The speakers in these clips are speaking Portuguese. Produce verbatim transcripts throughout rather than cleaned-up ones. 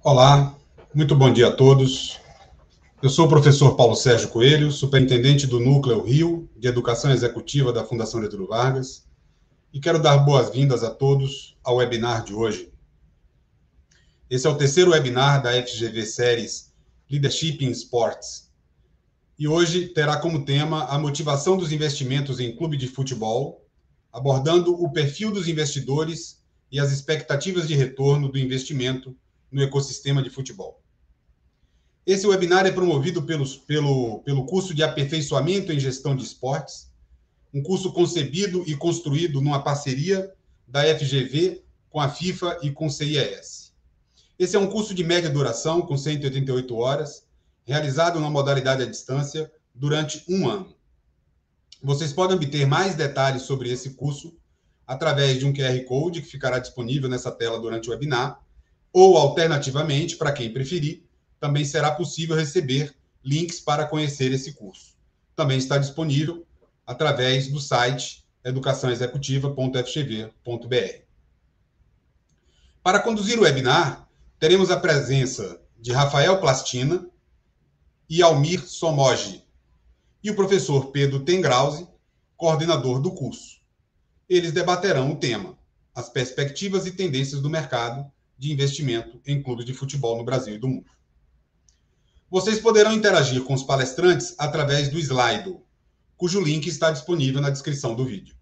Olá, muito bom dia a todos. Eu sou o professor Paulo Sérgio Coelho, superintendente do Núcleo Rio de Educação Executiva da Fundação Getúlio Vargas, e quero dar boas-vindas a todos ao webinar de hoje. Esse é o terceiro webinar da F G V Séries Leadership in Sports, e hoje terá como tema a motivação dos investimentos em clube de futebol, abordando o perfil dos investidores e as expectativas de retorno do investimento no ecossistema de futebol. Esse webinar é promovido pelos, pelo, pelo curso de aperfeiçoamento em gestão de esportes, um curso concebido e construído numa parceria da F G V com a FIFA e com o C I E S. Esse é um curso de média duração, com cento e oitenta e oito horas, realizado na modalidade à distância durante um ano. Vocês podem obter mais detalhes sobre esse curso através de um Q R Code que ficará disponível nessa tela durante o webinar, ou, alternativamente, para quem preferir, também será possível receber links para conhecer esse curso. Também está disponível através do site educação executiva ponto f g v ponto b r. Para conduzir o webinar, teremos a presença de Rafael Plastina e Almir Somoji, e o professor Pedro Tengrauzi, coordenador do curso. Eles debaterão o tema, as perspectivas e tendências do mercado de investimento em clubes de futebol no Brasil e do mundo. Vocês poderão interagir com os palestrantes através do Slido, cujo link está disponível na descrição do vídeo.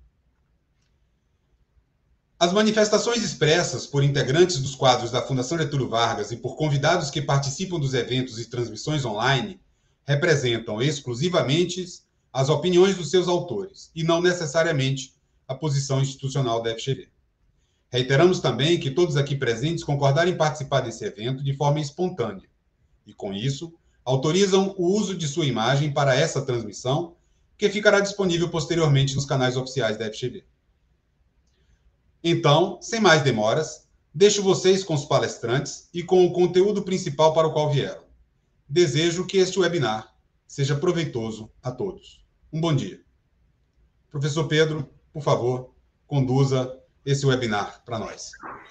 As manifestações expressas por integrantes dos quadros da Fundação Getúlio Vargas e por convidados que participam dos eventos e transmissões online representam exclusivamente as opiniões dos seus autores e não necessariamente a posição institucional da F G V. Reiteramos também que todos aqui presentes concordaram em participar desse evento de forma espontânea e, com isso, autorizam o uso de sua imagem para essa transmissão, que ficará disponível posteriormente nos canais oficiais da F G V. Então, sem mais demoras, deixo vocês com os palestrantes e com o conteúdo principal para o qual vieram. Desejo que este webinar seja proveitoso a todos. Um bom dia. Professor Pedro, por favor, conduza esse webinar para nós.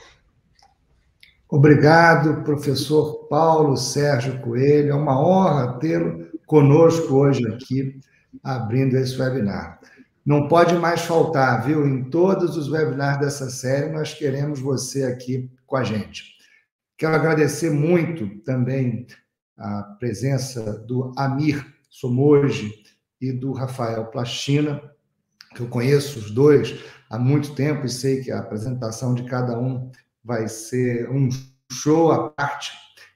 Obrigado, professor Paulo Sérgio Coelho. É uma honra tê-lo conosco hoje aqui, abrindo esse webinar. Não pode mais faltar, viu? Em todos os webinars dessa série, nós queremos você aqui com a gente. Quero agradecer muito também a presença do Amir Somoji e do Rafael Plastina, que eu conheço os dois há muito tempo e sei que a apresentação de cada um vai ser um show à parte.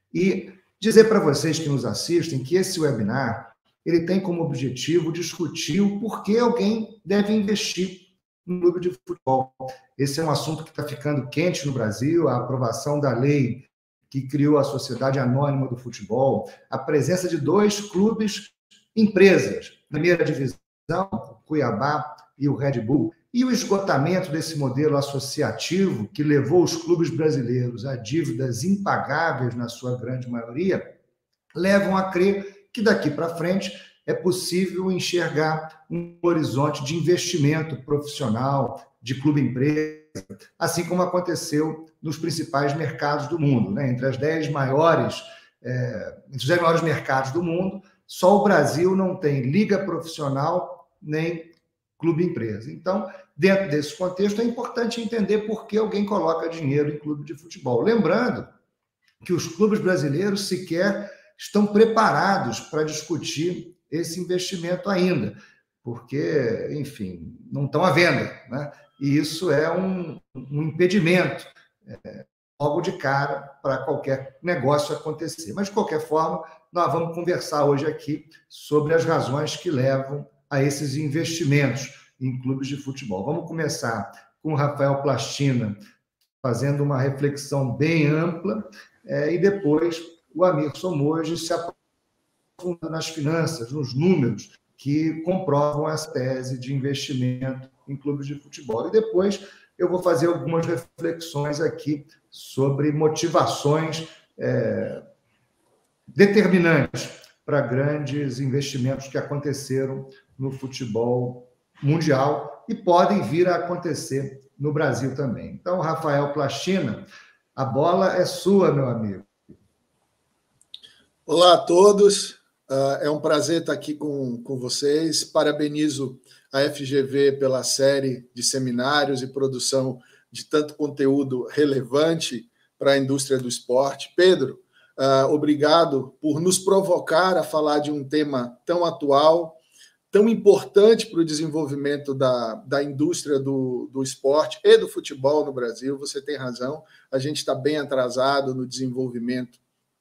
E dizer para vocês que nos assistem que esse webinar ele tem como objetivo discutir o porquê alguém deve investir no clube de futebol. Esse é um assunto que está ficando quente no Brasil, a aprovação da lei que criou a Sociedade Anônima do Futebol, a presença de dois clubes empresas, primeira divisão, o Cuiabá e o Red Bull, e o esgotamento desse modelo associativo que levou os clubes brasileiros a dívidas impagáveis, na sua grande maioria, levam a crer que daqui para frente é possível enxergar um horizonte de investimento profissional, de clube-empresa, assim como aconteceu nos principais mercados do mundo, né? Entre as dez maiores, é, entre os dez maiores mercados do mundo, só o Brasil não tem liga profissional nem clube-empresa. Então, dentro desse contexto, é importante entender por que alguém coloca dinheiro em clube de futebol. Lembrando que os clubes brasileiros sequer estão preparados para discutir esse investimento ainda, porque, enfim, não estão à venda, né? E isso é um, um impedimento, é, logo de cara, para qualquer negócio acontecer. Mas, de qualquer forma, nós vamos conversar hoje aqui sobre as razões que levam a esses investimentos em clubes de futebol. Vamos começar com o Rafael Plastina, fazendo uma reflexão bem ampla, é, e depois o Amir Somoji se aprofunda nas finanças, nos números que comprovam essa tese de investimento em clubes de futebol. E depois eu vou fazer algumas reflexões aqui sobre motivações é, determinantes para grandes investimentos que aconteceram no futebol mundial e podem vir a acontecer no Brasil também. Então, Rafael Plastina, a bola é sua, meu amigo. Olá a todos, é um prazer estar aqui com, com vocês. Parabenizo a F G V pela série de seminários e produção de tanto conteúdo relevante para a indústria do esporte. Pedro, obrigado por nos provocar a falar de um tema tão atual, tão importante para o desenvolvimento da, da indústria do, do esporte e do futebol no Brasil. Você tem razão, a gente está bem atrasado no desenvolvimento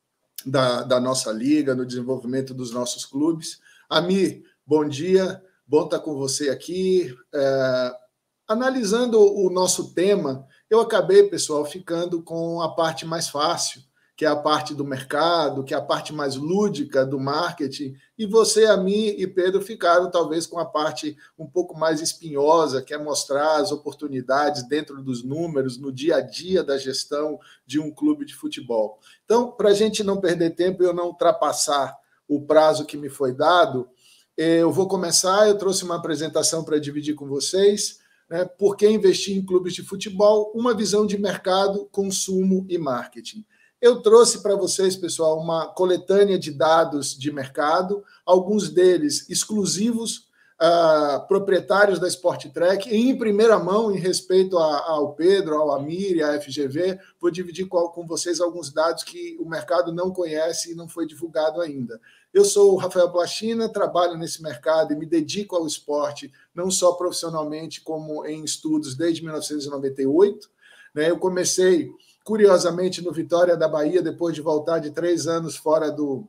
Da, da nossa liga, no desenvolvimento dos nossos clubes. Amir, bom dia, bom estar com você aqui. É, analisando o nosso tema, eu acabei, pessoal, ficando com a parte mais fácil, que é a parte do mercado, que é a parte mais lúdica do marketing, e você, Amir e Pedro ficaram talvez com a parte um pouco mais espinhosa, que é mostrar as oportunidades dentro dos números, no dia a dia da gestão de um clube de futebol. Então, para a gente não perder tempo e eu não ultrapassar o prazo que me foi dado, eu vou começar. Eu trouxe uma apresentação para dividir com vocês, né, por que investir em clubes de futebol, uma visão de mercado, consumo e marketing. Eu trouxe para vocês, pessoal, uma coletânea de dados de mercado, alguns deles exclusivos, uh, proprietários da Sport Track, e em primeira mão, em respeito a, ao Pedro, ao Amir e à F G V, vou dividir com, com vocês alguns dados que o mercado não conhece e não foi divulgado ainda. Eu sou o Rafael Plachina, trabalho nesse mercado e me dedico ao esporte, não só profissionalmente, como em estudos desde mil novecentos e noventa e oito. Né? Eu comecei, curiosamente, no Vitória da Bahia, depois de voltar de três anos fora do,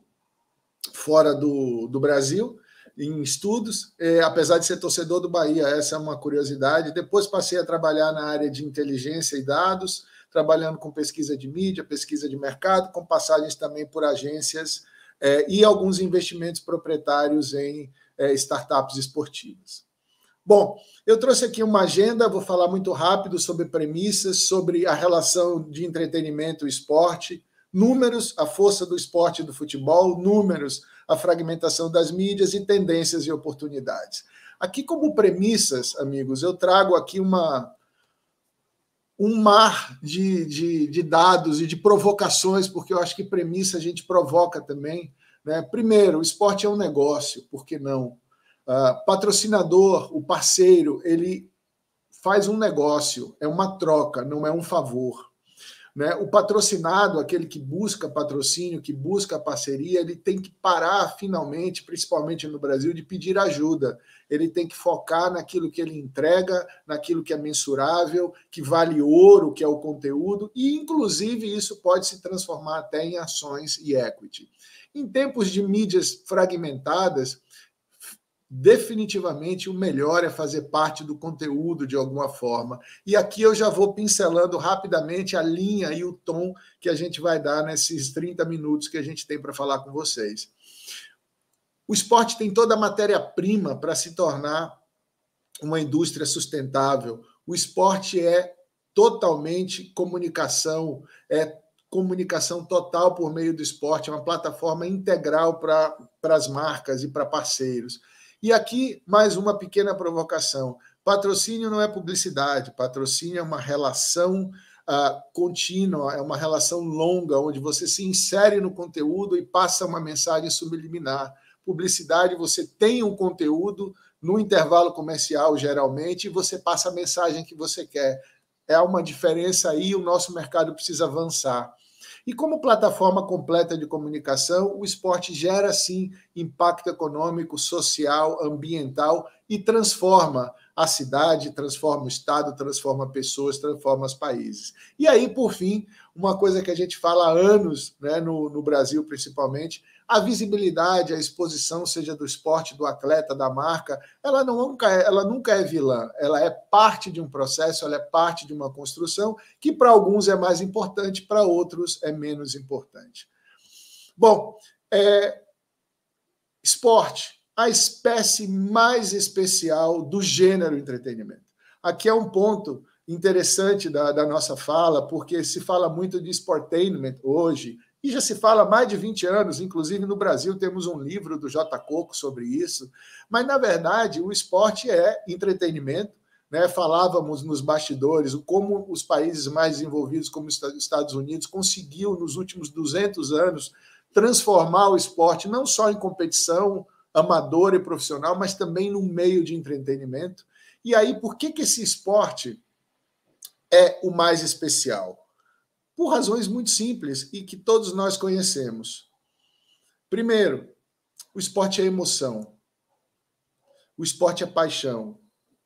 fora do, do Brasil, em estudos, é, apesar de ser torcedor do Bahia, essa é uma curiosidade. Depois passei a trabalhar na área de inteligência e dados, trabalhando com pesquisa de mídia, pesquisa de mercado, com passagens também por agências é, e alguns investimentos proprietários em é, startups esportivas. Bom, eu trouxe aqui uma agenda, vou falar muito rápido sobre premissas, sobre a relação de entretenimento e esporte, números, a força do esporte e do futebol, números, a fragmentação das mídias e tendências e oportunidades. Aqui, como premissas, amigos, eu trago aqui uma, um mar de, de, de dados e de provocações, porque eu acho que premissa a gente provoca também. Né? Primeiro, o esporte é um negócio, por que não? Uh, patrocinador, o parceiro, ele faz um negócio, é uma troca, não é um favor. Né? O patrocinado, aquele que busca patrocínio, que busca parceria, ele tem que parar finalmente, principalmente no Brasil, de pedir ajuda. Ele tem que focar naquilo que ele entrega, naquilo que é mensurável, que vale ouro, que é o conteúdo, e inclusive isso pode se transformar até em ações e equity. Em tempos de mídias fragmentadas, definitivamente o melhor é fazer parte do conteúdo de alguma forma. E aqui eu já vou pincelando rapidamente a linha e o tom que a gente vai dar nesses trinta minutos que a gente tem para falar com vocês. O esporte tem toda a matéria-prima para se tornar uma indústria sustentável. O esporte é totalmente comunicação, é comunicação total por meio do esporte, é uma plataforma integral para as marcas e para parceiros. E aqui, mais uma pequena provocação. Patrocínio não é publicidade, patrocínio é uma relação uh, contínua, é uma relação longa, onde você se insere no conteúdo e passa uma mensagem subliminar. Publicidade, você tem um conteúdo no intervalo comercial, geralmente, e você passa a mensagem que você quer. É uma diferença aí, o nosso mercado precisa avançar. E como plataforma completa de comunicação, o esporte gera, sim, impacto econômico, social, ambiental e transforma a cidade, transforma o estado, transforma pessoas, transforma os países. E aí, por fim, uma coisa que a gente fala há anos, né, no, no Brasil principalmente, a visibilidade, a exposição, seja do esporte, do atleta, da marca, ela, não, nunca, é, ela nunca é vilã, ela é parte de um processo, ela é parte de uma construção que para alguns é mais importante, para outros é menos importante. Bom, é, esporte, a espécie mais especial do gênero entretenimento. Aqui é um ponto interessante da, da nossa fala, porque se fala muito de sportainment hoje, e já se fala há mais de vinte anos, inclusive no Brasil temos um livro do J. Coco sobre isso, mas, na verdade, o esporte é entretenimento, né? Falávamos nos bastidores como os países mais desenvolvidos, como os Estados Unidos, conseguiu, nos últimos duzentos anos, transformar o esporte não só em competição amadora e profissional, mas também num meio de entretenimento. E aí, por que, que esse esporte é o mais especial? Por razões muito simples e que todos nós conhecemos. Primeiro, o esporte é emoção. O esporte é paixão.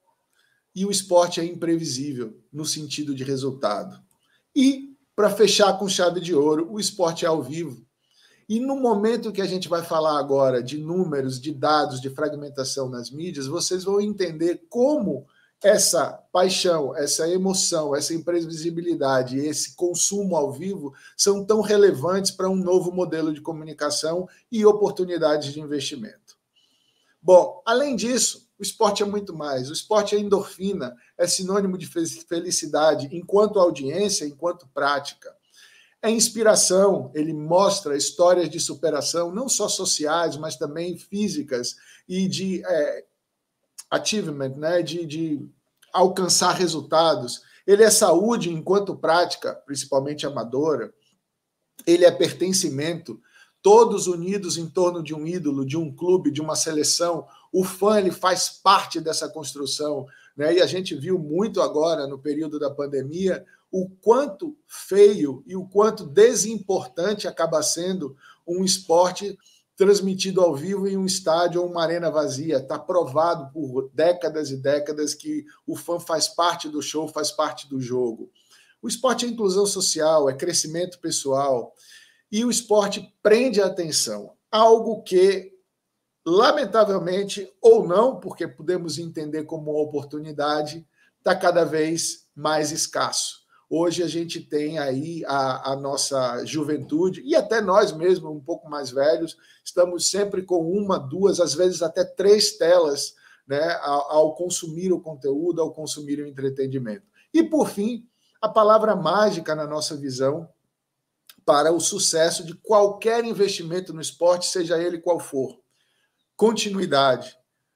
E o esporte é imprevisível no sentido de resultado. E, para fechar com chave de ouro, o esporte é ao vivo. E no momento que a gente vai falar agora de números, de dados, de fragmentação nas mídias, vocês vão entender como essa paixão, essa emoção, essa imprevisibilidade, esse consumo ao vivo são tão relevantes para um novo modelo de comunicação e oportunidades de investimento. Bom, além disso, o esporte é muito mais. O esporte é endorfina, é sinônimo de felicidade enquanto audiência, enquanto prática. É inspiração, ele mostra histórias de superação, não só sociais, mas também físicas e de é, achievement, né? de, de alcançar resultados. Ele é saúde enquanto prática, principalmente amadora. Ele é pertencimento, todos unidos em torno de um ídolo, de um clube, de uma seleção. O fã ele faz parte dessa construção, né? E a gente viu muito agora, no período da pandemia, o quanto feio e o quanto desimportante acaba sendo um esporte transmitido ao vivo em um estádio ou uma arena vazia. Está provado por décadas e décadas que o fã faz parte do show, faz parte do jogo. O esporte é inclusão social, é crescimento pessoal. E o esporte prende a atenção. Algo que, lamentavelmente, ou não, porque podemos entender como uma oportunidade, está cada vez mais escasso. Hoje a gente tem aí a, a nossa juventude, e até nós mesmos, um pouco mais velhos, estamos sempre com uma, duas, às vezes até três telas, né, ao, ao consumir o conteúdo, ao consumir o entretenimento. E, por fim, a palavra mágica na nossa visão para o sucesso de qualquer investimento no esporte, seja ele qual for. Continuidade.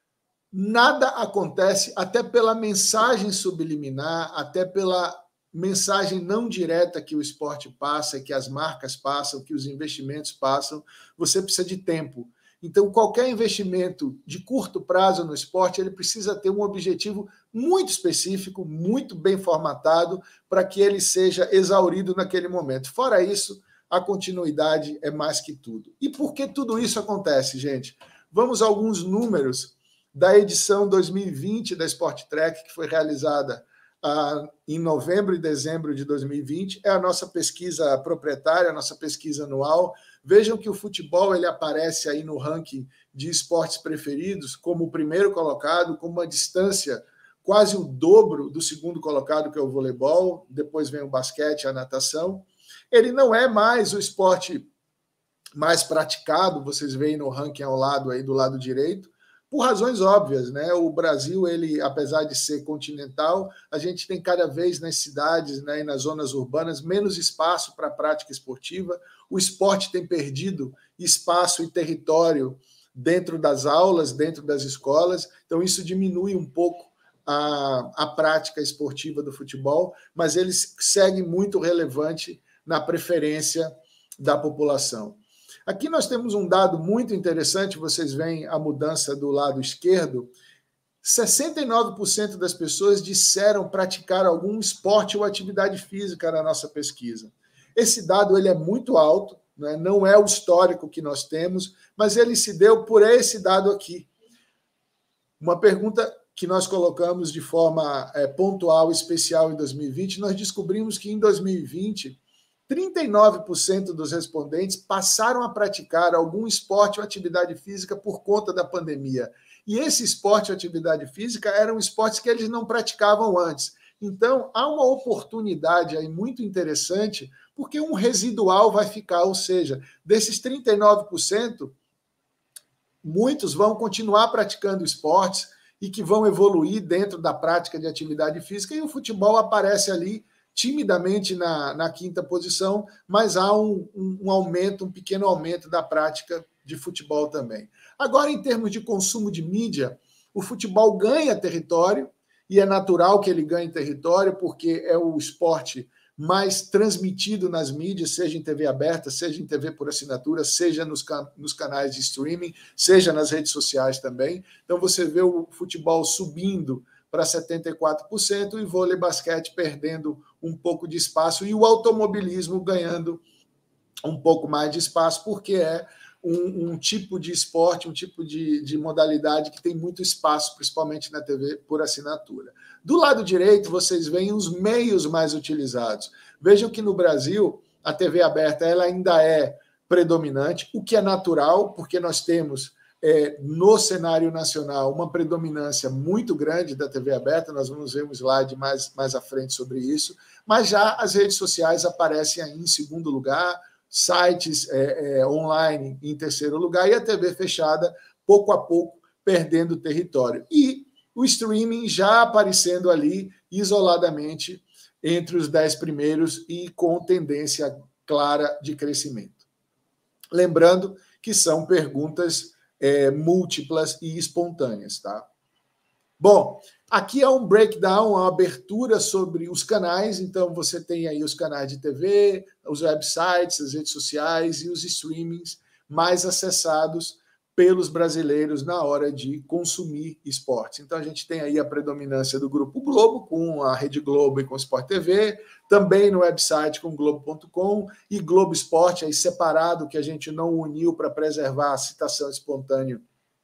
Nada acontece, até pela mensagem subliminar, até pela mensagem não direta que o esporte passa, que as marcas passam, que os investimentos passam, você precisa de tempo. Então, qualquer investimento de curto prazo no esporte, ele precisa ter um objetivo muito específico, muito bem formatado, para que ele seja exaurido naquele momento. Fora isso, a continuidade é mais que tudo. E por que tudo isso acontece, gente? Vamos a alguns números da edição dois mil e vinte da Sport Track, que foi realizada ah, em novembro e dezembro de dois mil e vinte. É a nossa pesquisa proprietária, a nossa pesquisa anual. Vejam que o futebol ele aparece aí no ranking de esportes preferidos como o primeiro colocado, com uma distância quase o dobro do segundo colocado, que é o voleibol. Depois vem o basquete, a natação. Ele não é mais o esporte mais praticado, vocês veem no ranking ao lado, aí do lado direito, por razões óbvias, né? O Brasil, ele, apesar de ser continental, a gente tem cada vez nas cidades, né, e nas zonas urbanas menos espaço para a prática esportiva. O esporte tem perdido espaço e território dentro das aulas, dentro das escolas, então isso diminui um pouco a, a prática esportiva do futebol, mas ele segue muito relevante na preferência da população. Aqui nós temos um dado muito interessante, vocês veem a mudança do lado esquerdo. sessenta e nove por cento das pessoas disseram praticar algum esporte ou atividade física na nossa pesquisa. Esse dado ele é muito alto, né? Não é o histórico que nós temos, mas ele se deu por esse dado aqui. Uma pergunta que nós colocamos de forma é, pontual, especial em dois mil e vinte, nós descobrimos que em dois mil e vinte, trinta e nove por cento dos respondentes passaram a praticar algum esporte ou atividade física por conta da pandemia. E esse esporte ou atividade física eram esportes que eles não praticavam antes. Então, há uma oportunidade aí muito interessante, porque um residual vai ficar, ou seja, desses trinta e nove por cento, muitos vão continuar praticando esportes e que vão evoluir dentro da prática de atividade física, e o futebol aparece ali timidamente na, na quinta posição, mas há um, um, um aumento, um pequeno aumento da prática de futebol também. Agora, em termos de consumo de mídia, o futebol ganha território, e é natural que ele ganhe território, porque é o esporte mais transmitido nas mídias, seja em T V aberta, seja em T V por assinatura, seja nos, can nos canais de streaming, seja nas redes sociais também. Então você vê o futebol subindo para setenta e quatro por cento e vôlei e basquete perdendo um pouco de espaço e o automobilismo ganhando um pouco mais de espaço, porque é um, um tipo de esporte, um tipo de, de modalidade que tem muito espaço, principalmente na T V por assinatura. Do lado direito, vocês veem os meios mais utilizados. Vejam que no Brasil, a T V aberta ela ainda é predominante, o que é natural, porque nós temos é, no cenário nacional uma predominância muito grande da T V aberta, nós vamos ver um slide mais, mais à frente sobre isso, mas já as redes sociais aparecem aí em segundo lugar, sites é, é, online em terceiro lugar, e a T V fechada, pouco a pouco, perdendo território. E o streaming já aparecendo ali isoladamente entre os dez primeiros e com tendência clara de crescimento. Lembrando que são perguntas é, múltiplas e espontâneas, tá? Bom, aqui é um breakdown, uma abertura sobre os canais. Então, você tem aí os canais de T V, os websites, as redes sociais e os streamings mais acessados pelos brasileiros na hora de consumir esportes. Então, a gente tem aí a predominância do Grupo Globo, com a Rede Globo e com o Sport T V, também no website com globo ponto com e Globo Esporte, aí separado, que a gente não uniu para preservar a citação espontânea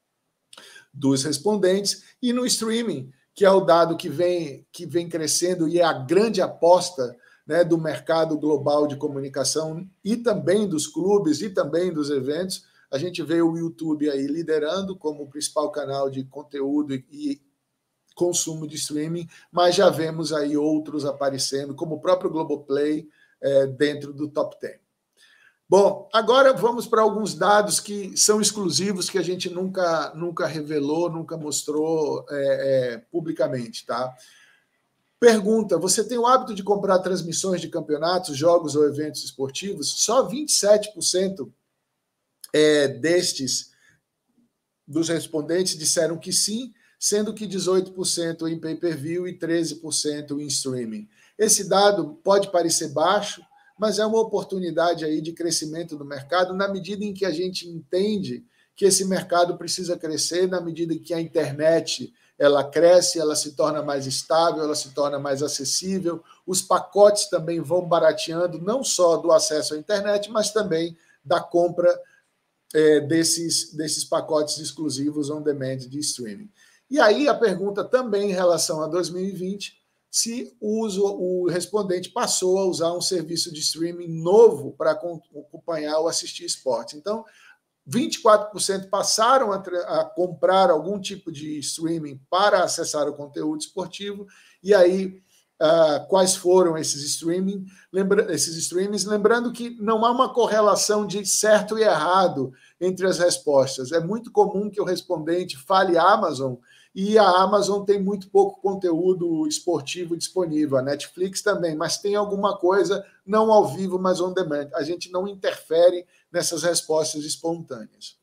dos respondentes, e no streaming, que é o dado que vem, que vem crescendo e é a grande aposta, né, do mercado global de comunicação e também dos clubes e também dos eventos. A gente vê o YouTube aí liderando como o principal canal de conteúdo e consumo de streaming, mas já vemos aí outros aparecendo, como o próprio Globoplay, é, dentro do top dez. Bom, agora vamos para alguns dados que são exclusivos, que a gente nunca, nunca revelou, nunca mostrou é, é, publicamente, tá? Pergunta: você tem o hábito de comprar transmissões de campeonatos, jogos ou eventos esportivos? Só vinte e sete por cento é, destes, dos respondentes, disseram que sim, sendo que dezoito por cento em pay-per-view e treze por cento em streaming. Esse dado pode parecer baixo, mas é uma oportunidade aí de crescimento do mercado, na medida em que a gente entende que esse mercado precisa crescer, na medida em que a internet ela cresce, ela se torna mais estável, ela se torna mais acessível, os pacotes também vão barateando, não só do acesso à internet, mas também da compra é, desses, desses pacotes exclusivos on-demand de streaming. E aí a pergunta também em relação a dois mil e vinte, se o, uso, o respondente passou a usar um serviço de streaming novo para acompanhar ou assistir esporte. Então, vinte e quatro por cento passaram a, a comprar algum tipo de streaming para acessar o conteúdo esportivo. E aí, uh, quais foram esses, streaming, lembra, esses streamings? Lembrando que não há uma correlação de certo e errado entre as respostas. É muito comum que o respondente fale Amazon, e a Amazon tem muito pouco conteúdo esportivo disponível, a Netflix também, mas tem alguma coisa, não ao vivo, mas on demand. A gente não interfere nessas respostas espontâneas.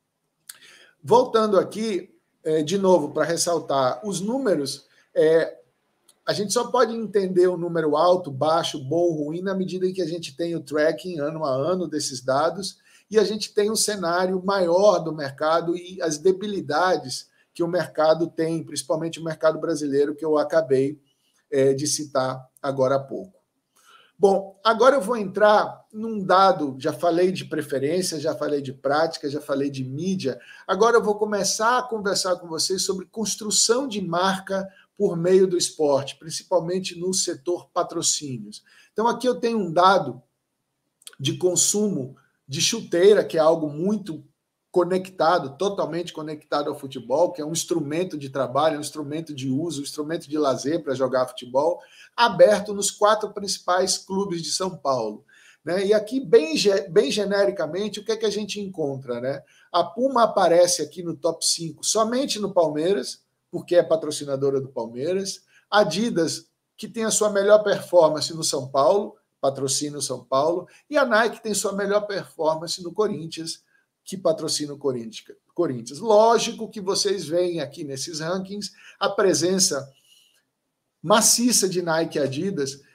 Voltando aqui, de novo, para ressaltar, os números, é, a gente só pode entender o número alto, baixo, bom, ruim, na medida em que a gente tem o tracking ano a ano desses dados e a gente tem um cenário maior do mercado e as debilidades que o mercado tem, principalmente o mercado brasileiro, que eu acabei é, de citar agora há pouco. Bom, agora eu vou entrar num dado, já falei de preferência, já falei de prática, já falei de mídia, agora eu vou começar a conversar com vocês sobre construção de marca por meio do esporte, principalmente no setor patrocínios. Então aqui eu tenho um dado de consumo de chuteira, que é algo muito conectado, totalmente conectado ao futebol, que é um instrumento de trabalho, um instrumento de uso, um instrumento de lazer para jogar futebol, aberto nos quatro principais clubes de São Paulo. Né? E aqui, bem, bem genericamente, o que é que a gente encontra? Né? A Puma aparece aqui no top cinco somente no Palmeiras, porque é patrocinadora do Palmeiras. A Adidas, que tem a sua melhor performance no São Paulo, patrocina o São Paulo. E a Nike tem sua melhor performance no Corinthians, que patrocina o Corinthians. Lógico que vocês veem aqui nesses rankings a presença maciça de Nike e Adidas,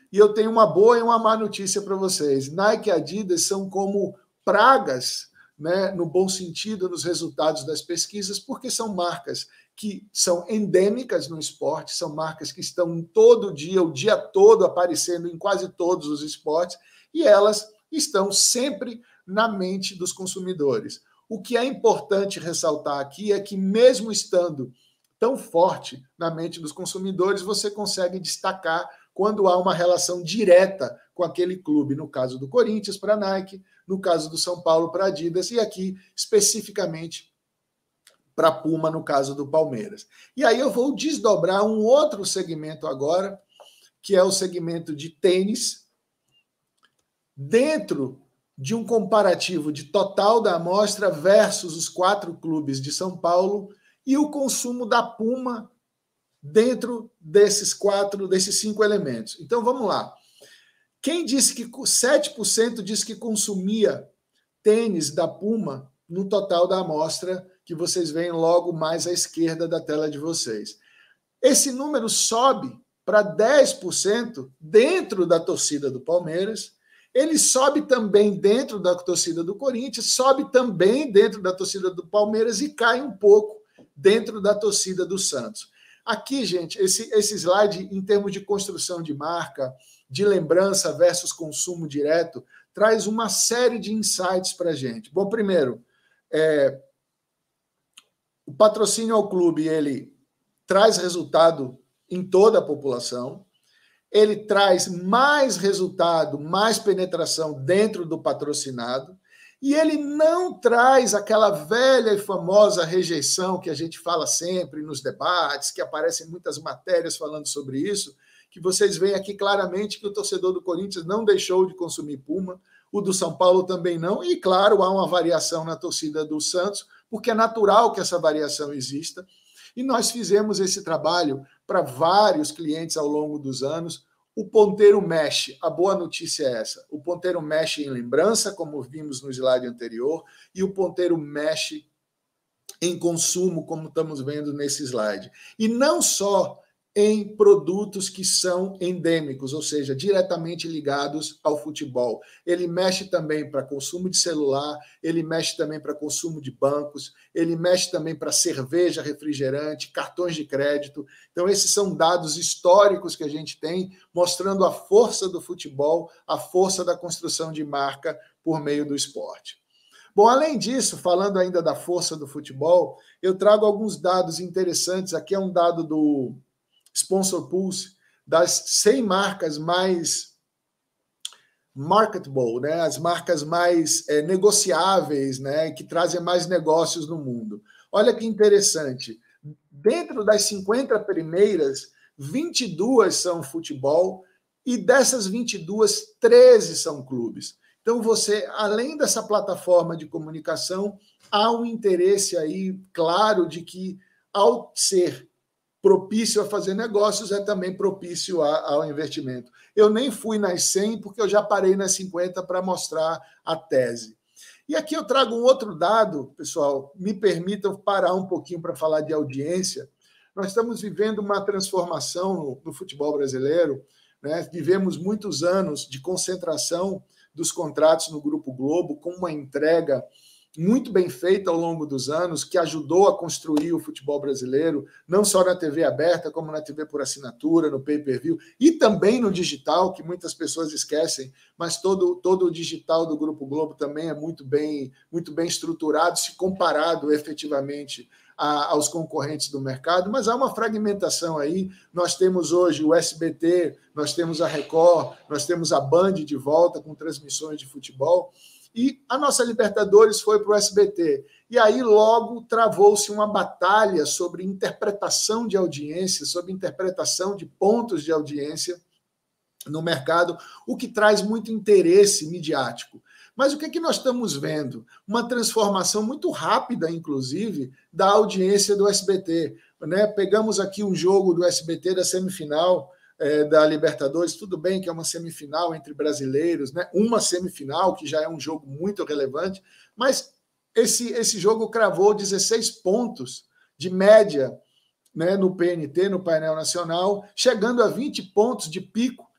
E eu tenho uma boa e uma má notícia para vocês. Nike e Adidas são como pragas, né, no bom sentido, nos resultados das pesquisas, porque são marcas que são endêmicas no esporte, são marcas que estão todo dia, o dia todo, aparecendo em quase todos os esportes, e elas estão sempre na mente dos consumidores. O que é importante ressaltar aqui é que, mesmo estando tão forte na mente dos consumidores, você consegue destacar quando há uma relação direta com aquele clube, no caso do Corinthians para a Nike, no caso do São Paulo para a Adidas, e aqui especificamente para a Puma, no caso do Palmeiras. E aí eu vou desdobrar um outro segmento agora, que é o segmento de tênis, dentro de um comparativo de total da amostra versus os quatro clubes de São Paulo e o consumo da Puma dentro desses quatro, desses cinco elementos. Então, vamos lá. Quem disse que sete por cento disse que consumia tênis da Puma no total da amostra, que vocês veem logo mais à esquerda da tela de vocês. Esse número sobe para dez por cento dentro da torcida do Palmeiras, ele sobe também dentro da torcida do Corinthians, sobe também dentro da torcida do Palmeiras e cai um pouco dentro da torcida do Santos. Aqui, gente, esse, esse slide, em termos de construção de marca, de lembrança versus consumo direto, traz uma série de insights para a gente. Bom, primeiro, é, o patrocínio ao clube, ele traz resultado em toda a população, ele traz mais resultado, mais penetração dentro do patrocinado, e ele não traz aquela velha e famosa rejeição que a gente fala sempre nos debates, que aparecem muitas matérias falando sobre isso, que vocês veem aqui claramente que o torcedor do Corinthians não deixou de consumir Puma, o do São Paulo também não, e claro, há uma variação na torcida do Santos, porque é natural que essa variação exista, e nós fizemos esse trabalho para vários clientes ao longo dos anos. O ponteiro mexe, a boa notícia é essa, o ponteiro mexe em lembrança, como vimos no slide anterior, e o ponteiro mexe em consumo, como estamos vendo nesse slide. E não só em produtos que são endêmicos, ou seja, diretamente ligados ao futebol. Ele mexe também para consumo de celular, ele mexe também para consumo de bancos, ele mexe também para cerveja, refrigerante, cartões de crédito. Então, esses são dados históricos que a gente tem, mostrando a força do futebol, a força da construção de marca por meio do esporte. Bom, além disso, falando ainda da força do futebol, eu trago alguns dados interessantes. Aqui é um dado do Sponsor Pulse, das cem marcas mais marketable, né? As marcas mais é, negociáveis, né? Que trazem mais negócios no mundo. Olha que interessante, dentro das cinquenta primeiras, vinte e duas são futebol, e dessas vinte e duas, treze são clubes. Então, você, além dessa plataforma de comunicação, há um interesse aí claro de que, ao ser propício a fazer negócios, é também propício a, ao investimento. Eu nem fui nas cem, porque eu já parei nas cinquenta para mostrar a tese. E aqui eu trago um outro dado, pessoal, me permitam parar um pouquinho para falar de audiência. Nós estamos vivendo uma transformação no, no futebol brasileiro, né? Vivemos muitos anos de concentração dos contratos no Grupo Globo, com uma entrega muito bem feita ao longo dos anos, que ajudou a construir o futebol brasileiro, não só na T V aberta, como na T V por assinatura, no pay-per-view, e também no digital, que muitas pessoas esquecem, mas todo, todo o digital do Grupo Globo também é muito bem, muito bem estruturado, se comparado efetivamente a, aos concorrentes do mercado, mas há uma fragmentação aí. Nós temos hoje o S B T, nós temos a Record, nós temos a Band de volta com transmissões de futebol, e a nossa Libertadores foi para o S B T. E aí logo travou-se uma batalha sobre interpretação de audiência, sobre interpretação de pontos de audiência no mercado, o que traz muito interesse midiático. Mas o que é que nós estamos vendo? Uma transformação muito rápida, inclusive, da audiência do S B T. Né? Pegamos aqui um jogo do S B T da semifinal, É, da Libertadores, tudo bem que é uma semifinal entre brasileiros, né? Uma semifinal, que já é um jogo muito relevante, mas esse, esse jogo cravou dezesseis pontos de média, né, no P N T, no painel nacional, chegando a vinte pontos de pico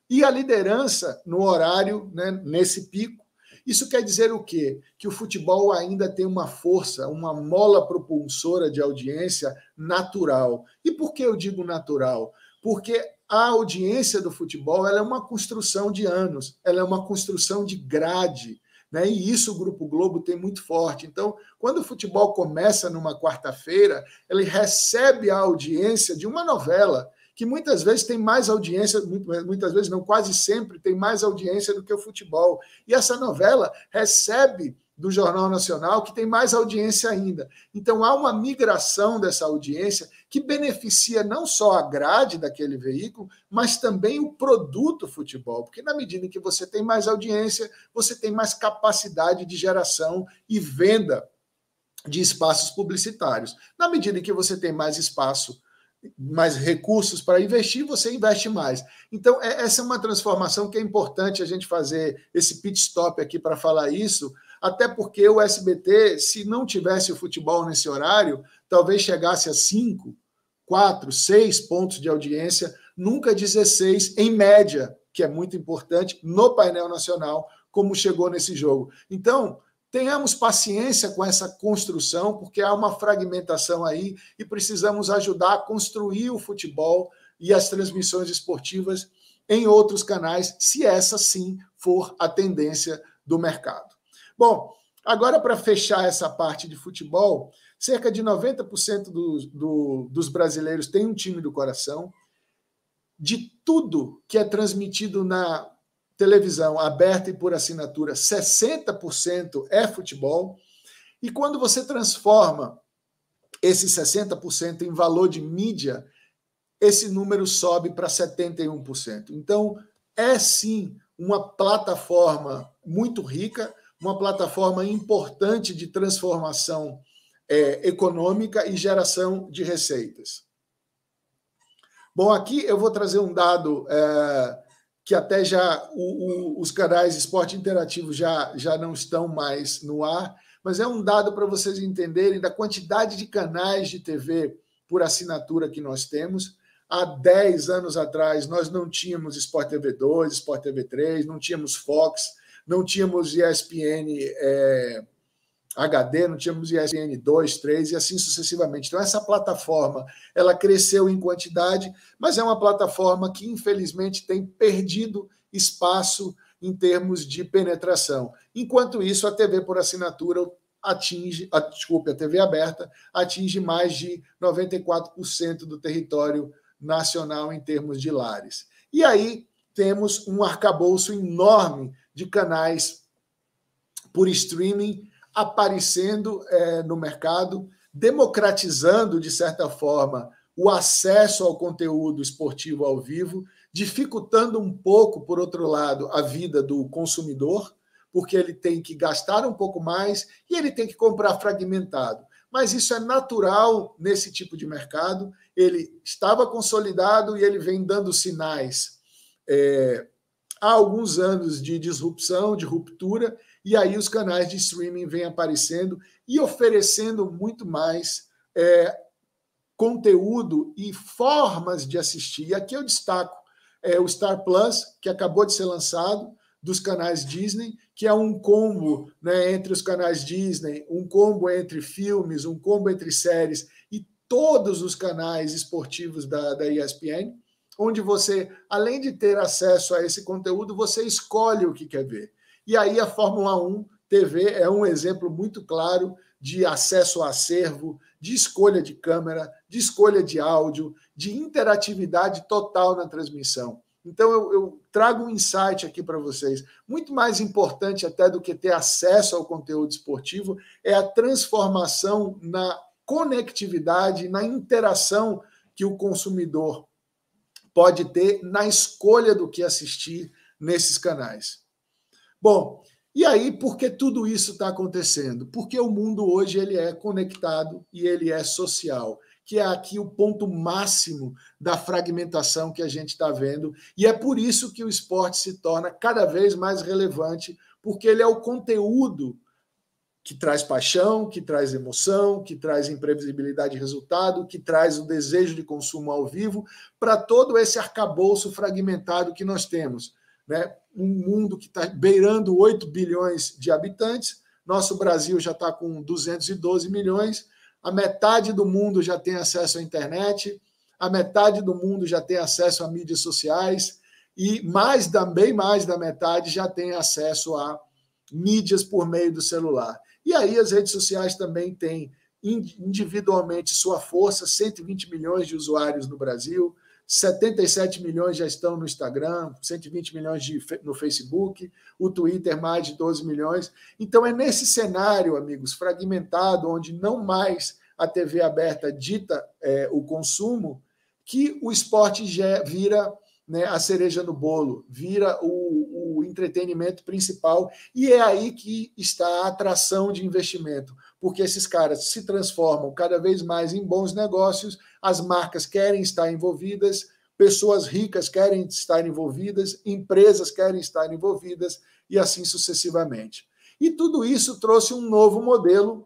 e a liderança no horário, né, nesse pico. Isso quer dizer o quê? Que o futebol ainda tem uma força, uma mola propulsora de audiência natural. E por que eu digo natural? Porque a audiência do futebol ela é uma construção de anos, ela é uma construção de grade, né? E isso o Grupo Globo tem muito forte. Então, quando o futebol começa numa quarta-feira, ele recebe a audiência de uma novela, que muitas vezes tem mais audiência, muitas vezes não, quase sempre tem mais audiência do que o futebol. E essa novela recebe do Jornal Nacional, que tem mais audiência ainda. Então, há uma migração dessa audiência que beneficia não só a grade daquele veículo, mas também o produto futebol, porque na medida em que você tem mais audiência, você tem mais capacidade de geração e venda de espaços publicitários. Na medida em que você tem mais espaço, mais recursos para investir, você investe mais. Então, essa é uma transformação que é importante a gente fazer esse pit stop aqui para falar isso, até porque o S B T, se não tivesse o futebol nesse horário, talvez chegasse a cinco, quatro, seis pontos de audiência, nunca dezesseis, em média, que é muito importante, no painel nacional, como chegou nesse jogo. Então, tenhamos paciência com essa construção, porque há uma fragmentação aí e precisamos ajudar a construir o futebol e as transmissões esportivas em outros canais, se essa sim for a tendência do mercado. Bom, agora para fechar essa parte de futebol, cerca de noventa por cento do, do, dos brasileiros têm um time do coração. De tudo que é transmitido na televisão aberta e por assinatura, sessenta por cento é futebol. E quando você transforma esse sessenta por cento em valor de mídia, esse número sobe para setenta e um por cento. Então, é sim uma plataforma muito rica, uma plataforma importante de transformação é, econômica e geração de receitas. Bom, aqui eu vou trazer um dado é, que até já o, o, os canais Esporte Interativo já, já não estão mais no ar, mas é um dado para vocês entenderem da quantidade de canais de T V por assinatura que nós temos. Há dez anos atrás, nós não tínhamos Sport T V dois, Sport T V três, não tínhamos Fox, não tínhamos E S P N é, H D, não tínhamos E S P N dois, três e assim sucessivamente. Então, essa plataforma ela cresceu em quantidade, mas é uma plataforma que, infelizmente, tem perdido espaço em termos de penetração. Enquanto isso, a T V por assinatura atinge, a, desculpe, a T V aberta atinge mais de noventa e quatro por cento do território nacional em termos de lares. E aí temos um arcabouço enorme de canais por streaming aparecendo é, no mercado, democratizando, de certa forma, o acesso ao conteúdo esportivo ao vivo, dificultando um pouco, por outro lado, a vida do consumidor, porque ele tem que gastar um pouco mais e ele tem que comprar fragmentado. Mas isso é natural nesse tipo de mercado, ele estava consolidado e ele vem dando sinais é, há alguns anos de disrupção, de ruptura, e aí os canais de streaming vêm aparecendo e oferecendo muito mais é, conteúdo e formas de assistir. E aqui eu destaco é, o Star Plus, que acabou de ser lançado, dos canais Disney, que é um combo, né, entre os canais Disney, um combo entre filmes, um combo entre séries e todos os canais esportivos da, da E S P N, onde você, além de ter acesso a esse conteúdo, você escolhe o que quer ver. E aí a Fórmula um T V é um exemplo muito claro de acesso a acervo, de escolha de câmera, de escolha de áudio, de interatividade total na transmissão. Então, eu, eu trago um insight aqui para vocês. Muito mais importante até do que ter acesso ao conteúdo esportivo é a transformação na conectividade, na interação que o consumidor pode ter na escolha do que assistir nesses canais. Bom, e aí, por que tudo isso está acontecendo? Porque o mundo hoje ele é conectado e ele é social, que é aqui o ponto máximo da fragmentação que a gente está vendo, e é por isso que o esporte se torna cada vez mais relevante, porque ele é o conteúdo que traz paixão, que traz emoção, que traz imprevisibilidade de resultado, que traz o desejo de consumo ao vivo, para todo esse arcabouço fragmentado que nós temos, né? Um mundo que está beirando oito bilhões de habitantes, nosso Brasil já está com duzentos e doze milhões, a metade do mundo já tem acesso à internet, a metade do mundo já tem acesso a mídias sociais, e mais da, bem mais da metade já tem acesso a mídias por meio do celular. E aí as redes sociais também têm individualmente sua força, cento e vinte milhões de usuários no Brasil, setenta e sete milhões já estão no Instagram, cento e vinte milhões de, no Facebook, o Twitter mais de doze milhões. Então é nesse cenário, amigos, fragmentado, onde não mais a T V aberta dita é, o consumo, que o esporte já vira, né, a cereja no bolo, vira o, o entretenimento principal, e é aí que está a atração de investimento, porque esses caras se transformam cada vez mais em bons negócios, as marcas querem estar envolvidas, pessoas ricas querem estar envolvidas, empresas querem estar envolvidas, e assim sucessivamente. E tudo isso trouxe um novo modelo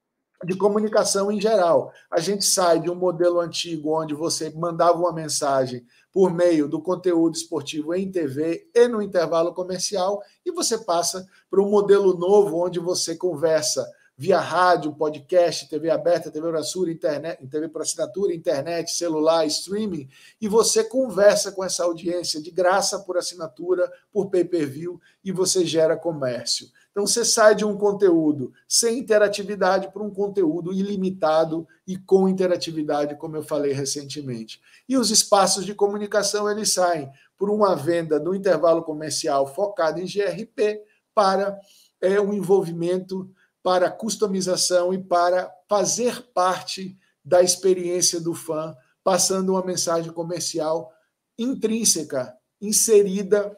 de comunicação em geral. A gente sai de um modelo antigo, onde você mandava uma mensagem por meio do conteúdo esportivo em T V e no intervalo comercial, e você passa para um modelo novo, onde você conversa via rádio, podcast, T V aberta, T V Urasura, internet, T V por assinatura, internet, celular, streaming, e você conversa com essa audiência de graça por assinatura, por pay-per-view, e você gera comércio. Então, você sai de um conteúdo sem interatividade para um conteúdo ilimitado e com interatividade, como eu falei recentemente. E os espaços de comunicação, eles saem por uma venda no intervalo comercial focado em G R P para é, um envolvimento, para customização e para fazer parte da experiência do fã, passando uma mensagem comercial intrínseca, inserida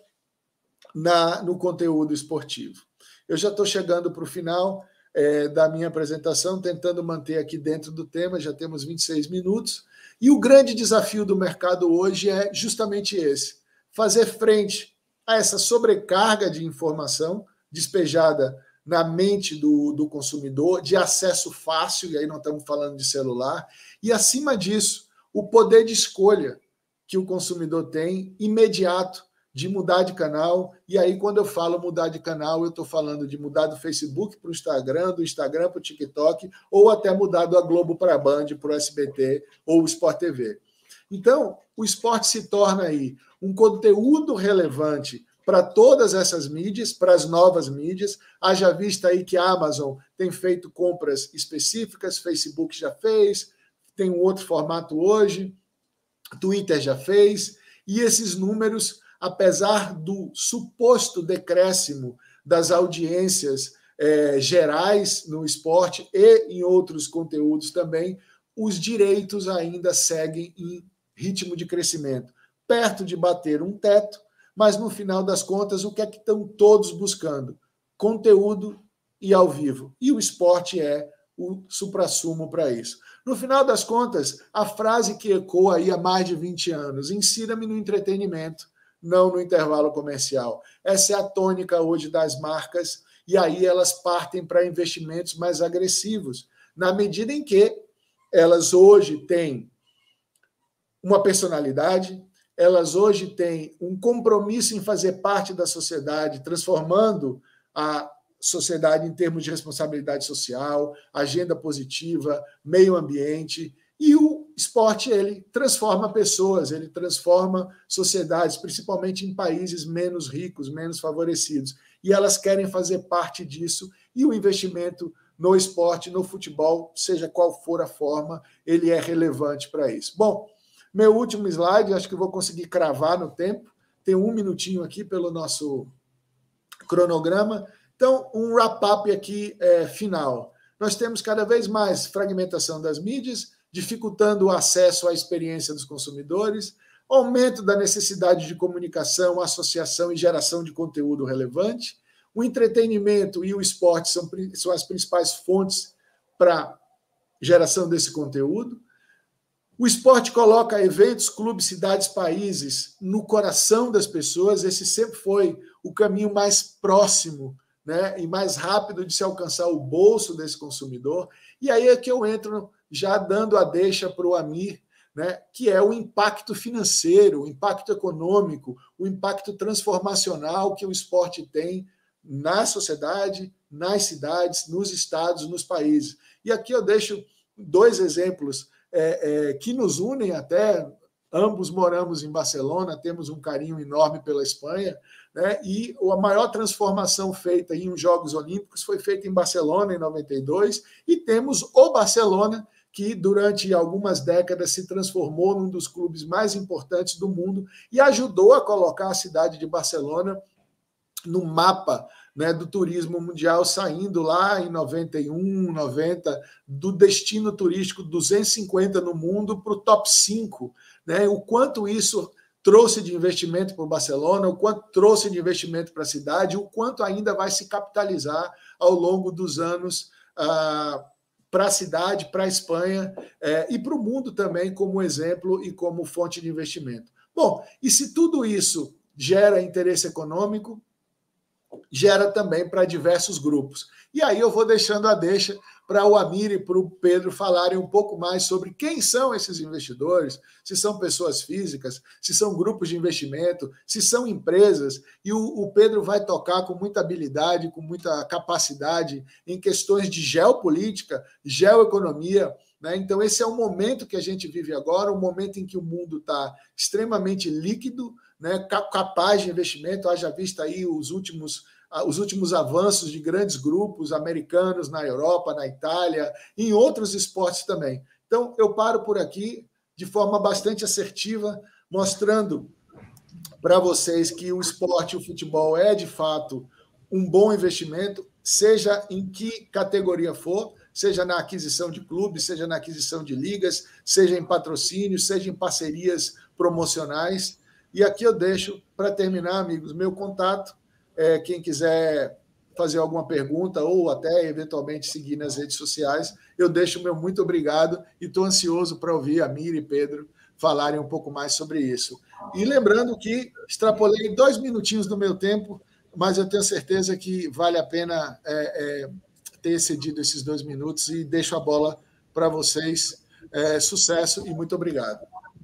na, no conteúdo esportivo. Eu já estou chegando para o final é, da minha apresentação, tentando manter aqui dentro do tema, já temos vinte e seis minutos, e o grande desafio do mercado hoje é justamente esse, fazer frente a essa sobrecarga de informação despejada na mente do, do consumidor, de acesso fácil, e aí não estamos falando de celular, e acima disso, o poder de escolha que o consumidor tem imediato, de mudar de canal, e aí quando eu falo mudar de canal, eu estou falando de mudar do Facebook para o Instagram, do Instagram para o TikTok, ou até mudar da Globo para a Band, para o S B T ou o Sport T V. Então, o esporte se torna aí um conteúdo relevante para todas essas mídias, para as novas mídias. Haja vista aí que a Amazon tem feito compras específicas, Facebook já fez, tem um outro formato hoje, Twitter já fez, e esses números, apesar do suposto decréscimo das audiências eh, gerais no esporte e em outros conteúdos também, os direitos ainda seguem em ritmo de crescimento, perto de bater um teto, mas no final das contas, o que é que estão todos buscando? Conteúdo e ao vivo. E o esporte é o suprassumo para isso. No final das contas, a frase que ecoa aí há mais de vinte anos, insira-me no entretenimento, não no intervalo comercial. Essa é a tônica hoje das marcas, e aí elas partem para investimentos mais agressivos, na medida em que elas hoje têm uma personalidade, elas hoje têm um compromisso em fazer parte da sociedade, transformando a sociedade em termos de responsabilidade social, agenda positiva, meio ambiente. E o esporte, ele transforma pessoas, ele transforma sociedades, principalmente em países menos ricos, menos favorecidos. E elas querem fazer parte disso, e o investimento no esporte, no futebol, seja qual for a forma, ele é relevante para isso. Bom, meu último slide, acho que vou conseguir cravar no tempo, tem um minutinho aqui pelo nosso cronograma. Então, um wrap-up aqui é, final. Nós temos cada vez mais fragmentação das mídias, dificultando o acesso à experiência dos consumidores, aumento da necessidade de comunicação, associação e geração de conteúdo relevante. O entretenimento e o esporte são, são as principais fontes para geração desse conteúdo. O esporte coloca eventos, clubes, cidades, países no coração das pessoas. Esse sempre foi o caminho mais próximo né, e mais rápido de se alcançar o bolso desse consumidor. E aí é que eu entro já dando a deixa para o Amir, né, que é o impacto financeiro, o impacto econômico, o impacto transformacional que o esporte tem na sociedade, nas cidades, nos estados, nos países. E aqui eu deixo dois exemplos é, é, que nos unem até. Ambos moramos em Barcelona, temos um carinho enorme pela Espanha, né? E a maior transformação feita em uns Jogos Olímpicos foi feita em Barcelona, em noventa e dois, e temos o Barcelona, que durante algumas décadas se transformou num dos clubes mais importantes do mundo e ajudou a colocar a cidade de Barcelona no mapa, né, do turismo mundial, saindo lá em noventa e um, noventa, do destino turístico duzentos e cinquenta no mundo para o top cinco. Né? O quanto isso trouxe de investimento para o Barcelona, o quanto trouxe de investimento para a cidade, o quanto ainda vai se capitalizar ao longo dos anos ah, para a cidade, para a Espanha eh, e para o mundo também, como exemplo e como fonte de investimento. Bom, e se tudo isso gera interesse econômico, gera também para diversos grupos. E aí eu vou deixando a deixa para o Amir e para o Pedro falarem um pouco mais sobre quem são esses investidores, se são pessoas físicas, se são grupos de investimento, se são empresas. E o, o Pedro vai tocar com muita habilidade, com muita capacidade em questões de geopolítica, geoeconomia, né? Então esse é o momento que a gente vive agora, um momento em que o mundo está extremamente líquido, né, capaz de investimento, haja vista aí os últimos, os últimos avanços de grandes grupos americanos na Europa, na Itália, e em outros esportes também. Então, eu paro por aqui de forma bastante assertiva, mostrando para vocês que o esporte, o futebol, é, de fato, um bom investimento, seja em que categoria for, seja na aquisição de clubes, seja na aquisição de ligas, seja em patrocínio, seja em parcerias promocionais. E aqui eu deixo, para terminar, amigos, meu contato. É, quem quiser fazer alguma pergunta ou até, eventualmente, seguir nas redes sociais, eu deixo o meu muito obrigado e estou ansioso para ouvir a Miri e Pedro falarem um pouco mais sobre isso. E lembrando que extrapolei dois minutinhos do meu tempo, mas eu tenho certeza que vale a pena é, é, ter excedido esses dois minutos e deixo a bola para vocês. É, sucesso e muito obrigado.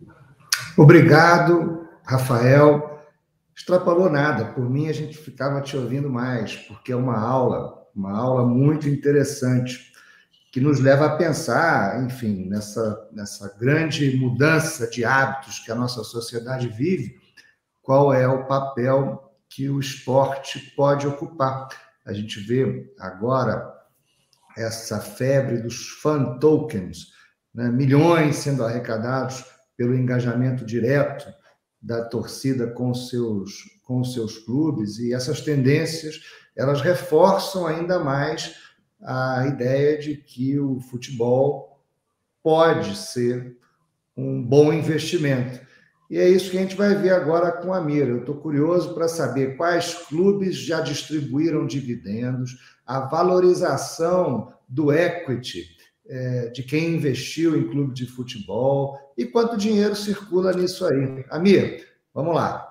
Obrigado, Rafael. Extrapolou nada. Por mim, a gente ficava te ouvindo mais, porque é uma aula, uma aula muito interessante, que nos leva a pensar, enfim, nessa, nessa grande mudança de hábitos que a nossa sociedade vive, qual é o papel que o esporte pode ocupar. A gente vê agora essa febre dos fan tokens, né? Milhões sendo arrecadados pelo engajamento direto da torcida com seus, com seus clubes, e essas tendências elas reforçam ainda mais a ideia de que o futebol pode ser um bom investimento. E é isso que a gente vai ver agora com a Mira. Eu estou curioso para saber quais clubes já distribuíram dividendos, a valorização do equity é, de quem investiu em clube de futebol e quanto dinheiro circula nisso aí. Amir, vamos lá.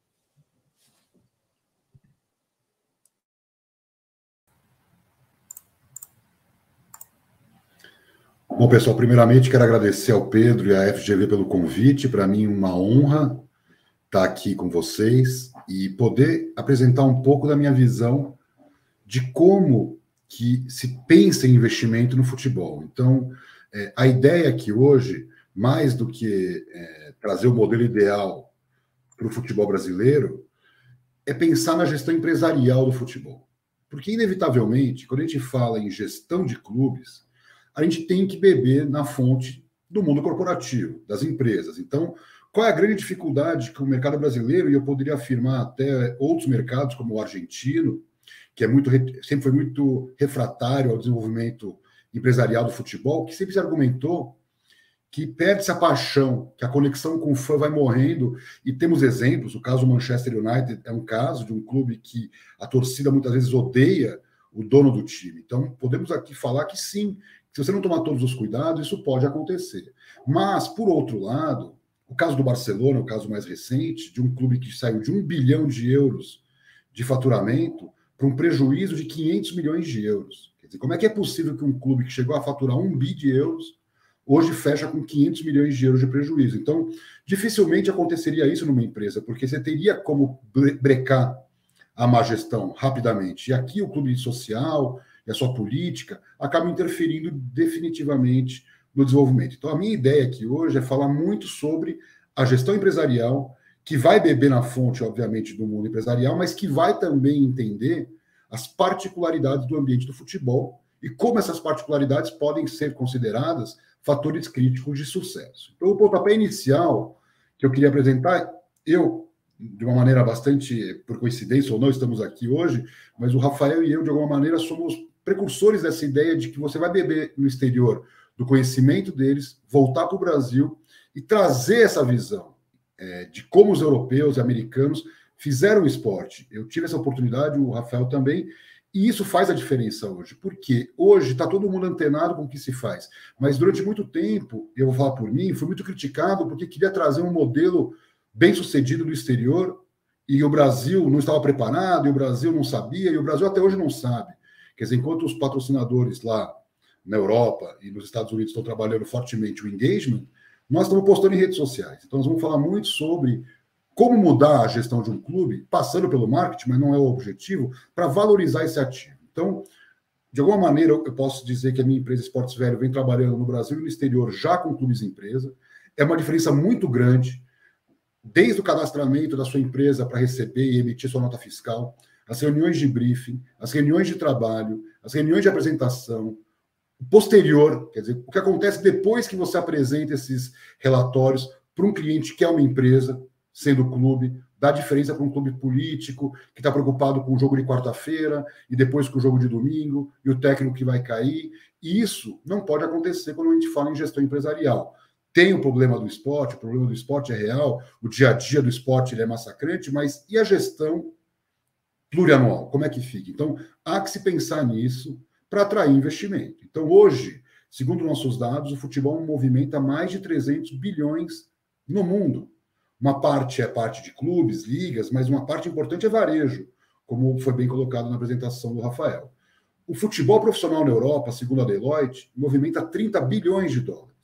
Bom, pessoal, primeiramente quero agradecer ao Pedro e à F G V pelo convite. Para mim, uma honra estar aqui com vocês e poder apresentar um pouco da minha visão de como que se pensa em investimento no futebol. Então, é, a ideia aqui hoje, mais do que é, trazer o modelo ideal para o futebol brasileiro, é pensar na gestão empresarial do futebol. Porque, inevitavelmente, quando a gente fala em gestão de clubes, a gente tem que beber na fonte do mundo corporativo, das empresas. Então, qual é a grande dificuldade que o mercado brasileiro, e eu poderia afirmar até outros mercados, como o argentino, que é muito, sempre foi muito refratário ao desenvolvimento empresarial do futebol, que sempre se argumentou que perde-se a paixão, que a conexão com o fã vai morrendo, e temos exemplos, o caso do Manchester United é um caso de um clube que a torcida muitas vezes odeia o dono do time. Então, podemos aqui falar que sim, se você não tomar todos os cuidados, isso pode acontecer. Mas, por outro lado, o caso do Barcelona, o caso mais recente, de um clube que saiu de um bilhão de euros de faturamento para um prejuízo de quinhentos milhões de euros. Quer dizer, como é que é possível que um clube que chegou a faturar um bi de euros hoje fecha com quinhentos milhões de euros de prejuízo? Então, dificilmente aconteceria isso numa empresa, porque você teria como brecar a má gestão rapidamente. E aqui o clube social e a sua política acabam interferindo definitivamente no desenvolvimento. Então, a minha ideia aqui hoje é falar muito sobre a gestão empresarial, que vai beber na fonte, obviamente, do mundo empresarial, mas que vai também entender as particularidades do ambiente do futebol e como essas particularidades podem ser consideradas fatores críticos de sucesso. Então, o pontapé inicial que eu queria apresentar, eu, de uma maneira bastante, por coincidência ou não, estamos aqui hoje, mas o Rafael e eu, de alguma maneira, somos precursores dessa ideia de que você vai beber no exterior do conhecimento deles, voltar para o Brasil e trazer essa visão é, de como os europeus e americanos fizeram o esporte. Eu tive essa oportunidade, o Rafael também, e isso faz a diferença hoje, porque hoje está todo mundo antenado com o que se faz, mas durante muito tempo, eu vou falar por mim, fui muito criticado porque queria trazer um modelo bem sucedido do exterior e o Brasil não estava preparado, e o Brasil não sabia, e o Brasil até hoje não sabe. Quer dizer, enquanto os patrocinadores lá na Europa e nos Estados Unidos estão trabalhando fortemente o engagement, nós estamos postando em redes sociais. Então, nós vamos falar muito sobre como mudar a gestão de um clube, passando pelo marketing, mas não é o objetivo, para valorizar esse ativo. Então, de alguma maneira, eu posso dizer que a minha empresa Esportes Velho vem trabalhando no Brasil e no exterior já com clubes empresa. É uma diferença muito grande, desde o cadastramento da sua empresa para receber e emitir sua nota fiscal, as reuniões de briefing, as reuniões de trabalho, as reuniões de apresentação, posterior, quer dizer, o que acontece depois que você apresenta esses relatórios para um cliente que é uma empresa, sendo clube, dá diferença para um clube político que está preocupado com o jogo de quarta-feira e depois com o jogo de domingo e o técnico que vai cair. E isso não pode acontecer quando a gente fala em gestão empresarial. Tem o problema do esporte, o problema do esporte é real, o dia a dia do esporte ele é massacrante, mas e a gestão plurianual? Como é que fica? Então, há que se pensar nisso para atrair investimento. Então, hoje, segundo nossos dados, o futebol movimenta mais de trezentos bilhões no mundo. Uma parte é parte de clubes, ligas, mas uma parte importante é varejo, como foi bem colocado na apresentação do Rafael. O futebol profissional na Europa, segundo a Deloitte, movimenta trinta bilhões de dólares.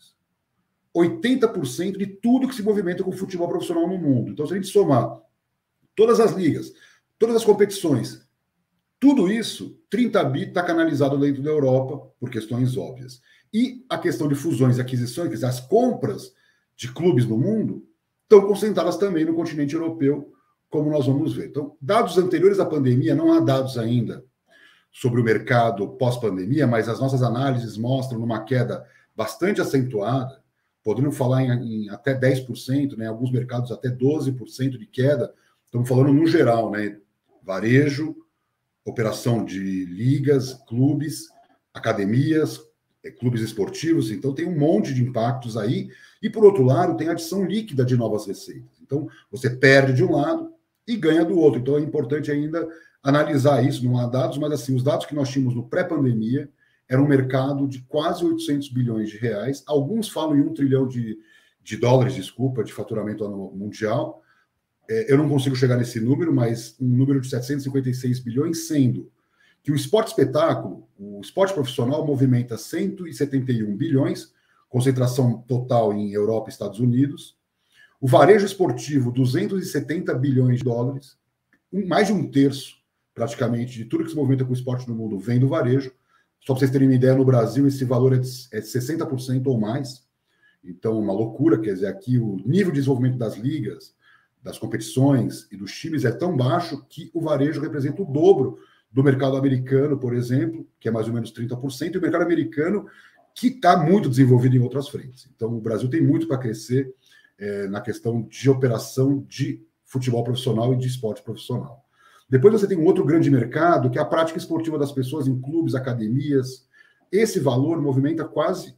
oitenta por cento de tudo que se movimenta com o futebol profissional no mundo. Então, se a gente somar todas as ligas, todas as competições, tudo isso, trinta bi está canalizado dentro da Europa, por questões óbvias. E a questão de fusões e aquisições, quer dizer, as compras de clubes no mundo, estão concentradas também no continente europeu, como nós vamos ver. Então, dados anteriores à pandemia, não há dados ainda sobre o mercado pós-pandemia, mas as nossas análises mostram uma queda bastante acentuada, podendo falar em, em até dez por cento, né, em alguns mercados até doze por cento de queda. Estamos falando no geral, né, varejo, operação de ligas, clubes, academias, clubes esportivos, então tem um monte de impactos aí, e por outro lado tem a adição líquida de novas receitas. Então você perde de um lado e ganha do outro, então é importante ainda analisar isso, não há dados, mas assim, os dados que nós tínhamos no pré-pandemia era um mercado de quase oitocentos bilhões de reais, alguns falam em um trilhão de, de dólares, desculpa, de faturamento anual mundial. Eu não consigo chegar nesse número, mas um número de setecentos e cinquenta e seis bilhões, sendo que o esporte espetáculo, o esporte profissional, movimenta cento e setenta e um bilhões, concentração total em Europa e Estados Unidos. O varejo esportivo, duzentos e setenta bilhões de dólares, um, mais de um terço, praticamente, de tudo que se movimenta com o esporte no mundo vem do varejo. Só para vocês terem uma ideia, no Brasil esse valor é de, é de sessenta por cento ou mais. Então, uma loucura, quer dizer, aqui o nível de desenvolvimento das ligas, das competições e dos times é tão baixo que o varejo representa o dobro do mercado americano, por exemplo, que é mais ou menos trinta por cento, e o mercado americano que está muito desenvolvido em outras frentes. Então, o Brasil tem muito para crescer é, na questão de operação de futebol profissional e de esporte profissional. Depois você tem um outro grande mercado, que é a prática esportiva das pessoas em clubes, academias. Esse valor movimenta quase,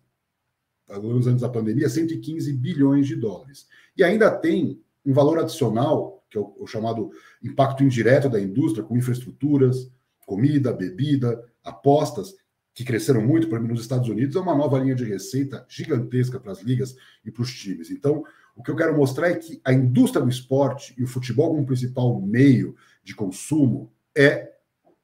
alguns anos da pandemia, cento e quinze bilhões de dólares. E ainda tem um valor adicional, que é o, o chamado impacto indireto da indústria, com infraestruturas, comida, bebida, apostas, que cresceram muito. Para mim, nos Estados Unidos, é uma nova linha de receita gigantesca para as ligas e para os times. Então, o que eu quero mostrar é que a indústria do esporte e o futebol como principal meio de consumo é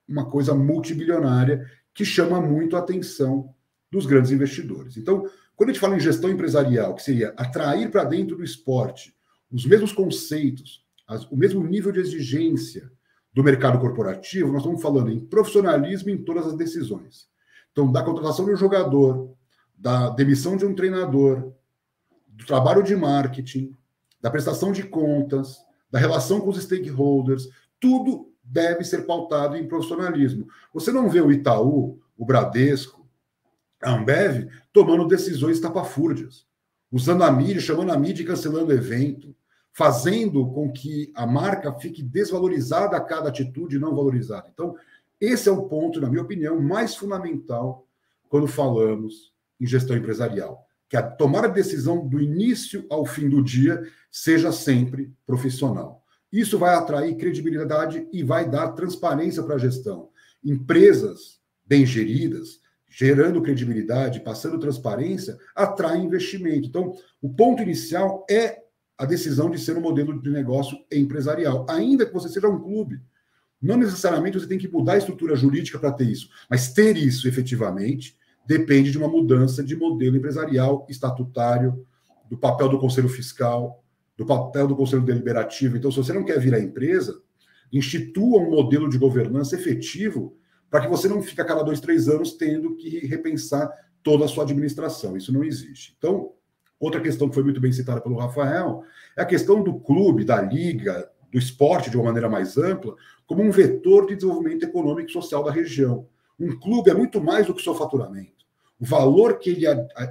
uma coisa multibilionária que chama muito a atenção dos grandes investidores. Então, quando a gente fala em gestão empresarial, que seria atrair para dentro do esporte os mesmos conceitos, as, o mesmo nível de exigência do mercado corporativo, nós estamos falando em profissionalismo em todas as decisões. Então, da contratação de um jogador, da demissão de um treinador, do trabalho de marketing, da prestação de contas, da relação com os stakeholders, tudo deve ser pautado em profissionalismo. Você não vê o Itaú, o Bradesco, a Ambev tomando decisões tapafúrdias, usando a mídia, chamando a mídia e cancelando o evento, fazendo com que a marca fique desvalorizada a cada atitude não valorizada. Então, esse é o ponto, na minha opinião, mais fundamental quando falamos em gestão empresarial, que a tomada de decisão do início ao fim do dia seja sempre profissional. Isso vai atrair credibilidade e vai dar transparência para a gestão. Empresas bem geridas, gerando credibilidade, passando transparência, atraem investimento. Então, o ponto inicial é a decisão de ser um modelo de negócio empresarial, ainda que você seja um clube. Não necessariamente você tem que mudar a estrutura jurídica para ter isso, mas ter isso efetivamente depende de uma mudança de modelo empresarial, estatutário, do papel do Conselho Fiscal, do papel do Conselho Deliberativo. Então, se você não quer virar empresa, institua um modelo de governança efetivo para que você não fique a cada dois, três anos tendo que repensar toda a sua administração. Isso não existe. Então, outra questão que foi muito bem citada pelo Rafael é a questão do clube, da liga, do esporte de uma maneira mais ampla, como um vetor de desenvolvimento econômico e social da região. Um clube é muito mais do que seu faturamento. O valor que ele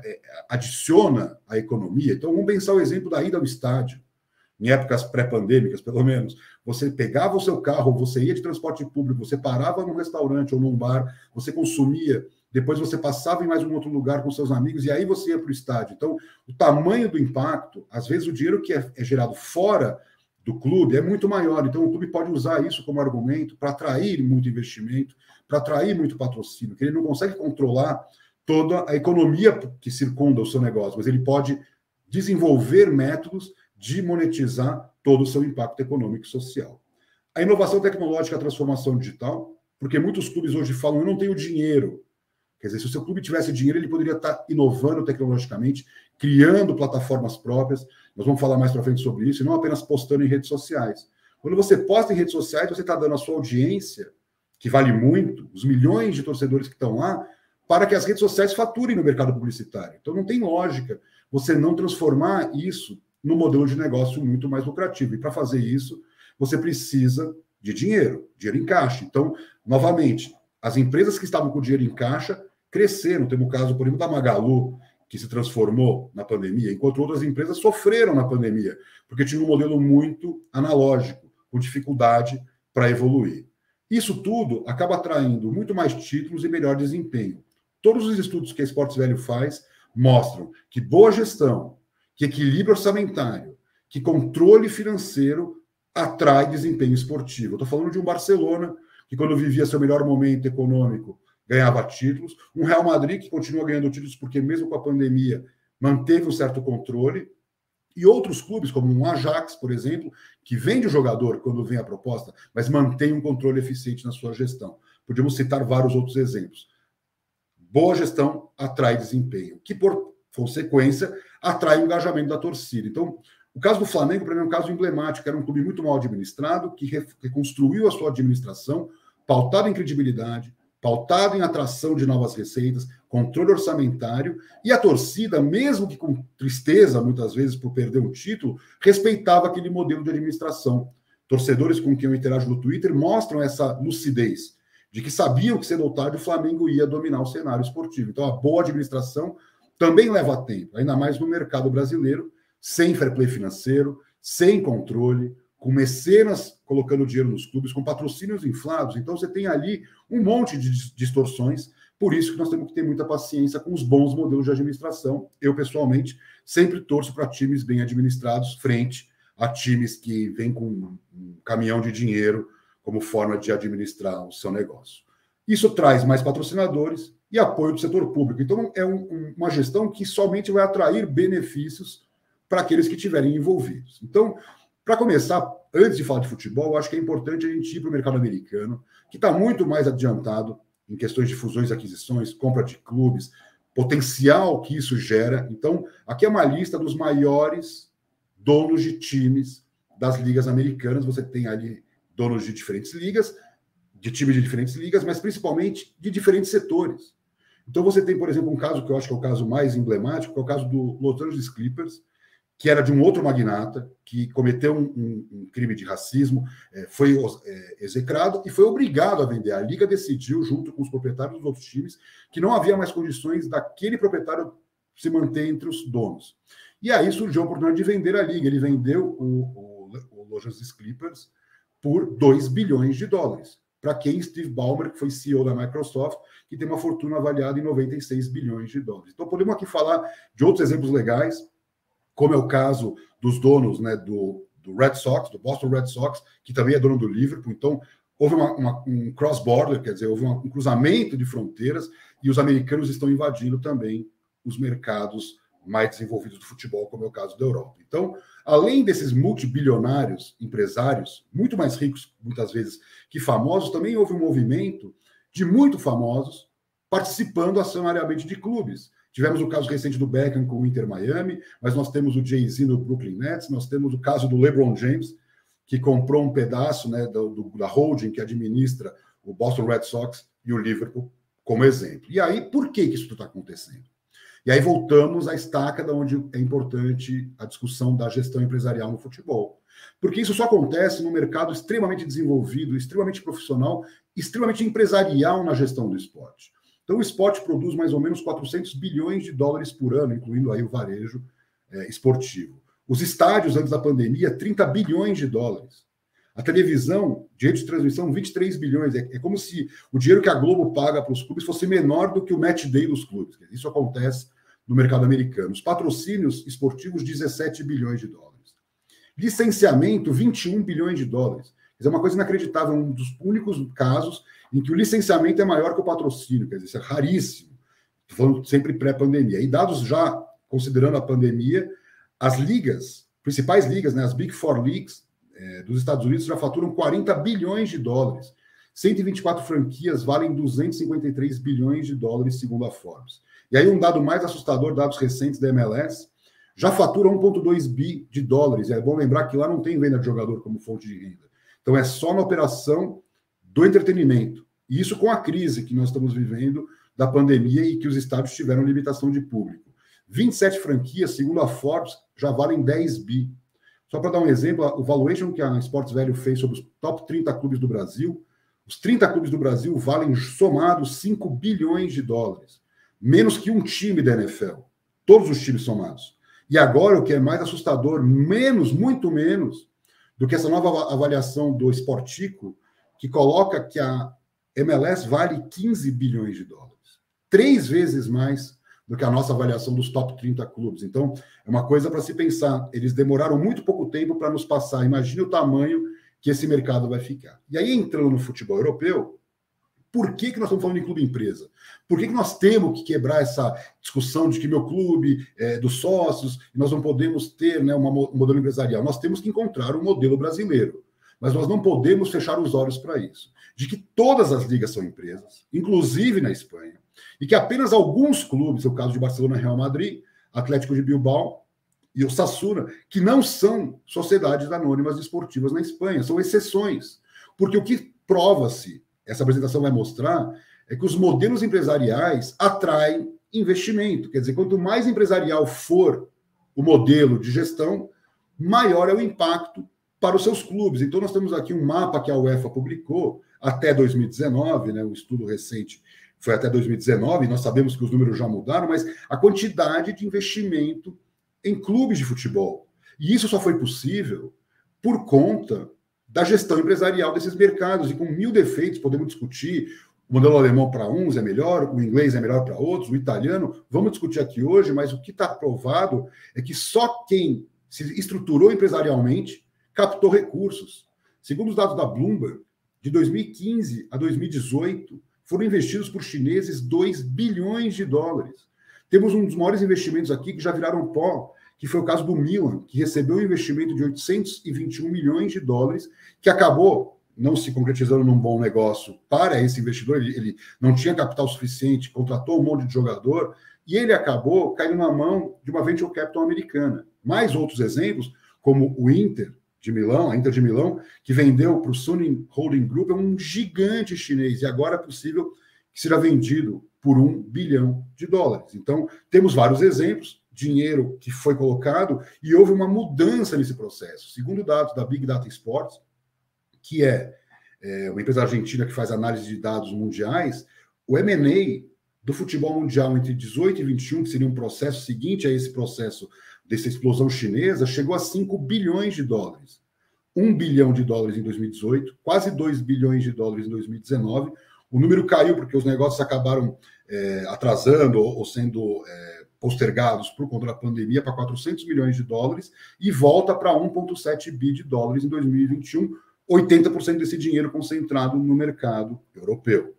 adiciona à economia. Então, vamos pensar o exemplo da ida ao estádio. Em épocas pré-pandêmicas, pelo menos, você pegava o seu carro, você ia de transporte público, você parava num restaurante ou num bar, você consumia, depois você passava em mais um outro lugar com seus amigos e aí você ia para o estádio. Então, o tamanho do impacto, às vezes o dinheiro que é, é gerado fora do clube é muito maior. Então, o clube pode usar isso como argumento para atrair muito investimento, para atrair muito patrocínio, que ele não consegue controlar toda a economia que circunda o seu negócio, mas ele pode desenvolver métodos de monetizar todo o seu impacto econômico e social. A inovação tecnológica, a transformação digital, porque muitos clubes hoje falam, eu não tenho dinheiro. Quer dizer, se o seu clube tivesse dinheiro, ele poderia estar inovando tecnologicamente, criando plataformas próprias. Nós vamos falar mais para frente sobre isso, e não apenas postando em redes sociais. Quando você posta em redes sociais, você está dando a sua audiência, que vale muito, os milhões de torcedores que estão lá, para que as redes sociais faturem no mercado publicitário. Então, não tem lógica você não transformar isso num modelo de negócio muito mais lucrativo. E para fazer isso, você precisa de dinheiro, dinheiro em caixa. Então, novamente, as empresas que estavam com dinheiro em caixa cresceram. Temos o caso, por exemplo, da Magalu, que se transformou na pandemia, enquanto outras empresas sofreram na pandemia, porque tinha um modelo muito analógico, com dificuldade para evoluir. Isso tudo acaba atraindo muito mais títulos e melhor desempenho. Todos os estudos que a Esportes Velho faz mostram que boa gestão, que equilíbrio orçamentário, que controle financeiro atrai desempenho esportivo. Eu estou falando de um Barcelona, que quando vivia seu melhor momento econômico, ganhava títulos. Um Real Madrid, que continua ganhando títulos porque, mesmo com a pandemia, manteve um certo controle. E outros clubes, como um Ajax, por exemplo, que vende o jogador quando vem a proposta, mas mantém um controle eficiente na sua gestão. Podemos citar vários outros exemplos. Boa gestão atrai desempenho, que, por consequência, atrai o engajamento da torcida. Então, o caso do Flamengo, para mim, é um caso emblemático. Era um clube muito mal administrado, que reconstruiu a sua administração, pautado em credibilidade, pautado em atração de novas receitas, controle orçamentário, e a torcida, mesmo que com tristeza, muitas vezes, por perder um título, respeitava aquele modelo de administração. Torcedores com quem eu interajo no Twitter mostram essa lucidez, de que sabiam que cedo ou tarde o Flamengo ia dominar o cenário esportivo. Então, a boa administração também leva tempo, ainda mais no mercado brasileiro, sem fair play financeiro, sem controle, com mecenas colocando dinheiro nos clubes, com patrocínios inflados. Então, você tem ali um monte de distorções. Por isso que nós temos que ter muita paciência com os bons modelos de administração. Eu, pessoalmente, sempre torço para times bem administrados frente a times que vêm com um caminhão de dinheiro como forma de administrar o seu negócio. Isso traz mais patrocinadores e apoio do setor público. Então, é um, uma gestão que somente vai atrair benefícios para aqueles que estiverem envolvidos. Então, Para começar, antes de falar de futebol, eu acho que é importante a gente ir para o mercado americano, que está muito mais adiantado em questões de fusões e aquisições, compra de clubes, potencial que isso gera. Então, aqui é uma lista dos maiores donos de times das ligas americanas. Você tem ali donos de diferentes ligas, de times de diferentes ligas, mas principalmente de diferentes setores. Então, você tem, por exemplo, um caso que eu acho que é o caso mais emblemático, que é o caso do Los Angeles Clippers, que era de um outro magnata, que cometeu um, um, um crime de racismo, é, foi é, execrado e foi obrigado a vender. A Liga decidiu, junto com os proprietários dos outros times, que não havia mais condições daquele proprietário se manter entre os donos. E aí surgiu a oportunidade de vender a Liga. Ele vendeu o, o, o Los Angeles Clippers por dois bilhões de dólares. Para quem? Steve Ballmer, que foi C E O da Microsoft, que tem uma fortuna avaliada em noventa e seis bilhões de dólares. Então, podemos aqui falar de outros exemplos legais, como é o caso dos donos, né, do, do Red Sox, do Boston Red Sox, que também é dono do Liverpool. Então, houve uma, uma, um cross-border, quer dizer, houve uma, um cruzamento de fronteiras, e os americanos estão invadindo também os mercados mais desenvolvidos do futebol, como é o caso da Europa. Então, além desses multibilionários empresários, muito mais ricos, muitas vezes, que famosos, também houve um movimento de muito famosos participando acionariamente de clubes. Tivemos o caso recente do Beckham com o Inter Miami, mas nós temos o Jay-Z no Brooklyn Nets, nós temos o caso do LeBron James, que comprou um pedaço, né, do, do, da holding que administra o Boston Red Sox e o Liverpool como exemplo. E aí, por que, que isso está acontecendo? E aí voltamos à estaca de onde é importante a discussão da gestão empresarial no futebol. Porque isso só acontece num mercado extremamente desenvolvido, extremamente profissional, extremamente empresarial na gestão do esporte. Então, o esporte produz mais ou menos quatrocentos bilhões de dólares por ano, incluindo aí o varejo é, esportivo. Os estádios, antes da pandemia, trinta bilhões de dólares. A televisão, direito de transmissão, vinte e três bilhões. É, é como se o dinheiro que a Globo paga para os clubes fosse menor do que o match day dos clubes. Isso acontece no mercado americano. Os patrocínios esportivos, dezessete bilhões de dólares. Licenciamento, vinte e um bilhões de dólares. É uma coisa inacreditável, um dos únicos casos em que o licenciamento é maior que o patrocínio, quer dizer, isso é raríssimo. Estou falando sempre pré-pandemia. E dados já, considerando a pandemia, as ligas, principais ligas, né, as Big Four Leagues é, dos Estados Unidos já faturam quarenta bilhões de dólares. cento e vinte e quatro franquias valem duzentos e cinquenta e três bilhões de dólares, segundo a Forbes. E aí um dado mais assustador, dados recentes da M L S, já fatura um vírgula dois bi de dólares. E é bom lembrar que lá não tem venda de jogador como fonte de renda. Então é só na operação do entretenimento. E isso com a crise que nós estamos vivendo da pandemia e que os estádios tiveram limitação de público. vinte e sete franquias, segundo a Forbes, já valem dez bi. Só para dar um exemplo, o valuation que a Sports Value fez sobre os top trinta clubes do Brasil, os trinta clubes do Brasil valem somados cinco bilhões de dólares. Menos que um time da N F L. Todos os times somados. E agora, o que é mais assustador, menos, muito menos, do que essa nova avaliação do Sportico, que coloca que a M L S vale quinze bilhões de dólares. Três vezes mais do que a nossa avaliação dos top trinta clubes. Então, é uma coisa para se pensar. Eles demoraram muito pouco tempo para nos passar. Imagine o tamanho que esse mercado vai ficar. E aí, entrando no futebol europeu, por que, que nós estamos falando em clube-empresa? Por que, que nós temos que quebrar essa discussão de que meu clube é dos sócios, e nós não podemos ter, né, uma, um modelo empresarial? Nós temos que encontrar um modelo brasileiro. Mas nós não podemos fechar os olhos para isso. De que todas as ligas são empresas, inclusive na Espanha, e que apenas alguns clubes, é o caso de Barcelona, Real Madrid, Atlético de Bilbao e o Osasuna, que não são sociedades anônimas esportivas na Espanha, são exceções. Porque o que prova-se, essa apresentação vai mostrar, é que os modelos empresariais atraem investimento. Quer dizer, quanto mais empresarial for o modelo de gestão, maior é o impacto para os seus clubes. Então, nós temos aqui um mapa que a UEFA publicou até dois mil e dezenove, né? Um estudo recente foi até dois mil e dezenove, nós sabemos que os números já mudaram, mas a quantidade de investimento em clubes de futebol. E isso só foi possível por conta da gestão empresarial desses mercados, e com mil defeitos, podemos discutir, o modelo alemão para uns é melhor, o inglês é melhor para outros, o italiano, vamos discutir aqui hoje, mas o que está provado é que só quem se estruturou empresarialmente captou recursos. Segundo os dados da Bloomberg, de dois mil e quinze a dois mil e dezoito, foram investidos por chineses dois bilhões de dólares. Temos um dos maiores investimentos aqui que já viraram pó, que foi o caso do Milan, que recebeu um investimento de oitocentos e vinte e um milhões de dólares, que acabou não se concretizando num bom negócio para esse investidor. Ele, ele não tinha capital suficiente, contratou um monte de jogador, e ele acabou caindo na mão de uma venture capital americana. Mais outros exemplos, como o Inter de Milão, a Inter de Milão, que vendeu para o Suning Holding Group, é um gigante chinês, e agora é possível que seja vendido por um bilhão de dólares. Então, temos vários exemplos, dinheiro que foi colocado, e houve uma mudança nesse processo. Segundo dados da Big Data Sports, que é, é uma empresa argentina que faz análise de dados mundiais, o M and A do futebol mundial entre dezoito e vinte e um, que seria um processo seguinte a esse processo dessa explosão chinesa, chegou a cinco bilhões de dólares. um bilhão de dólares em dois mil e dezoito, quase dois bilhões de dólares em dois mil e dezenove. O número caiu porque os negócios acabaram é, atrasando ou, ou sendo é, postergados por conta da pandemia para quatrocentos milhões de dólares e volta para um vírgula sete bi de dólares em dois mil e vinte e um, oitenta por cento desse dinheiro concentrado no mercado europeu.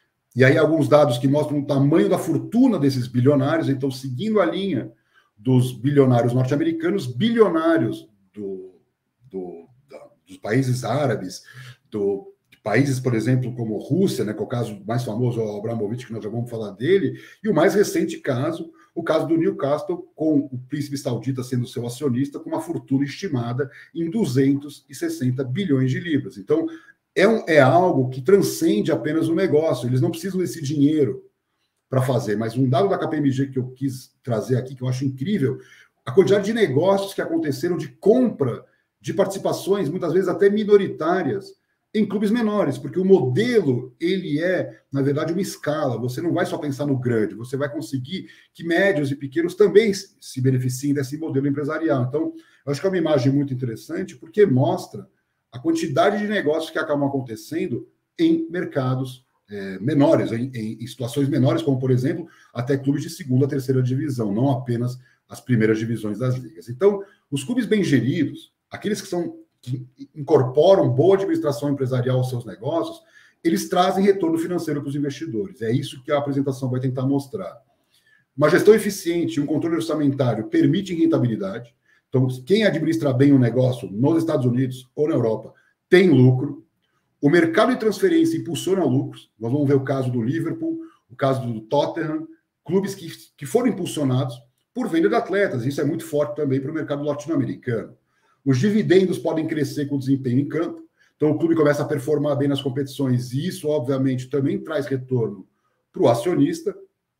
E aí alguns dados que mostram o tamanho da fortuna desses bilionários, então seguindo a linha dos bilionários norte-americanos, bilionários do, do, da, dos países árabes, do, de países, por exemplo, como Rússia, né, que é o caso mais famoso, o Abramovich, que nós já vamos falar dele, e o mais recente caso, o caso do Newcastle, com o príncipe saudita sendo seu acionista, com uma fortuna estimada em duzentos e sessenta bilhões de libras. Então, é, um, é algo que transcende apenas o negócio, eles não precisam desse dinheiro para fazer, mas um dado da K P M G que eu quis trazer aqui, que eu acho incrível, a quantidade de negócios que aconteceram de compra de participações, muitas vezes até minoritárias, em clubes menores, porque o modelo, ele é, na verdade, uma escala. Você não vai só pensar no grande, você vai conseguir que médios e pequenos também se beneficiem desse modelo empresarial. Então, eu acho que é uma imagem muito interessante, porque mostra a quantidade de negócios que acabam acontecendo em mercados é, menores, em, em situações menores, como, por exemplo, até clubes de segunda, terceira divisão, não apenas as primeiras divisões das ligas. Então, os clubes bem geridos, aqueles que são que incorporam boa administração empresarial aos seus negócios, eles trazem retorno financeiro para os investidores. É isso que a apresentação vai tentar mostrar. Uma gestão eficiente e um controle orçamentário permitem rentabilidade. Então, quem administra bem o negócio nos Estados Unidos ou na Europa tem lucro. O mercado de transferência impulsiona lucros. Nós vamos ver o caso do Liverpool, o caso do Tottenham, clubes que, que foram impulsionados por venda de atletas. Isso é muito forte também para o mercado latino-americano. Os dividendos podem crescer com o desempenho em campo, então o clube começa a performar bem nas competições, e isso, obviamente, também traz retorno para o acionista.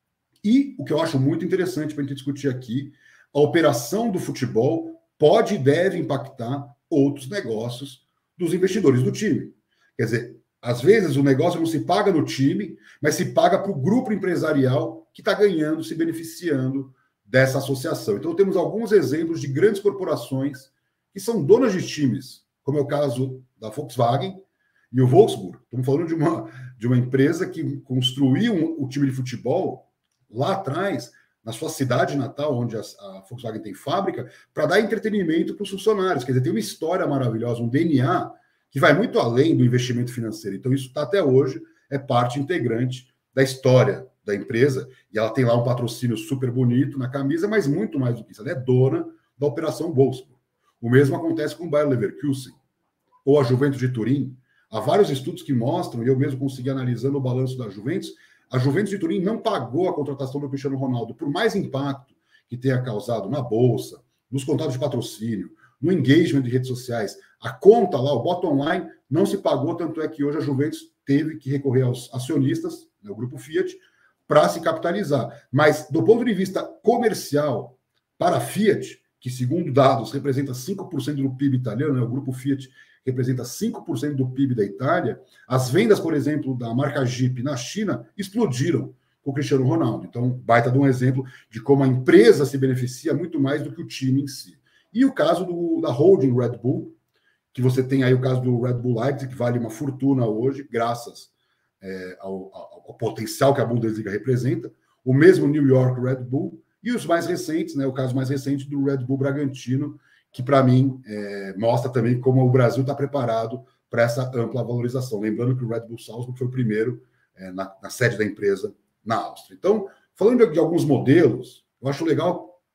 E o que eu acho muito interessante para a gente discutir aqui, a operação do futebol pode e deve impactar outros negócios dos investidores do time. Quer dizer, às vezes o negócio não se paga no time, mas se paga para o grupo empresarial que está ganhando, se beneficiando dessa associação. Então temos alguns exemplos de grandes corporações que são donas de times, como é o caso da Volkswagen e o Wolfsburg. Estamos falando de uma, de uma empresa que construiu um, o time de futebol lá atrás, na sua cidade natal, onde a, a Volkswagen tem fábrica, para dar entretenimento para os funcionários. Quer dizer, tem uma história maravilhosa, um D N A que vai muito além do investimento financeiro. Então, isso está até hoje, é parte integrante da história da empresa, e ela tem lá um patrocínio super bonito na camisa, mas muito mais do que isso, ela é dona da Operação Wolfsburg. O mesmo acontece com o Bayer Leverkusen ou a Juventus de Turim. Há vários estudos que mostram, e eu mesmo consegui analisando o balanço da Juventus, a Juventus de Turim não pagou a contratação do Cristiano Ronaldo, por mais impacto que tenha causado na bolsa, nos contratos de patrocínio, no engagement de redes sociais. A conta lá, o bottom line, não se pagou, tanto é que hoje a Juventus teve que recorrer aos acionistas, né, o grupo Fiat, para se capitalizar. Mas, do ponto de vista comercial, para a Fiat, que, segundo dados, representa cinco por cento do P I B italiano, né? O grupo Fiat representa cinco por cento do P I B da Itália, as vendas, por exemplo, da marca Jeep na China explodiram com o Cristiano Ronaldo. Então, baita de um exemplo de como a empresa se beneficia muito mais do que o time em si. E o caso do, da holding Red Bull, que você tem aí o caso do Red Bull Leipzig, que vale uma fortuna hoje, graças é, ao, ao, ao potencial que a Bundesliga representa, o mesmo New York Red Bull, e os mais recentes, né, o caso mais recente do Red Bull Bragantino, que para mim é, mostra também como o Brasil está preparado para essa ampla valorização. Lembrando que o Red Bull Salzburg foi o primeiro é, na, na sede da empresa na Áustria. Então, falando de, de alguns modelos, eu acho legal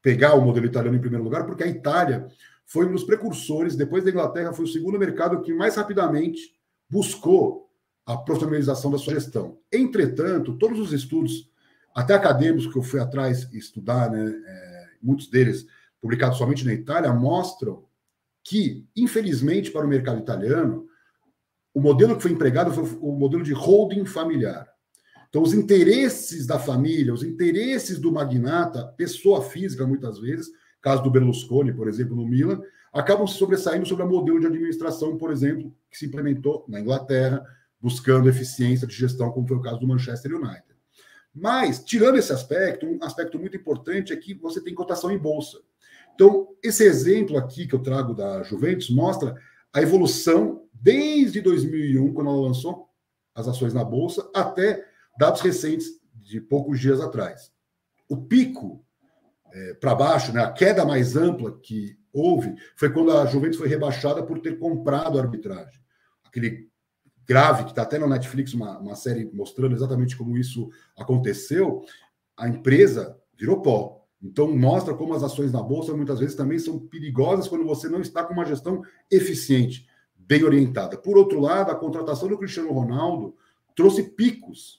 pegar o modelo italiano em primeiro lugar, porque a Itália foi um dos precursores, depois da Inglaterra, foi o segundo mercado que mais rapidamente buscou a profissionalização da sua gestão. Entretanto, todos os estudos, até acadêmicos que eu fui atrás estudar, né, é, muitos deles publicados somente na Itália, mostram que, infelizmente, para o mercado italiano, o modelo que foi empregado foi o modelo de holding familiar. Então, os interesses da família, os interesses do magnata, pessoa física, muitas vezes, caso do Berlusconi, por exemplo, no Milan, acabam se sobressaindo sobre o modelo de administração, por exemplo, que se implementou na Inglaterra, buscando eficiência de gestão, como foi o caso do Manchester United. Mas, tirando esse aspecto, um aspecto muito importante é que você tem cotação em bolsa. Então, esse exemplo aqui que eu trago da Juventus mostra a evolução desde dois mil e um, quando ela lançou as ações na bolsa, até dados recentes de poucos dias atrás. O pico é, para baixo, né, a queda mais ampla que houve, foi quando a Juventus foi rebaixada por ter comprado a arbitragem. Aquele grave, que está até na Netflix, uma, uma série mostrando exatamente como isso aconteceu, a empresa virou pó. Então, mostra como as ações na bolsa, muitas vezes, também são perigosas quando você não está com uma gestão eficiente, bem orientada. Por outro lado, a contratação do Cristiano Ronaldo trouxe picos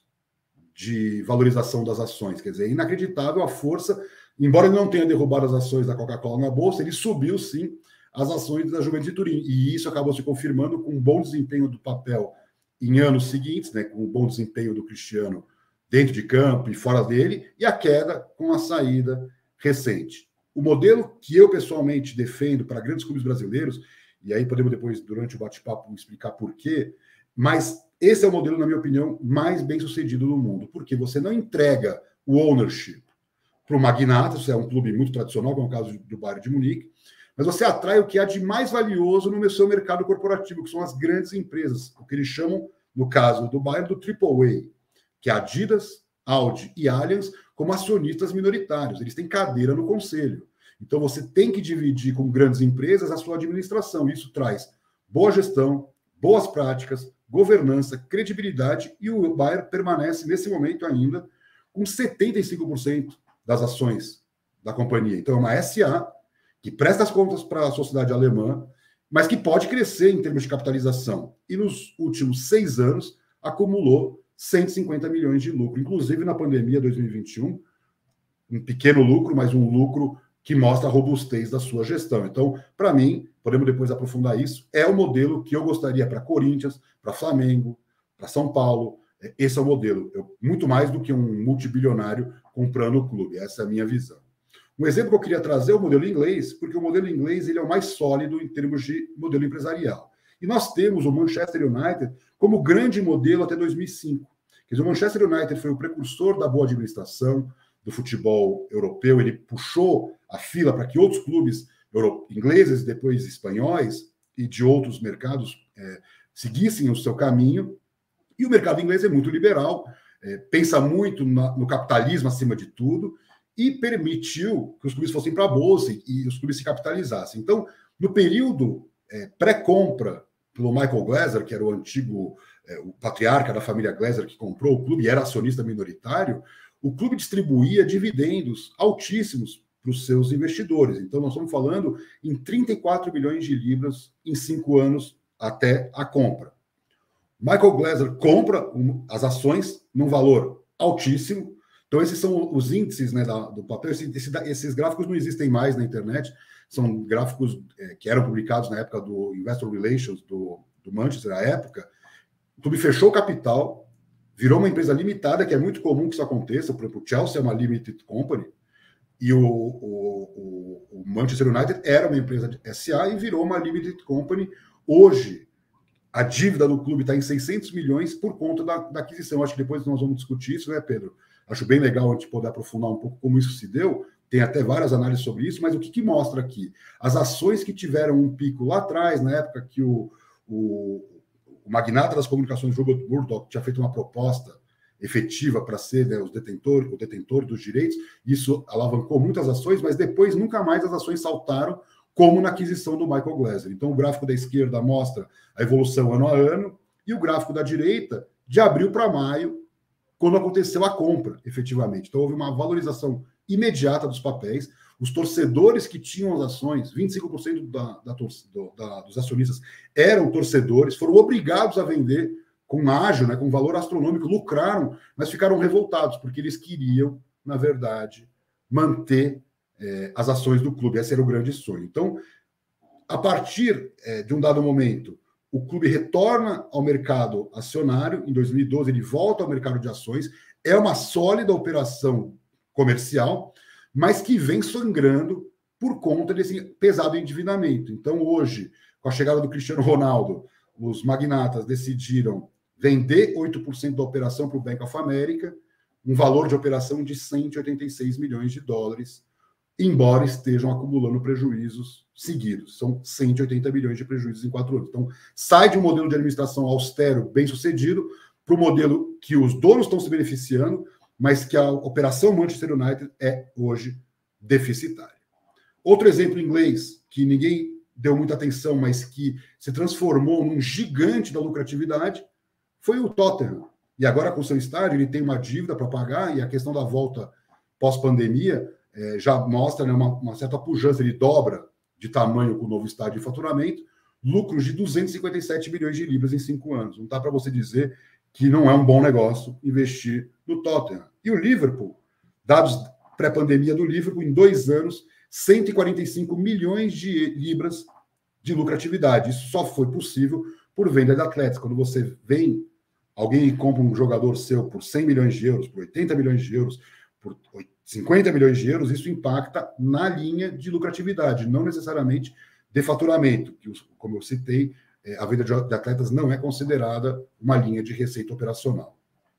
de valorização das ações. Quer dizer, é inacreditável a força. Embora ele não tenha derrubado as ações da Coca-Cola na bolsa, ele subiu, sim, as ações da Juventus de Turim. E isso acabou se confirmando com um bom desempenho do papel em anos seguintes, né, com um bom desempenho do Cristiano dentro de campo e fora dele, e a queda com a saída recente. O modelo que eu pessoalmente defendo para grandes clubes brasileiros, e aí podemos depois, durante o bate-papo, explicar por quê, mas esse é o modelo, na minha opinião, mais bem sucedido do mundo, porque você não entrega o ownership para o magnata, isso é um clube muito tradicional, como é o caso do Bayern de Munique, mas você atrai o que há de mais valioso no seu mercado corporativo, que são as grandes empresas, o que eles chamam, no caso do Bayern, do Triple A, que é Adidas, Audi e Allianz, como acionistas minoritários. Eles têm cadeira no conselho. Então, você tem que dividir com grandes empresas a sua administração. Isso traz boa gestão, boas práticas, governança, credibilidade, e o Bayern permanece, nesse momento ainda, com setenta e cinco por cento das ações da companhia. Então, é uma S A que presta as contas para a sociedade alemã, mas que pode crescer em termos de capitalização. E nos últimos seis anos, acumulou cento e cinquenta milhões de lucro. Inclusive, na pandemia dois mil e vinte e um, um pequeno lucro, mas um lucro que mostra a robustez da sua gestão. Então, para mim, podemos depois aprofundar isso, é o modelo que eu gostaria para Corinthians, para Flamengo, para São Paulo. Esse é o modelo. Eu, muito mais do que um multibilionário comprando o clube. Essa é a minha visão. Um exemplo que eu queria trazer é o modelo inglês, porque o modelo inglês ele é o mais sólido em termos de modelo empresarial. E nós temos o Manchester United como grande modelo até dois mil e cinco. Quer dizer, o Manchester United foi o precursor da boa administração do futebol europeu, ele puxou a fila para que outros clubes ingleses, depois espanhóis e de outros mercados é, seguissem o seu caminho. E o mercado inglês é muito liberal, é, pensa muito na, no capitalismo acima de tudo, e permitiu que os clubes fossem para a bolsa e, e os clubes se capitalizassem. Então, no período é, pré-compra pelo Michael Glazer, que era o antigo é, o patriarca da família Glazer que comprou o clube e era acionista minoritário, o clube distribuía dividendos altíssimos para os seus investidores. Então, nós estamos falando em trinta e quatro milhões de libras em cinco anos até a compra. Michael Glazer compra as ações num valor altíssimo. Então, esses são os índices, né, da, do papel. Esse, esse, esses gráficos não existem mais na internet. São gráficos é, que eram publicados na época do Investor Relations, do, do Manchester, à época. O clube fechou o capital, virou uma empresa limitada, que é muito comum que isso aconteça. Por exemplo, o Chelsea é uma limited company, e o, o, o Manchester United era uma empresa de S A e virou uma limited company. Hoje, a dívida do clube está em seiscentos milhões por conta da, da aquisição. Acho que depois nós vamos discutir isso, né, Pedro? Acho bem legal a gente poder aprofundar um pouco como isso se deu. Tem até várias análises sobre isso, mas o que, que mostra aqui? As ações que tiveram um pico lá atrás, na época que o, o, o magnata das comunicações, Rupert Murdoch, tinha feito uma proposta efetiva para ser, né, os detentores, o detentor dos direitos, isso alavancou muitas ações, mas depois nunca mais as ações saltaram, como na aquisição do Michael Glazer. Então, o gráfico da esquerda mostra a evolução ano a ano, e o gráfico da direita, de abril para maio, quando aconteceu a compra, efetivamente. Então, houve uma valorização imediata dos papéis. Os torcedores que tinham as ações, vinte e cinco por cento da, da, da, dos acionistas eram torcedores, foram obrigados a vender com ágio, né, com valor astronômico, lucraram, mas ficaram revoltados, porque eles queriam, na verdade, manter é, as ações do clube. Esse era o grande sonho. Então, a partir é, de um dado momento, o clube retorna ao mercado acionário. Em dois mil e doze, ele volta ao mercado de ações. É uma sólida operação comercial, mas que vem sangrando por conta desse pesado endividamento. Então, hoje, com a chegada do Cristiano Ronaldo, os magnatas decidiram vender oito por cento da operação para o Bank of America, um valor de operação de cento e oitenta e seis milhões de dólares, embora estejam acumulando prejuízos seguidos. São cento e oitenta milhões de prejuízos em quatro anos. Então, sai de um modelo de administração austero, bem-sucedido, para o modelo que os donos estão se beneficiando, mas que a operação Manchester United é hoje deficitária. Outro exemplo inglês, que ninguém deu muita atenção, mas que se transformou num gigante da lucratividade, foi o Tottenham. E agora, com o seu estádio, ele tem uma dívida para pagar, e a questão da volta pós-pandemia é, já mostra, né, uma, uma certa pujança. Ele dobra de tamanho com o novo estádio de faturamento, lucros de duzentos e cinquenta e sete milhões de libras em cinco anos. Não dá para você dizer que não é um bom negócio investir no Tottenham. E o Liverpool, dados pré-pandemia do Liverpool, em dois anos, cento e quarenta e cinco milhões de libras de lucratividade. Isso só foi possível por venda de atletas. Quando você vem, alguém compra um jogador seu por cem milhões de euros, por oitenta milhões de euros, por cinquenta milhões de euros, isso impacta na linha de lucratividade, não necessariamente de faturamento, que, como eu citei, a venda de atletas não é considerada uma linha de receita operacional.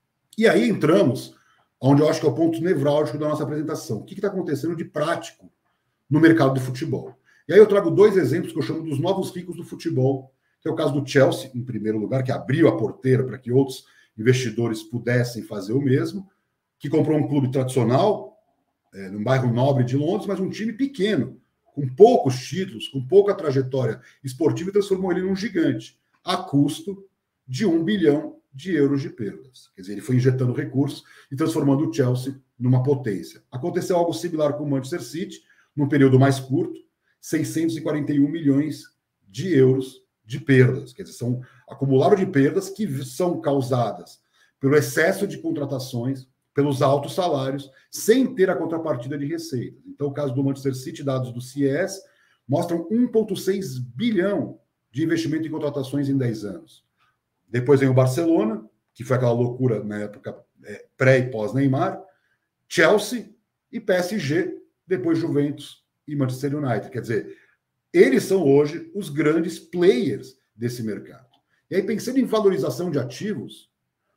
E aí entramos onde eu acho que é o ponto nevrálgico da nossa apresentação. O que está acontecendo de prático no mercado do futebol? E aí eu trago dois exemplos que eu chamo dos novos ricos do futebol, que é o caso do Chelsea, em primeiro lugar, que abriu a porteira para que outros investidores pudessem fazer o mesmo, que comprou um clube tradicional, é, num bairro nobre de Londres, mas um time pequeno, com poucos títulos, com pouca trajetória esportiva, e transformou ele num gigante, a custo de um bilhão de euros de perdas. Quer dizer, ele foi injetando recursos e transformando o Chelsea numa potência. Aconteceu algo similar com o Manchester City, num período mais curto, seiscentos e quarenta e um milhões de euros de perdas. Quer dizer, são acumulado de perdas que são causadas pelo excesso de contratações, pelos altos salários, sem ter a contrapartida de receitas. Então, o caso do Manchester City, dados do C E S, mostram um vírgula seis bilhão de investimento em contratações em dez anos. Depois vem o Barcelona, que foi aquela loucura na época é, pré e pós-Neymar, Chelsea e P S G, depois Juventus e Manchester United. Quer dizer, eles são hoje os grandes players desse mercado. E aí, pensando em valorização de ativos,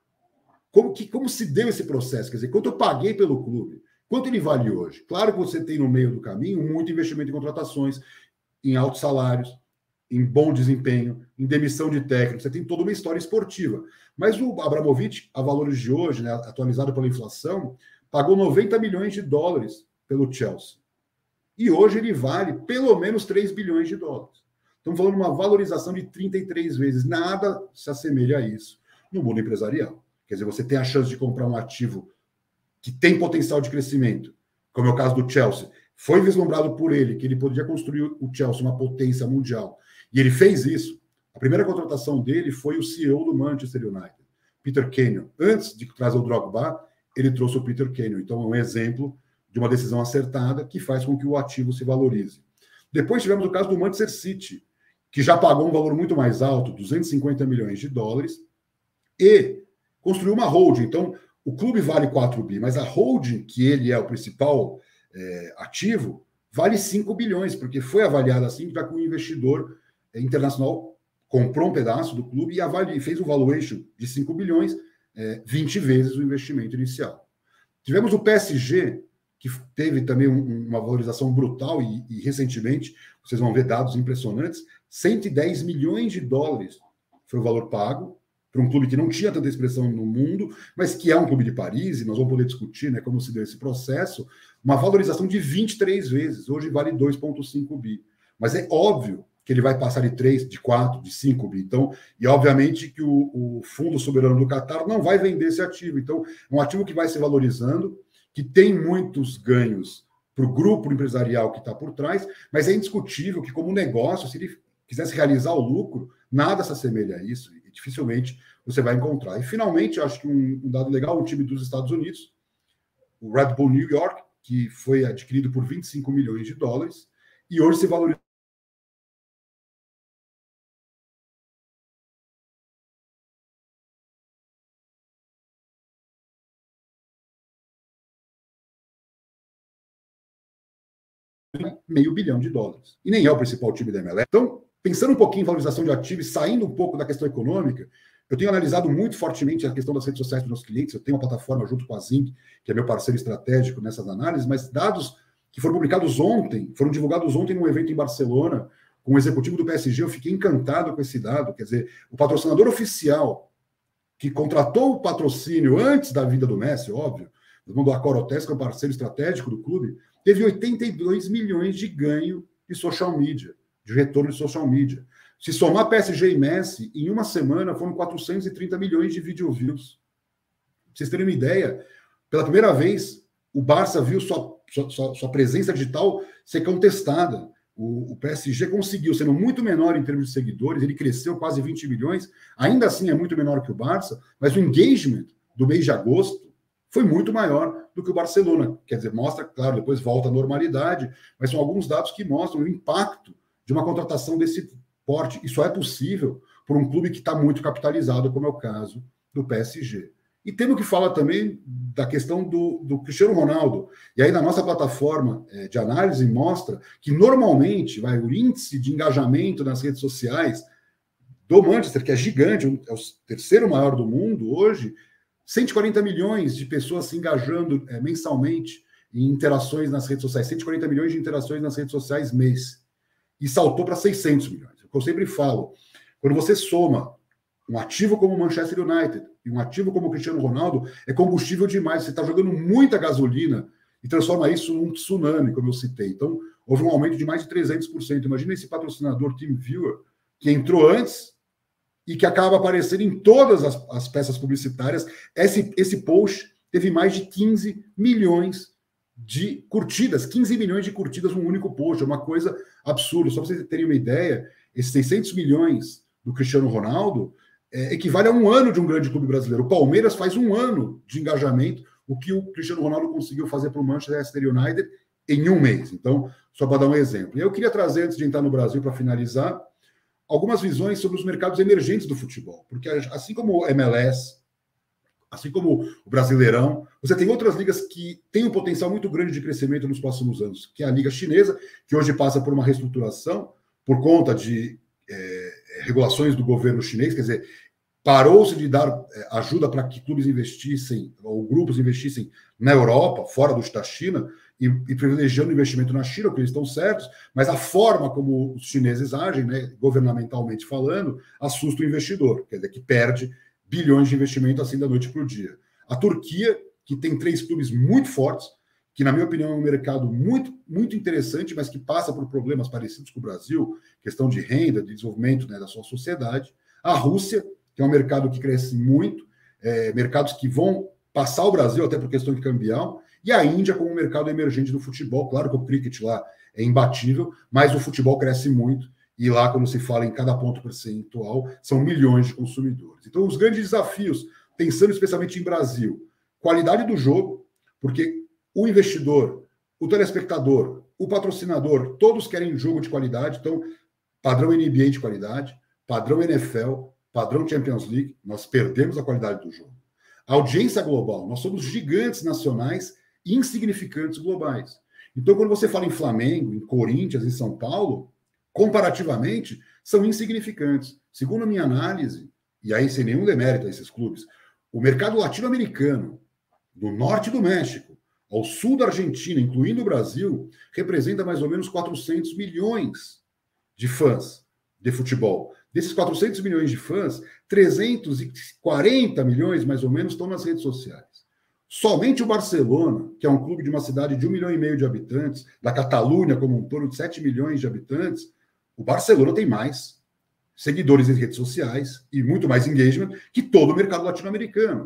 Como, que, como se deu esse processo? Quer dizer, quanto eu paguei pelo clube? Quanto ele vale hoje? Claro que você tem no meio do caminho muito investimento em contratações, em altos salários, em bom desempenho, em demissão de técnico. Você tem toda uma história esportiva. Mas o Abramovich, a valores de hoje, né, atualizado pela inflação, pagou noventa milhões de dólares pelo Chelsea. E hoje ele vale pelo menos três bilhões de dólares. Estamos falando de uma valorização de trinta e três vezes. Nada se assemelha a isso no mundo empresarial. Quer dizer, você tem a chance de comprar um ativo que tem potencial de crescimento, como é o caso do Chelsea. Foi vislumbrado por ele que ele podia construir o Chelsea uma potência mundial. E ele fez isso. A primeira contratação dele foi o C E O do Manchester United, Peter Kenyon. Antes de trazer o Drogba, ele trouxe o Peter Kenyon. Então, é um exemplo de uma decisão acertada que faz com que o ativo se valorize. Depois tivemos o caso do Manchester City, que já pagou um valor muito mais alto, duzentos e cinquenta milhões de dólares, e construiu uma holding. Então, o clube vale quatro bi, mas a holding, que ele é o principal é, ativo, vale cinco bilhões, porque foi avaliada assim, já que o investidor é, internacional comprou um pedaço do clube e avali, fez um valuation de cinco bilhões, é, vinte vezes o investimento inicial. Tivemos o P S G, que teve também um, uma valorização brutal e, e recentemente, vocês vão ver dados impressionantes, cento e dez milhões de dólares foi o valor pago para um clube que não tinha tanta expressão no mundo, mas que é um clube de Paris, e nós vamos poder discutir, né, como se deu esse processo, uma valorização de vinte e três vezes, hoje vale dois vírgula cinco bi. Mas é óbvio que ele vai passar de três, de quatro, de cinco bi. Então, e obviamente que o, o Fundo Soberano do Catar não vai vender esse ativo. Então, é um ativo que vai se valorizando, que tem muitos ganhos para o grupo empresarial que está por trás, mas é indiscutível que, como negócio, se ele quisesse realizar o lucro, nada se assemelha a isso, e dificilmente você vai encontrar. E, finalmente, acho que um, um dado legal, um time dos Estados Unidos, o Red Bull New York, que foi adquirido por vinte e cinco milhões de dólares, e hoje se valoriza meio bilhão de dólares. E nem é o principal time da M L S. Então, pensando um pouquinho em valorização de ativos, saindo um pouco da questão econômica, eu tenho analisado muito fortemente a questão das redes sociais dos meus clientes. Eu tenho uma plataforma junto com a Zinc, que é meu parceiro estratégico nessas análises, mas dados que foram publicados ontem, foram divulgados ontem num evento em Barcelona, com o executivo do P S G, eu fiquei encantado com esse dado. Quer dizer, o patrocinador oficial que contratou o patrocínio antes da vinda do Messi, óbvio, do Accor Hotels, que é um parceiro estratégico do clube, teve oitenta e dois milhões de ganho de social media, de retorno de social media. Se somar P S G e Messi, em uma semana foram quatrocentos e trinta milhões de video views. Pra vocês terem uma ideia, pela primeira vez, o Barça viu sua, sua, sua presença digital ser contestada. O, o P S G conseguiu, sendo muito menor em termos de seguidores, ele cresceu quase vinte milhões, ainda assim é muito menor que o Barça, mas o engagement do mês de agosto foi muito maior do que o Barcelona. Quer dizer, mostra, claro, depois volta à normalidade, mas são alguns dados que mostram o impacto de uma contratação desse porte. E só é possível por um clube que está muito capitalizado, como é o caso do P S G. E temos que falar também da questão do, do Cristiano Ronaldo. E aí, na nossa plataforma é, de análise, mostra que, normalmente, vai, o índice de engajamento nas redes sociais do Manchester, que é gigante, é o terceiro maior do mundo hoje, cento e quarenta milhões de pessoas se engajando é, mensalmente em interações nas redes sociais, cento e quarenta milhões de interações nas redes sociais mês. E saltou para seiscentos milhões. O que eu sempre falo, quando você soma um ativo como o Manchester United e um ativo como o Cristiano Ronaldo, é combustível demais. Você está jogando muita gasolina e transforma isso num tsunami, como eu citei. Então, houve um aumento de mais de trezentos por cento. Imagina esse patrocinador TeamViewer, que entrou antes e que acaba aparecendo em todas as, as peças publicitárias. Esse, esse post teve mais de quinze milhões de curtidas, quinze milhões de curtidas num único post, é uma coisa absurda. Só para vocês terem uma ideia, esses seiscentos milhões do Cristiano Ronaldo é, equivale a um ano de um grande clube brasileiro. O Palmeiras faz um ano de engajamento, o que o Cristiano Ronaldo conseguiu fazer para o Manchester United em um mês. Então, só para dar um exemplo. E eu queria trazer, antes de entrar no Brasil, para finalizar, algumas visões sobre os mercados emergentes do futebol. Porque assim como o M L S, assim como o Brasileirão, você tem outras ligas que têm um potencial muito grande de crescimento nos próximos anos, que é a Liga Chinesa, que hoje passa por uma reestruturação por conta de é, regulações do governo chinês, quer dizer, parou-se de dar é, ajuda para que clubes investissem, ou grupos investissem na Europa, fora do, da China, e, e privilegiando o investimento na China, porque eles estão certos, mas a forma como os chineses agem, né, governamentalmente falando, assusta o investidor, quer dizer, que perde bilhões de investimento assim da noite para o dia. A Turquia, que tem três clubes muito fortes, que, na minha opinião, é um mercado muito, muito interessante, mas que passa por problemas parecidos com o Brasil, questão de renda, de desenvolvimento, né, da sua sociedade. A Rússia, que é um mercado que cresce muito, é, mercados que vão passar o Brasil, até por questão de cambial, e a Índia como um mercado emergente do futebol. Claro que o cricket lá é imbatível, mas o futebol cresce muito, e lá, quando se fala em cada ponto percentual, são milhões de consumidores. Então, os grandes desafios, pensando especialmente em Brasil, qualidade do jogo, porque o investidor, o telespectador, o patrocinador, todos querem jogo de qualidade. Então, padrão N B A de qualidade, padrão N F L, padrão Champions League, nós perdemos a qualidade do jogo. A audiência global, nós somos gigantes nacionais e insignificantes globais. Então, quando você fala em Flamengo, em Corinthians, em São Paulo, comparativamente, são insignificantes. Segundo a minha análise, e aí sem nenhum demérito a esses clubes, o mercado latino-americano, do norte do México ao sul da Argentina, incluindo o Brasil, representa mais ou menos quatrocentos milhões de fãs de futebol. Desses quatrocentos milhões de fãs, trezentos e quarenta milhões, mais ou menos, estão nas redes sociais. Somente o Barcelona, que é um clube de uma cidade de um milhão e meio de habitantes, da Catalunha como um todo de sete milhões de habitantes, o Barcelona tem mais seguidores em redes sociais e muito mais engagement que todo o mercado latino-americano.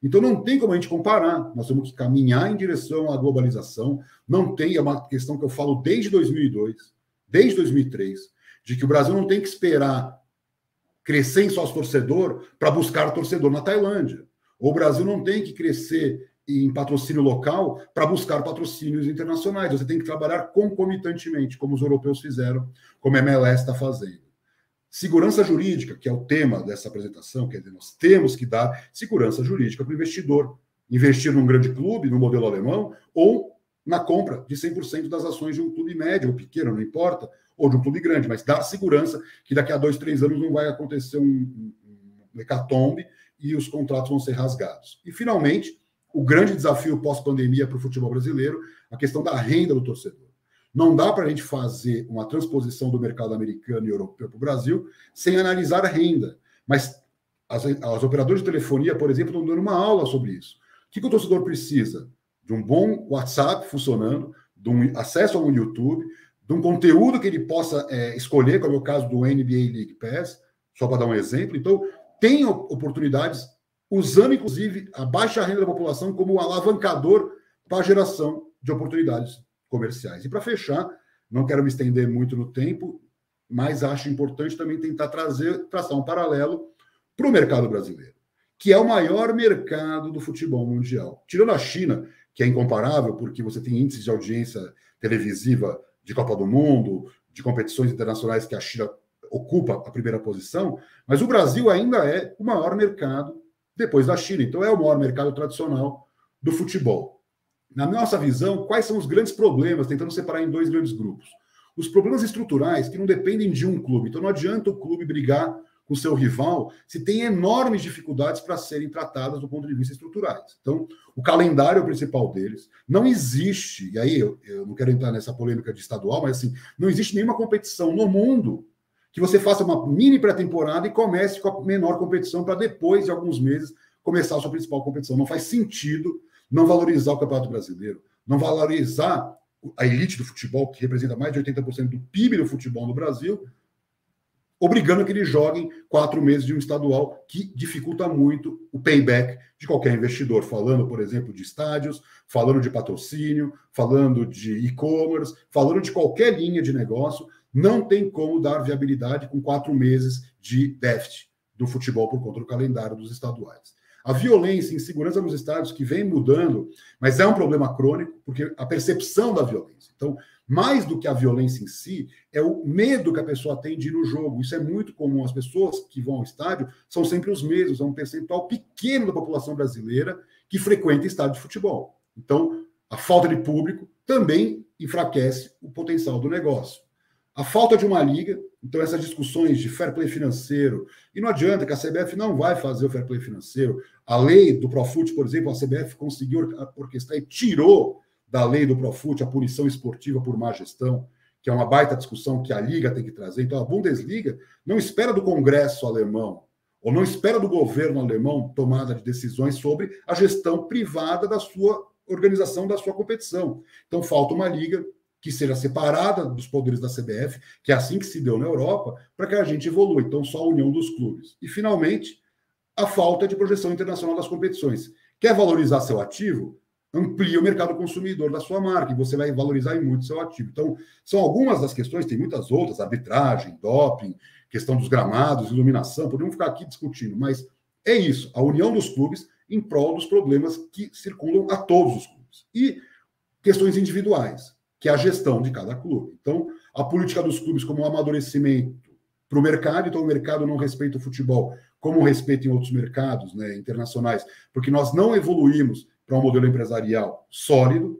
Então não tem como a gente comparar. Nós temos que caminhar em direção à globalização. Não tem, é uma questão que eu falo desde dois mil e dois, desde dois mil e três, de que o Brasil não tem que esperar crescer em sócio-torcedor para buscar torcedor na Tailândia. Ou o Brasil não tem que crescer em patrocínio local para buscar patrocínios internacionais. Você tem que trabalhar concomitantemente, como os europeus fizeram, como a M L S está fazendo. Segurança jurídica, que é o tema dessa apresentação, quer dizer, nós temos que dar segurança jurídica para o investidor. Investir num grande clube, no modelo alemão, ou na compra de cem por cento das ações de um clube médio ou pequeno, não importa, ou de um clube grande, mas dar segurança que daqui a dois, três anos não vai acontecer um, um hecatombe e os contratos vão ser rasgados. E, finalmente, o grande desafio pós-pandemia para o futebol brasileiro, a questão da renda do torcedor. Não dá para a gente fazer uma transposição do mercado americano e europeu para o Brasil sem analisar a renda. Mas as, as operadoras de telefonia, por exemplo, estão dando uma aula sobre isso. O que, que o torcedor precisa? De um bom WhatsApp funcionando, de um acesso a um YouTube, de um conteúdo que ele possa é, escolher, como é o caso do N B A League Pass, só para dar um exemplo. Então, tem oportunidades, usando, inclusive, a baixa renda da população como um alavancador para a geração de oportunidades comerciais. E para fechar, não quero me estender muito no tempo, mas acho importante também tentar trazer, traçar um paralelo para o mercado brasileiro, que é o maior mercado do futebol mundial. Tirando a China, que é incomparável, porque você tem índices de audiência televisiva de Copa do Mundo, de competições internacionais que a China ocupa a primeira posição, mas o Brasil ainda é o maior mercado depois da China. Então, é o maior mercado tradicional do futebol. Na nossa visão, quais são os grandes problemas, tentando separar em dois grandes grupos? Os problemas estruturais, que não dependem de um clube. Então, não adianta o clube brigar com o seu rival se tem enormes dificuldades para serem tratadas do ponto de vista estruturais. Então, o calendário é o principal deles. Não existe, e aí eu, eu não quero entrar nessa polêmica de estadual, mas assim, não existe nenhuma competição no mundo que você faça uma mini pré-temporada e comece com a menor competição para depois de alguns meses começar a sua principal competição. Não faz sentido não valorizar o Campeonato Brasileiro, não valorizar a elite do futebol, que representa mais de oitenta por cento do P I B do futebol no Brasil, obrigando a que eles joguem quatro meses de um estadual, que dificulta muito o payback de qualquer investidor, falando, por exemplo, de estádios, falando de patrocínio, falando de e-commerce, falando de qualquer linha de negócio. Não tem como dar viabilidade com quatro meses de déficit do futebol por conta do calendário dos estaduais. A violência e insegurança nos estádios que vem mudando, mas é um problema crônico, porque a percepção da violência. Então, mais do que a violência em si, é o medo que a pessoa tem de ir no jogo. Isso é muito comum. As pessoas que vão ao estádio são sempre os mesmos, é um percentual pequeno da população brasileira que frequenta estádio de futebol. Então, a falta de público também enfraquece o potencial do negócio. A falta de uma liga, então essas discussões de fair play financeiro, e não adianta que a C B F não vai fazer o fair play financeiro. A lei do Profut, por exemplo, a C B F conseguiu orquestrar e tirou da lei do Profut a punição esportiva por má gestão, que é uma baita discussão que a Liga tem que trazer. Então, a Bundesliga não espera do Congresso alemão, ou não espera do governo alemão tomada de decisões sobre a gestão privada da sua organização, da sua competição. Então, falta uma liga que seja separada dos poderes da C B F, que é assim que se deu na Europa, para que a gente evolua. Então, só a união dos clubes. E, finalmente, a falta de projeção internacional das competições. Quer valorizar seu ativo? Amplia o mercado consumidor da sua marca e você vai valorizar muito seu ativo. Então, são algumas das questões, tem muitas outras, arbitragem, doping, questão dos gramados, iluminação, podemos ficar aqui discutindo, mas é isso, a união dos clubes em prol dos problemas que circundam a todos os clubes. E questões individuais, que é a gestão de cada clube. Então, a política dos clubes como um amadurecimento para o mercado, então o mercado não respeita o futebol como respeita em outros mercados, né, internacionais, porque nós não evoluímos para um modelo empresarial sólido,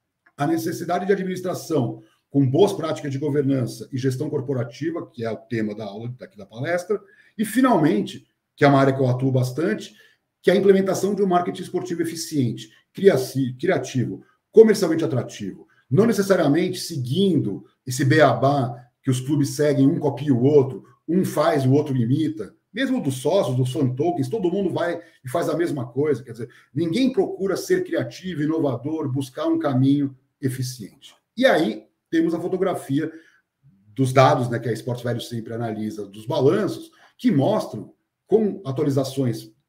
a necessidade de administração com boas práticas de governança e gestão corporativa, que é o tema da aula daqui da palestra, e, finalmente, que é uma área que eu atuo bastante, que é a implementação de um marketing esportivo eficiente, criativo, comercialmente atrativo, não necessariamente seguindo esse beabá que os clubes seguem, um copia o outro, um faz, o outro imita. Mesmo dos sócios, dos fan tokens, todo mundo vai e faz a mesma coisa. Quer dizer, ninguém procura ser criativo, inovador, buscar um caminho eficiente. E aí temos a fotografia dos dados, né, que a Esportes Velho sempre analisa, dos balanços, que mostram, com atualizações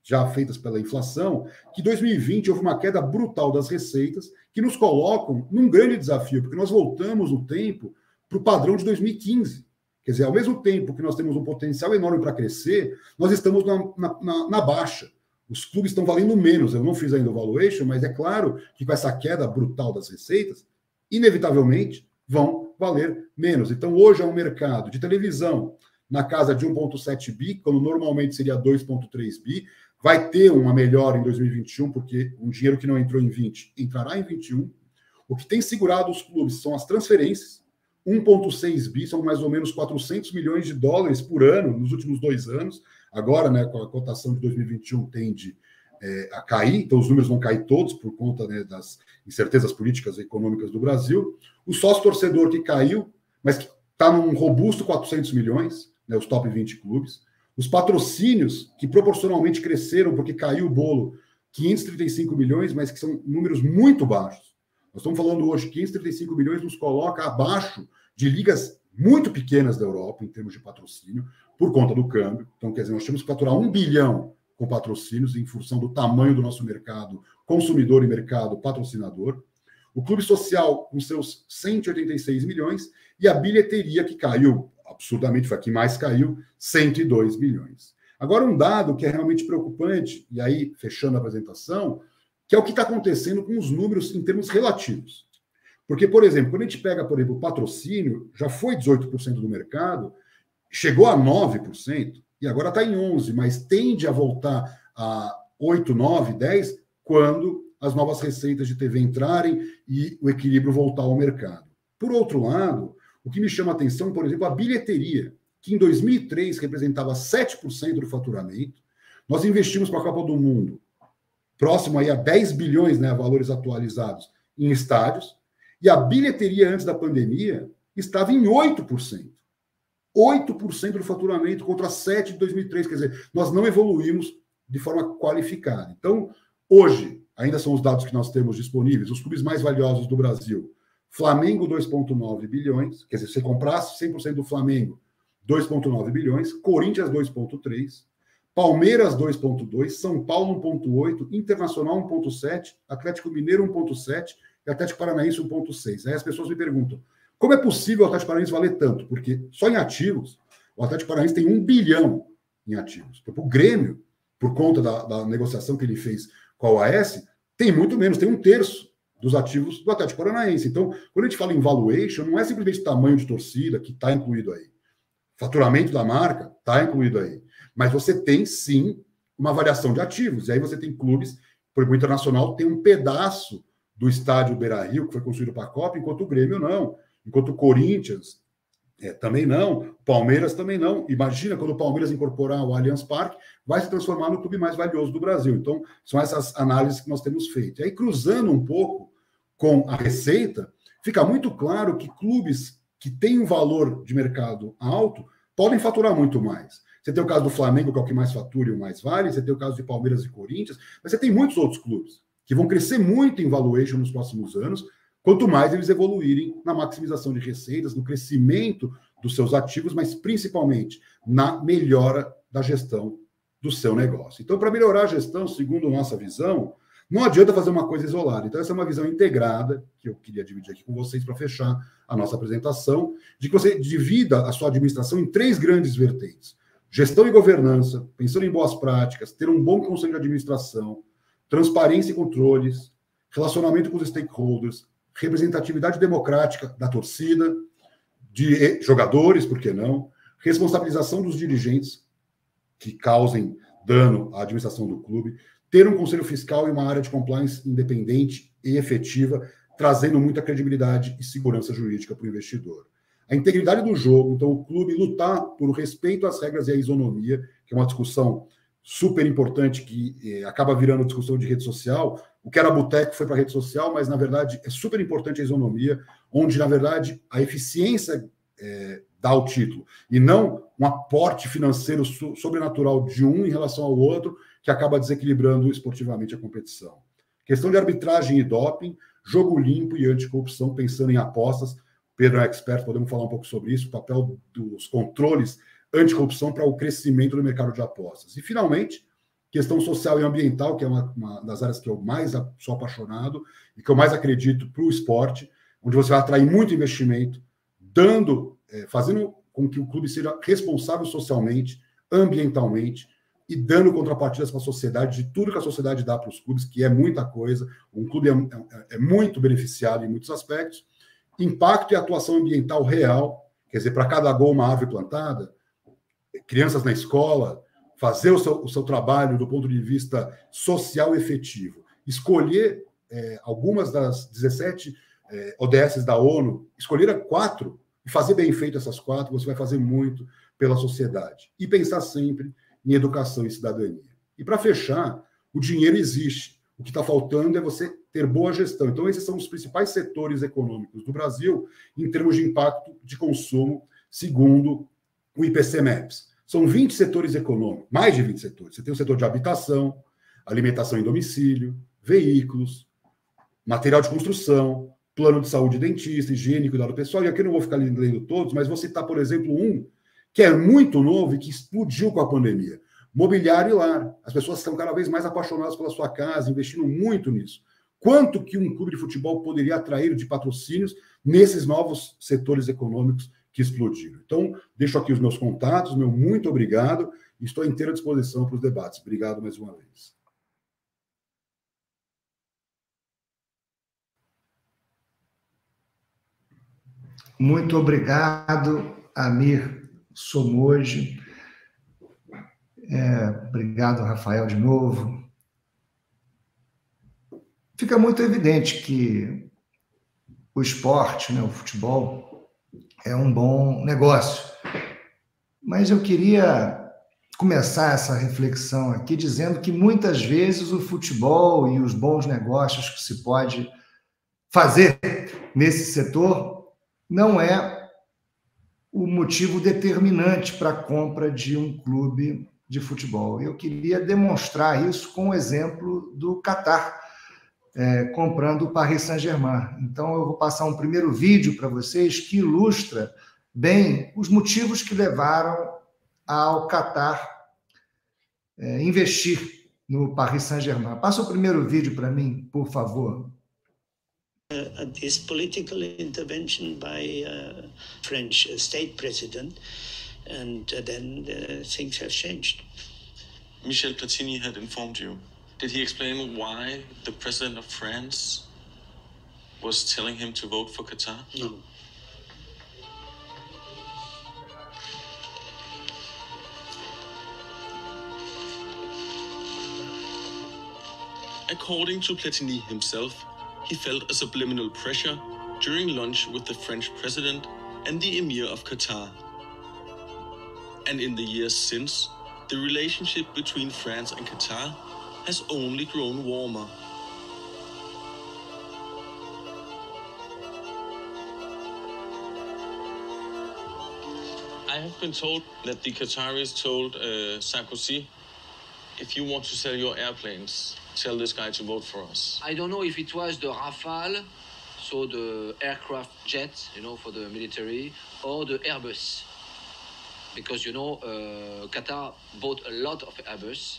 já feitas pela inflação, que em dois mil e vinte houve uma queda brutal das receitas, que nos colocam num grande desafio, porque nós voltamos no tempo para o padrão de dois mil e quinze. Quer dizer, ao mesmo tempo que nós temos um potencial enorme para crescer, nós estamos na, na, na, na baixa. Os clubes estão valendo menos. Eu não fiz ainda o valuation, mas é claro que com essa queda brutal das receitas, inevitavelmente vão valer menos. Então, hoje é um mercado de televisão na casa de um vírgula sete bi, quando normalmente seria dois vírgula três bi. Vai ter uma melhora em dois mil e vinte e um, porque um dinheiro que não entrou em vinte entrará em vinte e um. O que tem segurado os clubes são as transferências. um vírgula seis bi, são mais ou menos quatrocentos milhões de dólares por ano nos últimos dois anos. Agora, né, com a cotação de dois mil e vinte e um, tende é, a cair, então os números vão cair todos por conta, né, das incertezas políticas e econômicas do Brasil. O sócio-torcedor que caiu, mas que está num robusto quatrocentos milhões, né, os top vinte clubes. Os patrocínios, que proporcionalmente cresceram porque caiu o bolo, quinhentos e trinta e cinco milhões, mas que são números muito baixos. Nós estamos falando hoje, quinhentos e trinta e cinco milhões nos coloca abaixo de ligas muito pequenas da Europa, em termos de patrocínio, por conta do câmbio. Então, quer dizer, nós temos que faturar um bilhão com patrocínios em função do tamanho do nosso mercado, consumidor e mercado patrocinador. O clube social com seus cento e oitenta e seis milhões e a bilheteria que caiu, absurdamente, foi a que mais caiu, cento e dois milhões. Agora, um dado que é realmente preocupante, e aí, fechando a apresentação, que é o que está acontecendo com os números em termos relativos. Porque, por exemplo, quando a gente pega, por exemplo, o patrocínio, já foi dezoito por cento do mercado, chegou a nove por cento, e agora está em onze por cento, mas tende a voltar a oito, nove, dez por cento quando as novas receitas de T V entrarem e o equilíbrio voltar ao mercado. Por outro lado, o que me chama a atenção, por exemplo, a bilheteria, que em dois mil e três representava sete por cento do faturamento. Nós investimos para a Copa do Mundo próximo aí a dez bilhões, né, valores atualizados, em estádios, e a bilheteria antes da pandemia estava em oito por cento. oito por cento do faturamento contra sete por cento de dois mil e três. Quer dizer, nós não evoluímos de forma qualificada. Então, hoje, ainda são os dados que nós temos disponíveis, os clubes mais valiosos do Brasil. Flamengo, dois vírgula nove bilhões. Quer dizer, se você comprasse cem por cento do Flamengo, dois vírgula nove bilhões. Corinthians, dois vírgula três. Palmeiras, dois vírgula dois. São Paulo, um vírgula oito. Internacional, um vírgula sete. Atlético Mineiro, um vírgula sete. E Atlético Paranaense, um vírgula seis. Aí as pessoas me perguntam, como é possível o Atlético Paranaense valer tanto? Porque só em ativos, o Atlético Paranaense tem um bilhão em ativos. O Grêmio, por conta da, da negociação que ele fez com a O A S, tem muito menos, tem um terço dos ativos do Atlético Paranaense. Então, quando a gente fala em valuation, não é simplesmente tamanho de torcida, que está incluído aí. Faturamento da marca está incluído aí. Mas você tem, sim, uma variação de ativos. E aí você tem clubes, por exemplo, o Internacional tem um pedaço do estádio Beira-Rio, que foi construído para a Copa, enquanto o Grêmio não. Enquanto o Corinthians é, também não. O Palmeiras também não. Imagina quando o Palmeiras incorporar o Allianz Parque, vai se transformar no clube mais valioso do Brasil. Então, são essas análises que nós temos feito. E aí, cruzando um pouco com a receita, fica muito claro que clubes que têm um valor de mercado alto podem faturar muito mais. Você tem o caso do Flamengo, que é o que mais fatura e o mais vale, você tem o caso de Palmeiras e Corinthians, mas você tem muitos outros clubes que vão crescer muito em valuation nos próximos anos, quanto mais eles evoluírem na maximização de receitas, no crescimento dos seus ativos, mas principalmente na melhora da gestão do seu negócio. Então, para melhorar a gestão, segundo nossa visão, não adianta fazer uma coisa isolada. Então, essa é uma visão integrada que eu queria dividir aqui com vocês para fechar a nossa apresentação, de que você divida a sua administração em três grandes vertentes. Gestão e governança, pensando em boas práticas, ter um bom conselho de administração, transparência e controles, relacionamento com os stakeholders, representatividade democrática da torcida, de jogadores, por que não, responsabilização dos dirigentes que causem dano à administração do clube, ter um conselho fiscal e uma área de compliance independente e efetiva, trazendo muita credibilidade e segurança jurídica para o investidor. A integridade do jogo, então o clube lutar por respeito às regras e à isonomia, que é uma discussão super importante que eh, acaba virando discussão de rede social. O que era boteco foi para a rede social, mas, na verdade, é super importante a isonomia, onde, na verdade, a eficiência eh, dá o título, e não um aporte financeiro so- sobrenatural de um em relação ao outro, que acaba desequilibrando esportivamente a competição. Questão de arbitragem e doping, jogo limpo e anticorrupção, pensando em apostas. Pedro é expert, podemos falar um pouco sobre isso, o papel dos controles anticorrupção para o crescimento do mercado de apostas. E, finalmente, questão social e ambiental, que é uma, uma das áreas que eu mais sou apaixonado e que eu mais acredito para o esporte, onde você vai atrair muito investimento, dando, é, fazendo com que o clube seja responsável socialmente, ambientalmente, e dando contrapartidas para a sociedade, de tudo que a sociedade dá para os clubes, que é muita coisa. Um clube é, é, é muito beneficiado em muitos aspectos. Impacto e atuação ambiental real, quer dizer, para cada gol uma árvore plantada, crianças na escola, fazer o seu, o seu trabalho do ponto de vista social efetivo, escolher é, algumas das dezessete é, O D Ss da ONU, escolher quatro e fazer bem feito essas quatro, você vai fazer muito pela sociedade. E pensar sempre em educação e cidadania. E para fechar, o dinheiro existe. O que está faltando é você ter boa gestão. Então, esses são os principais setores econômicos do Brasil em termos de impacto de consumo, segundo o I P C Maps. São vinte setores econômicos, mais de vinte setores. Você tem o setor de habitação, alimentação em domicílio, veículos, material de construção, plano de saúde, dentista, higiene, cuidado pessoal. E aqui eu não vou ficar lendo todos, mas vou citar, por exemplo, um que é muito novo e que explodiu com a pandemia. Mobiliário e lar. As pessoas estão cada vez mais apaixonadas pela sua casa, investindo muito nisso. Quanto que um clube de futebol poderia atrair de patrocínios nesses novos setores econômicos que explodiram? Então, deixo aqui os meus contatos, meu muito obrigado, e estou à inteira disposição para os debates. Obrigado mais uma vez. Muito obrigado, Amir Somoji. É, obrigado, Rafael, de novo. Fica muito evidente que o esporte, né, o futebol, é um bom negócio. Mas eu queria começar essa reflexão aqui dizendo que muitas vezes o futebol e os bons negócios que se pode fazer nesse setor não é o motivo determinante para a compra de um clube de futebol. Eu queria demonstrar isso com o exemplo do Qatar, é, comprando o Paris Saint-Germain. Então, eu vou passar um primeiro vídeo para vocês que ilustra bem os motivos que levaram ao Qatar é, investir no Paris Saint-Germain. Passa o primeiro vídeo para mim, por favor. Uh, this political intervention by uh, French state president, and uh, then uh, things have changed. Michel Platini had informed you. Did he explain why the president of France was telling him to vote for Qatar? No. According to Platini himself, he felt a subliminal pressure during lunch with the French president and the Emir of Qatar. And in the years since, the relationship between France and Qatar has only grown warmer. I have been told that the Qataris told uh, Sarkozy, if you want to sell your airplanes, tell this guy to vote for us. I don't know if it was the Rafale, so the aircraft jet, you know, for the military, or the Airbus. Because, you know, uh, Qatar bought a lot of Airbus.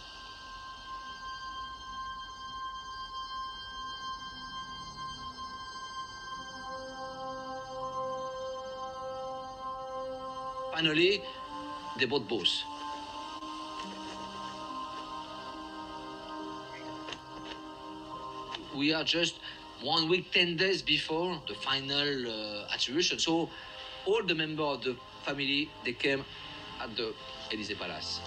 Finally, they bought both. We are just one week, ten days before the final uh, attribution. So all the members of the family, they came at the Élysée Palace.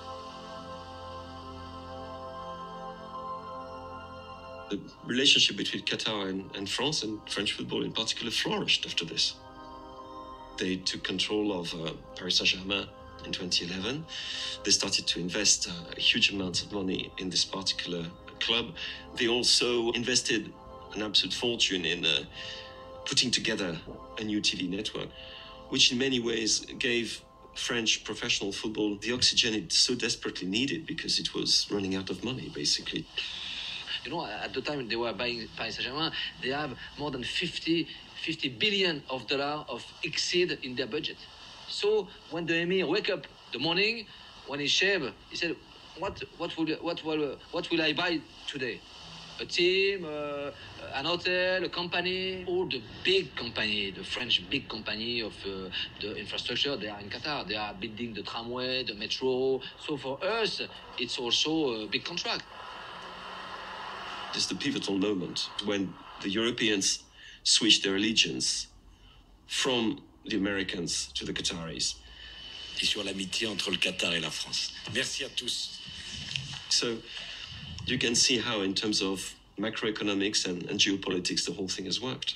The relationship between Qatar and, and France, and French football in particular, flourished after this. They took control of uh, Paris Saint-Germain in twenty eleven. They started to invest uh, huge amounts of money in this particular club. They also invested an absolute fortune in uh, putting together a new T V network, which in many ways gave French professional football the oxygen it so desperately needed, because it was running out of money, basically. You know, at the time they were buying Paris Saint-Germain, they have more than fifty, fifty billion of dollars of exceed in their budget. So when the Emir wake up the morning, when he shave, he said, what what will what will what will I buy today? A team, uh, an hotel, a company, all the big company, the French big company of uh, the infrastructure, they are in Qatar. They are building the tramway, the metro. So for us, it's also a big contract. It's the pivotal moment when the Europeans switch their allegiance from the Americans to the Qataris. Et sur l'amitié entre le Qatar et la France. Merci à tous. So you can see how, in terms of macroeconomics and, and geopolitics, the whole thing has worked.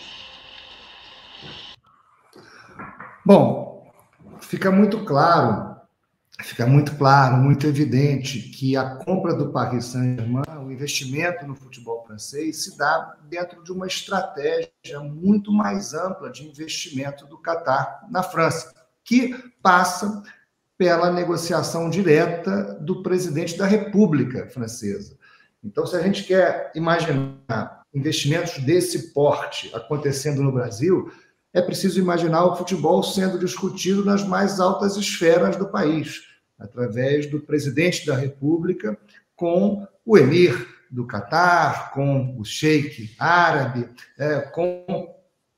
Bom, fica muito claro, fica muito claro, muito evidente que a compra do Paris Saint-Germain, o investimento no futebol francês, se dá dentro de uma estratégia muito mais ampla de investimento do Qatar na França, que passa pela negociação direta do presidente da República Francesa. Então, se a gente quer imaginar investimentos desse porte acontecendo no Brasil, é preciso imaginar o futebol sendo discutido nas mais altas esferas do país, através do presidente da República, com o emir do Qatar, com o sheik árabe, é, com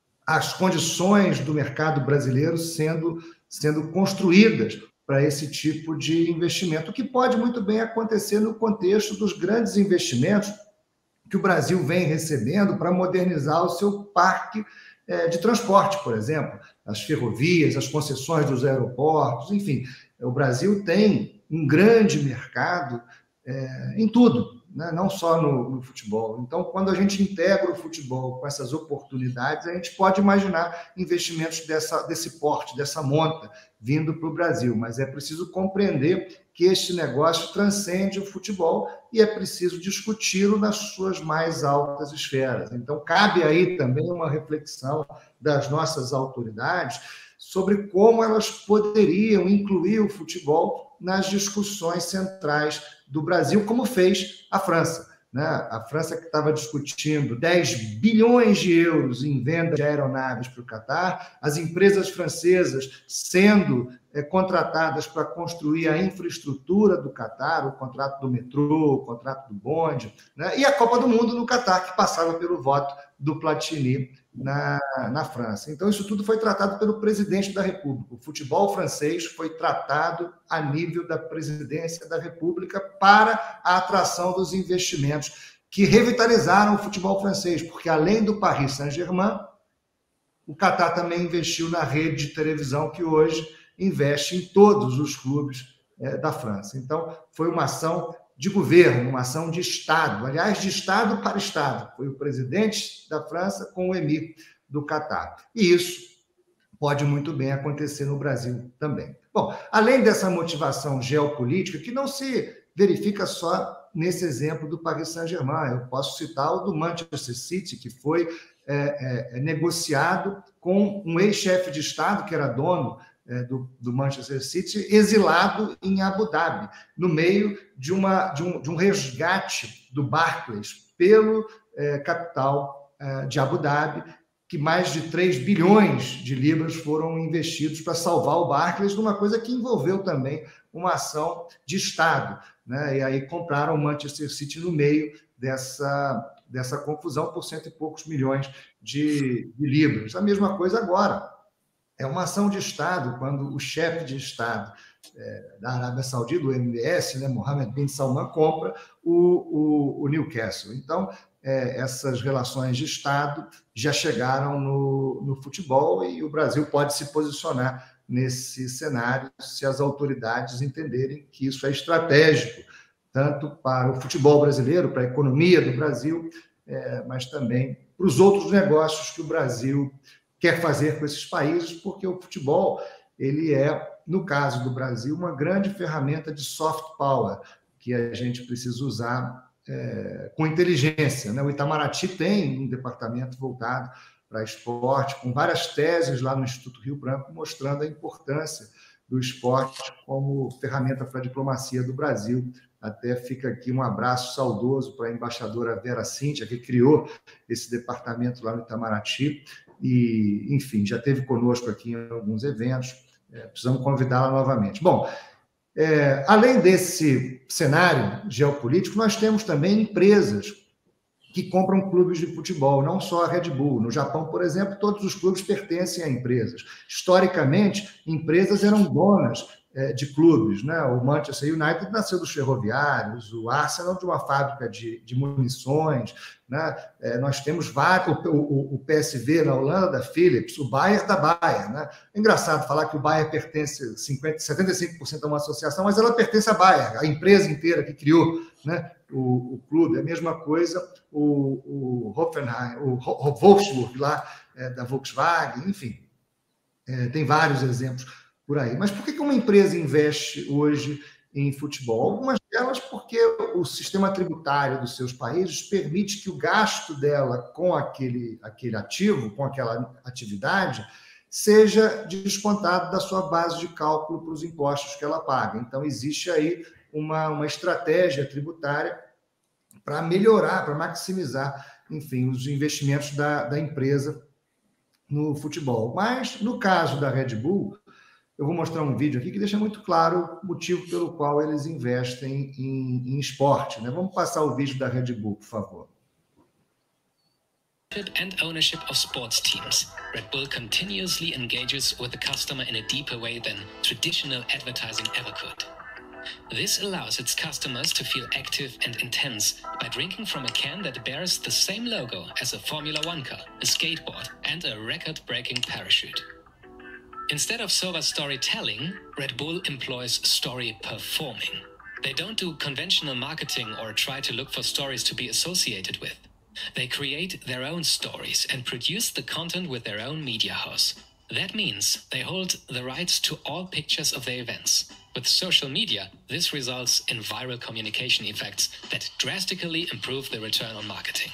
as condições do mercado brasileiro sendo, sendo construídas para esse tipo de investimento, que pode muito bem acontecer no contexto dos grandes investimentos que o Brasil vem recebendo para modernizar o seu parque é, de transporte, por exemplo, as ferrovias, as concessões dos aeroportos, enfim. O Brasil tem um grande mercado é, em tudo, né? Não só no, no futebol. Então, quando a gente integra o futebol com essas oportunidades, a gente pode imaginar investimentos dessa, desse porte, dessa monta, vindo para o Brasil. Mas é preciso compreender que este negócio transcende o futebol e é preciso discuti-lo nas suas mais altas esferas. Então, cabe aí também uma reflexão das nossas autoridades sobre como elas poderiam incluir o futebol nas discussões centrais do Brasil, como fez a França, né? A França, que estava discutindo dez bilhões de euros em venda de aeronaves para o Qatar, as empresas francesas sendo é, contratadas para construir a infraestrutura do Qatar, o contrato do metrô, o contrato do bonde, né? E a Copa do Mundo no Qatar, que passava pelo voto do Platini na, na França. Então, isso tudo foi tratado pelo presidente da República. O futebol francês foi tratado a nível da presidência da República para a atração dos investimentos que revitalizaram o futebol francês, porque, além do Paris Saint-Germain, o Qatar também investiu na rede de televisão que hoje investe em todos os clubes é, da França. Então, foi uma ação de governo, uma ação de Estado, aliás, de Estado para Estado. Foi o presidente da França com o emir do Qatar. E isso pode muito bem acontecer no Brasil também. Bom, além dessa motivação geopolítica, que não se verifica só nesse exemplo do Paris Saint-Germain, eu posso citar o do Manchester City, que foi é, é, negociado com um ex-chefe de Estado, que era dono Do, do Manchester City, exilado em Abu Dhabi, no meio de, uma, de, um, de um resgate do Barclays pelo é, capital é, de Abu Dhabi, que mais de três bilhões de libras foram investidos para salvar o Barclays, numa coisa que envolveu também uma ação de Estado, né? E aí compraram o Manchester City no meio dessa, dessa confusão por cento e poucos milhões de, de libras. A mesma coisa agora. É uma ação de Estado, quando o chefe de Estado é, da Arábia Saudita, do M B S, né, Mohammed bin Salman, compra o, o, o Newcastle. Então, é, essas relações de Estado já chegaram no, no futebol e o Brasil pode se posicionar nesse cenário se as autoridades entenderem que isso é estratégico, tanto para o futebol brasileiro, para a economia do Brasil, é, mas também para os outros negócios que o Brasil quer fazer com esses países, porque o futebol, ele é, no caso do Brasil, uma grande ferramenta de soft power, que a gente precisa usar é, com inteligência, né? O Itamaraty tem um departamento voltado para esporte, com várias teses lá no Instituto Rio Branco, mostrando a importância do esporte como ferramenta para a diplomacia do Brasil. Até fica aqui um abraço saudoso para a embaixadora Vera Cíntia, que criou esse departamento lá no Itamaraty, e, enfim, já esteve conosco aqui em alguns eventos, é, precisamos convidá-la novamente. Bom, É, além desse cenário geopolítico, nós temos também empresas que compram clubes de futebol, não só a Red Bull. No Japão, por exemplo, todos os clubes pertencem a empresas. Historicamente, empresas eram donas é, de clubes, né? O Manchester United nasceu dos ferroviários, o Arsenal de uma fábrica de, de munições, né? É, nós temos vários, o, o, o P S V na Holanda, da Philips, o Bayer da Bayer, né? É engraçado falar que o Bayer pertence a cinquenta, setenta e cinco por cento a uma associação, mas ela pertence à Bayer, a empresa inteira que criou, né, o, o clube. A mesma coisa o, o Hoffenheim, o, o Wolfsburg lá é, da Volkswagen, enfim, é, tem vários exemplos por aí. Mas por que uma empresa investe hoje em futebol? Algumas delas porque o sistema tributário dos seus países permite que o gasto dela com aquele, aquele ativo, com aquela atividade, seja descontado da sua base de cálculo para os impostos que ela paga. Então, existe aí uma, uma estratégia tributária para melhorar, para maximizar, enfim, os investimentos da, da empresa no futebol. Mas, no caso da Red Bull, eu vou mostrar um vídeo aqui que deixa muito claro o motivo pelo qual eles investem em, em esporte, né? Vamos passar o vídeo da Red Bull, por favor. And ownership of sports teams, Red Bull continuously engages with the customer in a deeper way than traditional advertising ever could. This allows its customers to feel active and intense by drinking from a can that bears the same logo as a Formula One car, a skateboard, and a record-breaking parachute. Instead of sober storytelling, Red Bull employs story performing. They don't do conventional marketing or try to look for stories to be associated with. They create their own stories and produce the content with their own media house. That means they hold the rights to all pictures of their events. With social media, this results in viral communication effects that drastically improve the return on marketing.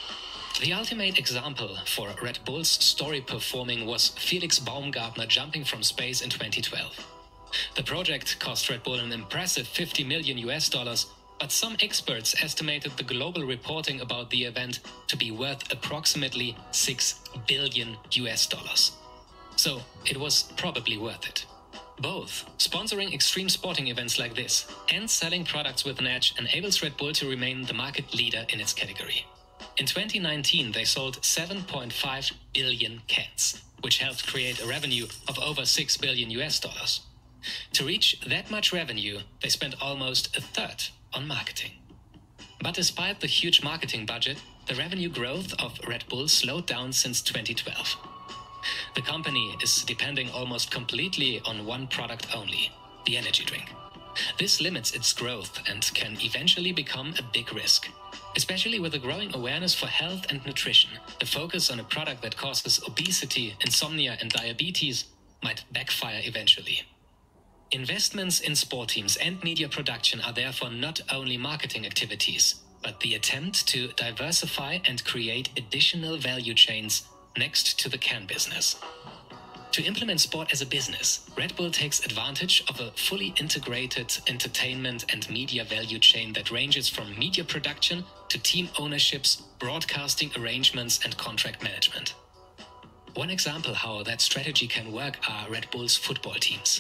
The ultimate example for Red Bull's story performing was Felix Baumgartner jumping from space in twenty twelve. The project cost Red Bull an impressive fifty million U S dollars, but some experts estimated the global reporting about the event to be worth approximately six billion U S dollars. So it was probably worth it. Both sponsoring extreme sporting events like this and selling products with an edge enables Red Bull to remain the market leader in its category. In twenty nineteen, they sold seven point five billion cans, which helped create a revenue of over six billion U S dollars. To reach that much revenue, they spent almost a third on marketing. But despite the huge marketing budget, the revenue growth of Red Bull slowed down since twenty twelve. The company is depending almost completely on one product only, the energy drink. This limits its growth and can eventually become a big risk. Especially with a growing awareness for health and nutrition, the focus on a product that causes obesity, insomnia, and diabetes might backfire eventually. Investments in sport teams and media production are therefore not only marketing activities, but the attempt to diversify and create additional value chains next to the can business. To implement sport as a business, Red Bull takes advantage of a fully integrated entertainment and media value chain that ranges from media production to team ownerships, broadcasting arrangements, and contract management. One example how that strategy can work are Red Bull's football teams.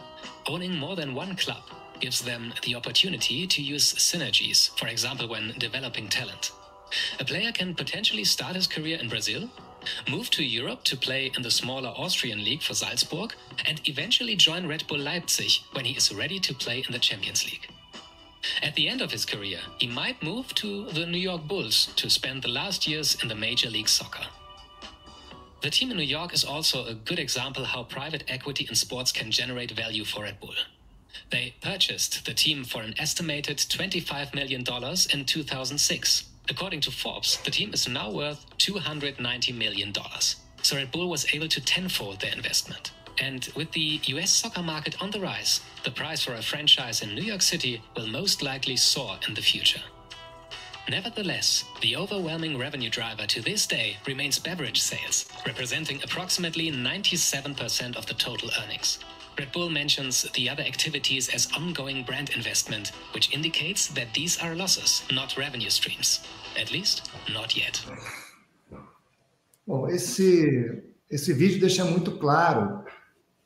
Owning more than one club gives them the opportunity to use synergies, for example, when developing talent. A player can potentially start his career in Brazil, move to Europe to play in the smaller Austrian league for Salzburg, and eventually join Red Bull Leipzig when he is ready to play in the Champions League. At the end of his career, he might move to the New York Bulls to spend the last years in the Major League Soccer. The team in New York is also a good example how private equity in sports can generate value for Red Bull. They purchased the team for an estimated twenty-five million dollars in two thousand six. According to Forbes, the team is now worth two hundred ninety million dollars. So Red Bull was able to tenfold their investment. And with the U S soccer market on the rise, the price for a franchise in New York City will most likely soar in the future. Nevertheless, the overwhelming revenue driver to this day remains beverage sales, representing approximately ninety-seven percent of the total earnings. Red Bull mentions the other activities as ongoing brand investment, which indicates that these are losses, not revenue streams. At least, not yet. Bom, esse, esse vídeo deixa muito claro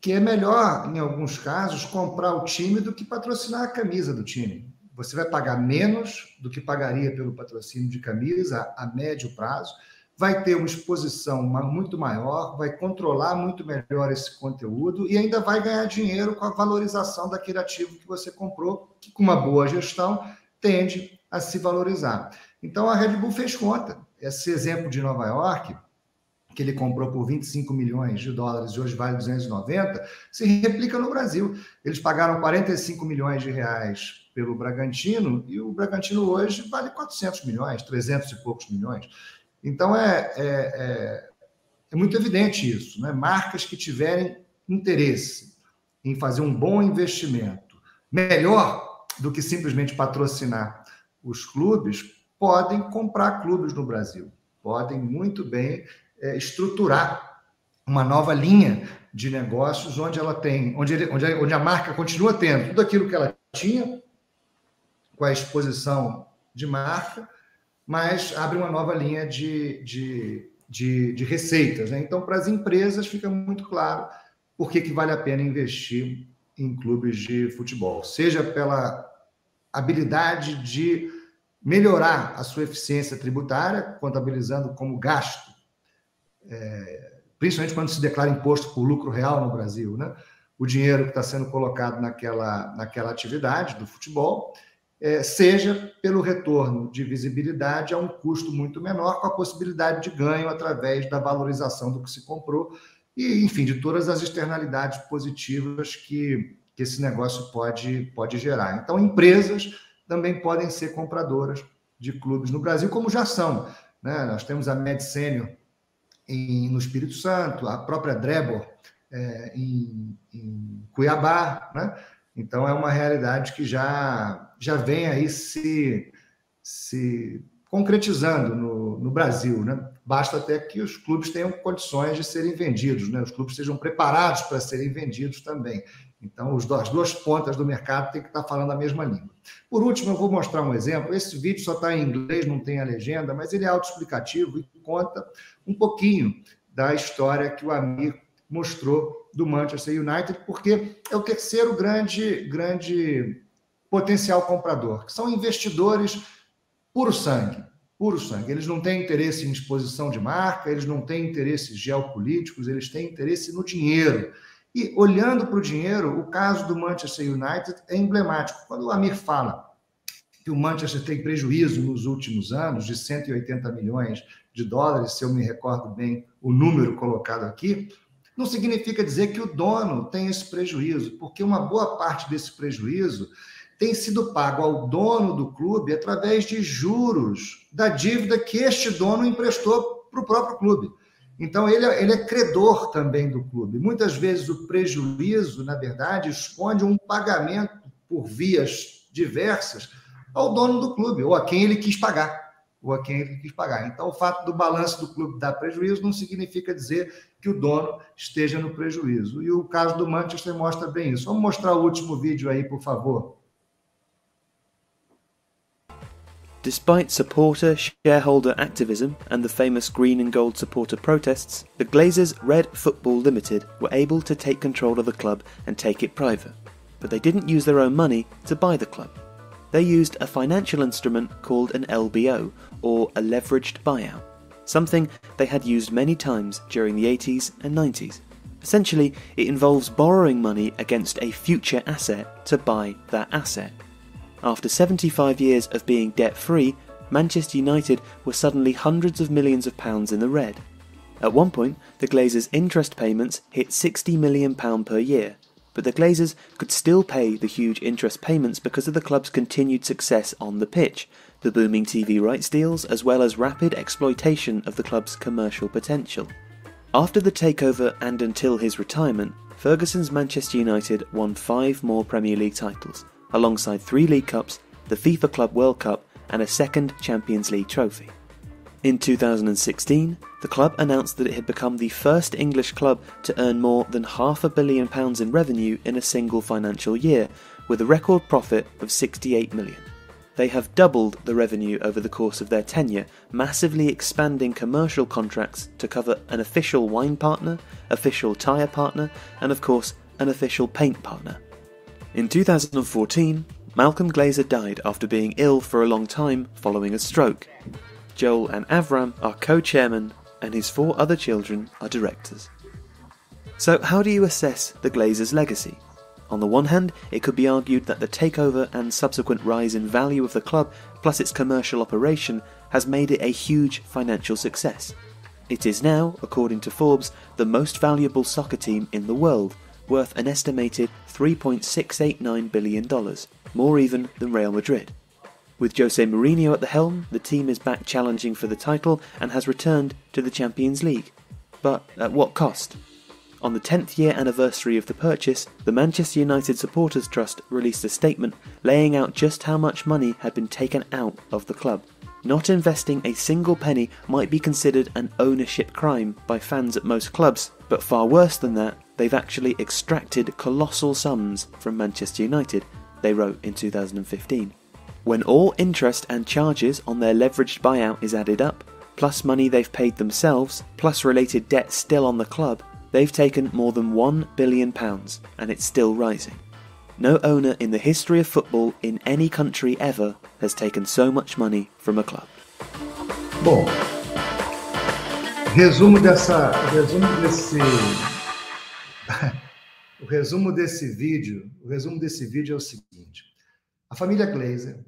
que é melhor, em alguns casos, comprar o time do que patrocinar a camisa do time. Você vai pagar menos do que pagaria pelo patrocínio de camisa a médio prazo, vai ter uma exposição muito maior, vai controlar muito melhor esse conteúdo e ainda vai ganhar dinheiro com a valorização daquele ativo que você comprou, que com uma boa gestão tende a se valorizar. Então a Red Bull fez conta. Esse exemplo de Nova York, que ele comprou por vinte e cinco milhões de dólares e hoje vale duzentos e noventa, se replica no Brasil. Eles pagaram quarenta e cinco milhões de reais pelo Bragantino e o Bragantino hoje vale quatrocentos milhões, trezentos e poucos milhões. Então, é, é, é, é muito evidente isso, né? Marcas que tiverem interesse em fazer um bom investimento, melhor do que simplesmente patrocinar os clubes, podem comprar clubes no Brasil, podem muito bem é, estruturar uma nova linha de negócios onde ela tem, onde, ele, onde, a, onde a marca continua tendo tudo aquilo que ela tinha, com a exposição de marca, mas abre uma nova linha de, de, de, de receitas. Né? Então, para as empresas, fica muito claro por que, que vale a pena investir em clubes de futebol. Seja pela habilidade de melhorar a sua eficiência tributária, contabilizando como gasto, é, principalmente quando se declara imposto por lucro real no Brasil, né? O dinheiro que está sendo colocado naquela, naquela atividade do futebol, É, seja pelo retorno de visibilidade a um custo muito menor, com a possibilidade de ganho através da valorização do que se comprou e, enfim, de todas as externalidades positivas que, que esse negócio pode, pode gerar. Então, empresas também podem ser compradoras de clubes no Brasil, como já são. Né? Nós temos a Med Senior em, no Espírito Santo, a própria Drebor é, em, em Cuiabá, né? Então, é uma realidade que já, já vem aí se, se concretizando no, no Brasil. Né? Basta até que os clubes tenham condições de serem vendidos, né? Os clubes sejam preparados para serem vendidos também. Então, os, as duas pontas do mercado têm que estar falando a mesma língua. Por último, eu vou mostrar um exemplo. Esse vídeo só está em inglês, não tem a legenda, mas ele é autoexplicativo e conta um pouquinho da história que o Amir mostrou do Manchester United, porque é o terceiro grande, grande potencial comprador, que são investidores puro sangue, puro sangue. Eles não têm interesse em exposição de marca, eles não têm interesses geopolíticos, eles têm interesse no dinheiro. E, olhando para o dinheiro, o caso do Manchester United é emblemático. Quando o Amir fala que o Manchester tem prejuízo nos últimos anos de cento e oitenta milhões de dólares, se eu me recordo bem o número colocado aqui, não significa dizer que o dono tem esse prejuízo, porque uma boa parte desse prejuízo tem sido pago ao dono do clube através de juros da dívida que este dono emprestou para o próprio clube. Então, ele é, ele é credor também do clube. Muitas vezes o prejuízo, na verdade, esconde um pagamento por vias diversas ao dono do clube, ou a quem ele quis pagar. ou a quem ele quis pagar. Então, o fato do balanço do clube dar prejuízo não significa dizer que o dono esteja no prejuízo. E o caso do Manchester mostra bem isso. Vamos mostrar o último vídeo aí, por favor. Despite supporter shareholder activism and the famous green and gold supporter protests, the Glazers Red Football Limited were able to take control of the club and take it private, but they didn't use their own money to buy the club. They used a financial instrument called an L B O, or a leveraged buyout, something they had used many times during the eighties and nineties. Essentially, it involves borrowing money against a future asset to buy that asset. After seventy-five years of being debt-free, Manchester United were suddenly hundreds of millions of pounds in the red. At one point, the Glazers' interest payments hit sixty million pounds per year, but the Glazers could still pay the huge interest payments because of the club's continued success on the pitch, the booming T V rights deals, as well as rapid exploitation of the club's commercial potential. After the takeover and until his retirement, Ferguson's Manchester United won five more Premier League titles, alongside three League Cups, the FIFA Club World Cup and a second Champions League trophy. In two thousand sixteen, the club announced that it had become the first English club to earn more than half a billion pounds in revenue in a single financial year, with a record profit of sixty-eight million. they have doubled the revenue over the course of their tenure, massively expanding commercial contracts to cover an official wine partner, official tyre partner, and of course, an official paint partner. In two thousand fourteen, Malcolm Glazer died after being ill for a long time following a stroke. Joel and Avram are co-chairmen, and his four other children are directors. So how do you assess the Glazers' legacy? On the one hand, it could be argued that the takeover and subsequent rise in value of the club, plus its commercial operation, has made it a huge financial success. It is now, according to Forbes, the most valuable soccer team in the world, worth an estimated three point six eight nine billion dollars, more even than Real Madrid. With Jose Mourinho at the helm, the team is back challenging for the title and has returned to the Champions League. But at what cost? On the tenth year anniversary of the purchase, the Manchester United Supporters Trust released a statement laying out just how much money had been taken out of the club. Not investing a single penny might be considered an ownership crime by fans at most clubs, but far worse than that, they've actually extracted colossal sums from Manchester United, they wrote in two thousand fifteen. When all interest and charges on their leveraged buyout is added up, plus money they've paid themselves, plus related debt still on the club, they've taken more than one billion pounds, and it's still rising. No owner in the history of football in any country ever has taken so much money from a club. Bom, resumo dessa, resumo desse, o resumo desse vídeo, o resumo desse vídeo é o seguinte: a família Glazer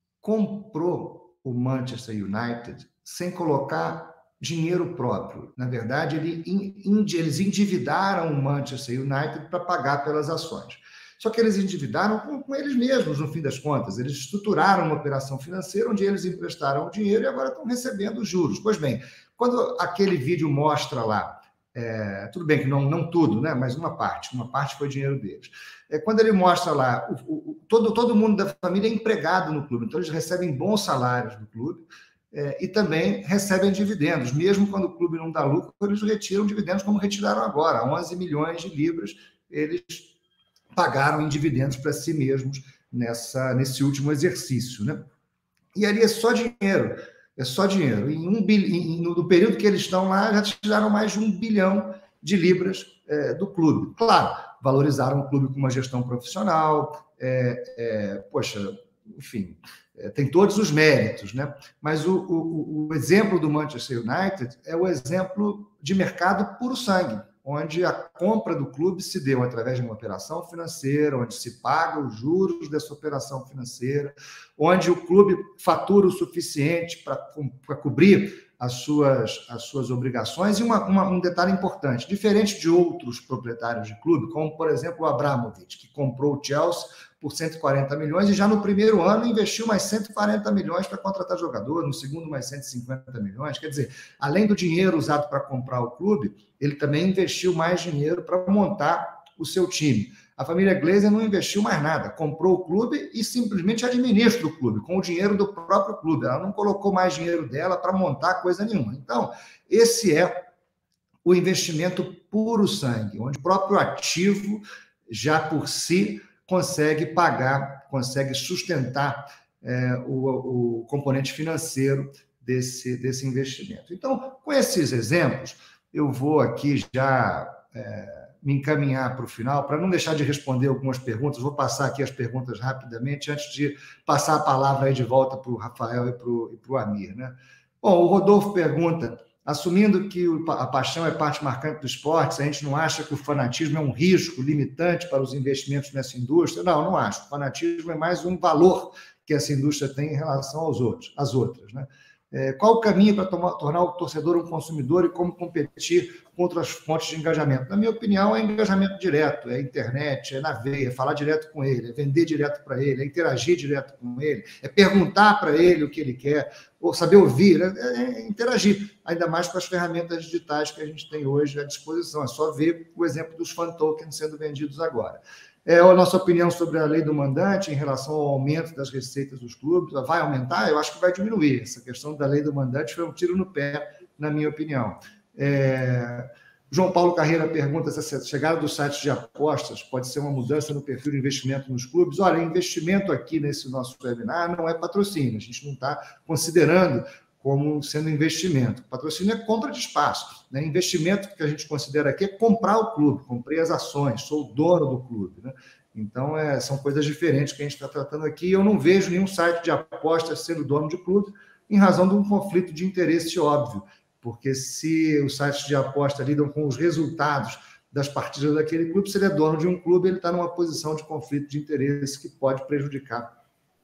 comprou o Manchester United sem colocar dinheiro próprio. Na verdade, ele, eles endividaram o Manchester United para pagar pelas ações. Só que eles endividaram com, com eles mesmos, no fim das contas. Eles estruturaram uma operação financeira onde eles emprestaram o dinheiro e agora estão recebendo os juros. Pois bem, quando aquele vídeo mostra lá, é, tudo bem que não, não tudo, né, mas uma parte, uma parte foi dinheiro deles. É, quando ele mostra lá, o, o, todo, todo mundo da família é empregado no clube, então eles recebem bons salários do clube, É, e também recebem dividendos. Mesmo quando o clube não dá lucro, eles retiram dividendos, como retiraram agora. onze milhões de libras eles pagaram em dividendos para si mesmos nessa, nesse último exercício, né? E ali é só dinheiro, é só dinheiro. Em um bil... em, no período que eles estão lá, já tiraram mais de um bilhão de libras é, do clube. Claro, valorizaram o clube com uma gestão profissional, é, é, poxa, enfim... tem todos os méritos, né? Mas o, o, o exemplo do Manchester United é o exemplo de mercado puro sangue, onde a compra do clube se deu através de uma operação financeira, onde se paga os juros dessa operação financeira, onde o clube fatura o suficiente para cobrir as suas, as suas obrigações. E uma, uma, um detalhe importante, diferente de outros proprietários de clube, como, por exemplo, o Abramovich, que comprou o Chelsea por cento e quarenta milhões e já no primeiro ano investiu mais cento e quarenta milhões para contratar jogador, no segundo mais cento e cinquenta milhões. Quer dizer, além do dinheiro usado para comprar o clube, ele também investiu mais dinheiro para montar o seu time. A família Glazer não investiu mais nada, comprou o clube e simplesmente administra o clube, com o dinheiro do próprio clube. Ela não colocou mais dinheiro dela para montar coisa nenhuma. Então, esse é o investimento puro sangue, onde o próprio ativo, já por si, consegue pagar, consegue sustentar é, o, o componente financeiro desse, desse investimento. Então, com esses exemplos, eu vou aqui já é, me encaminhar para o final, para não deixar de responder algumas perguntas. Vou passar aqui as perguntas rapidamente, antes de passar a palavra aí de volta para o Rafael e para o Amir, né? Bom, o Rodolfo pergunta: assumindo que a paixão é parte marcante do esporte, a gente não acha que o fanatismo é um risco limitante para os investimentos nessa indústria? Não, não acho. O fanatismo é mais um valor que essa indústria tem em relação aos outros, às outras, né? É, qual o caminho para tomar, tornar o torcedor um consumidor e como competir com outras fontes de engajamento? Na minha opinião, é engajamento direto, é internet, é na veia, é falar direto com ele, é vender direto para ele, é interagir direto com ele, é perguntar para ele o que ele quer, ou saber ouvir, é, é interagir, ainda mais com as ferramentas digitais que a gente tem hoje à disposição. É só ver o exemplo dos fan tokens sendo vendidos agora. É, a nossa opinião sobre a lei do mandante em relação ao aumento das receitas dos clubes, vai aumentar? Eu acho que vai diminuir. Essa questão da lei do mandante foi um tiro no pé, na minha opinião. É, João Paulo Carreira pergunta se a chegada dos sites de apostas pode ser uma mudança no perfil de investimento nos clubes. Olha, investimento aqui nesse nosso webinar não é patrocínio, a gente não está considerando como sendo investimento. Patrocínio é compra de espaço, né? Investimento que a gente considera aqui é comprar o clube, comprei as ações, sou o dono do clube, né? Então, é, são coisas diferentes que a gente está tratando aqui. Eu não vejo nenhum site de apostas sendo dono de clube em razão de um conflito de interesse óbvio, porque se os sites de aposta lidam com os resultados das partidas daquele clube, se ele é dono de um clube, ele está numa posição de conflito de interesse que pode prejudicar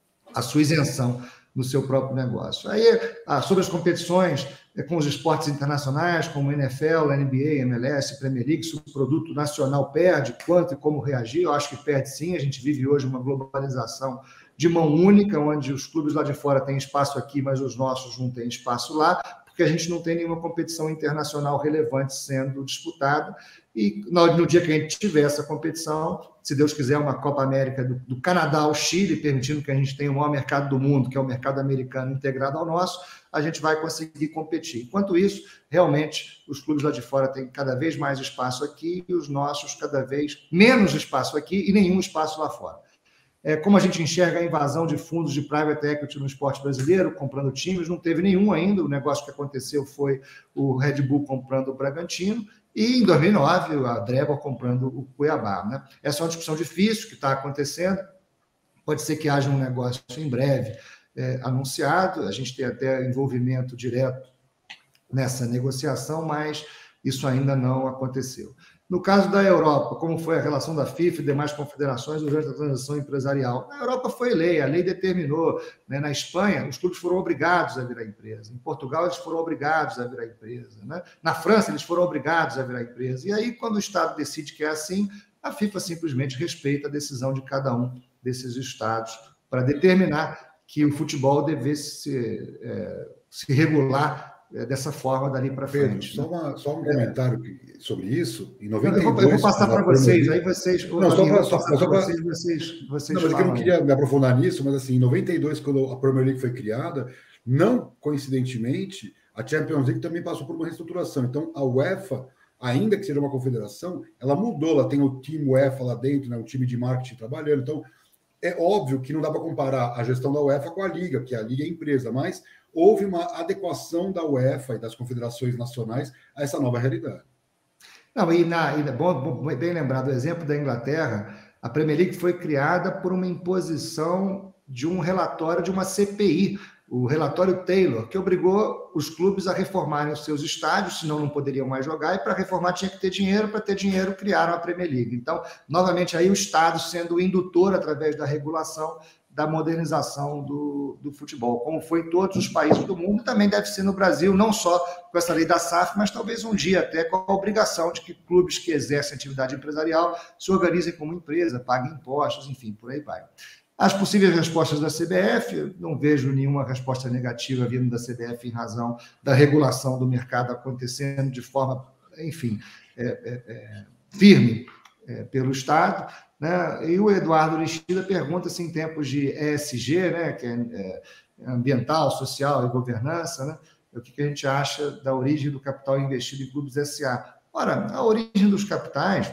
a sua isenção no seu próprio negócio. Aí, sobre as competições com os esportes internacionais, como N F L, N B A, M L S, Premier League, se o produto nacional perde, quanto e como reagir, eu acho que perde sim. A gente vive hoje uma globalização de mão única, onde os clubes lá de fora têm espaço aqui, mas os nossos não têm espaço lá, porque a gente não tem nenhuma competição internacional relevante sendo disputada. E no dia que a gente tiver essa competição, se Deus quiser, uma Copa América do, do Canadá ao Chile, permitindo que a gente tenha o maior mercado do mundo, que é o mercado americano integrado ao nosso, a gente vai conseguir competir. Enquanto isso, realmente, os clubes lá de fora têm cada vez mais espaço aqui e os nossos cada vez menos espaço aqui e nenhum espaço lá fora. É, como a gente enxerga a invasão de fundos de private equity no esporte brasileiro, comprando times, não teve nenhum ainda. O negócio que aconteceu foi o Red Bull comprando o Bragantino e, em dois mil e nove, a Drebel comprando o Cuiabá, né? Essa é uma discussão difícil que está acontecendo. Pode ser que haja um negócio em breve é, anunciado. A gente tem até envolvimento direto nessa negociação, mas isso ainda não aconteceu. No caso da Europa, como foi a relação da FIFA e demais confederações durante a transição empresarial? Na Europa foi lei, a lei determinou. Né? Na Espanha, os clubes foram obrigados a virar empresa. Em Portugal, eles foram obrigados a virar empresa. Né? Na França, eles foram obrigados a virar empresa. E aí, quando o Estado decide que é assim, a FIFA simplesmente respeita a decisão de cada um desses Estados para determinar que o futebol devesse se, é, se regular dessa forma dali para frente. Pedro, só, uma, só um comentário é. sobre isso. Em noventa e dois, eu vou passar para vocês, aí vocês... Não, só para... Só, só pra... vocês, vocês, vocês não, mas eu não queria me aprofundar nisso, mas assim, em noventa e dois, quando a Premier League foi criada, não coincidentemente, a Champions League também passou por uma reestruturação. Então, a UEFA, ainda que seja uma confederação, ela mudou, ela tem o time UEFA lá dentro, né, o time de marketing trabalhando. Então, é óbvio que não dá para comparar a gestão da UEFA com a Liga, porque a Liga é empresa, mas houve uma adequação da UEFA e das confederações nacionais a essa nova realidade. Não, e, na, e bom, bem lembrado, o exemplo da Inglaterra, a Premier League foi criada por uma imposição de um relatório de uma C P I, o relatório Taylor, que obrigou os clubes a reformarem os seus estádios, senão não poderiam mais jogar, e para reformar tinha que ter dinheiro, para ter dinheiro criaram a Premier League. Então, novamente, aí o Estado sendo o indutor, através da regulação, da modernização do, do futebol, como foi em todos os países do mundo, também deve ser no Brasil, não só com essa lei da S A F, mas talvez um dia até com a obrigação de que clubes que exercem atividade empresarial se organizem como empresa, paguem impostos, enfim, por aí vai. As possíveis respostas da C B F, não vejo nenhuma resposta negativa vindo da C B F em razão da regulação do mercado acontecendo de forma, enfim, é, é, é, firme é, pelo Estado. Né? E o Eduardo Lixida pergunta se em tempos de E S G, né, que é, é ambiental, social e governança, né, o que, que a gente acha da origem do capital investido em clubes S A. Ora, a origem dos capitais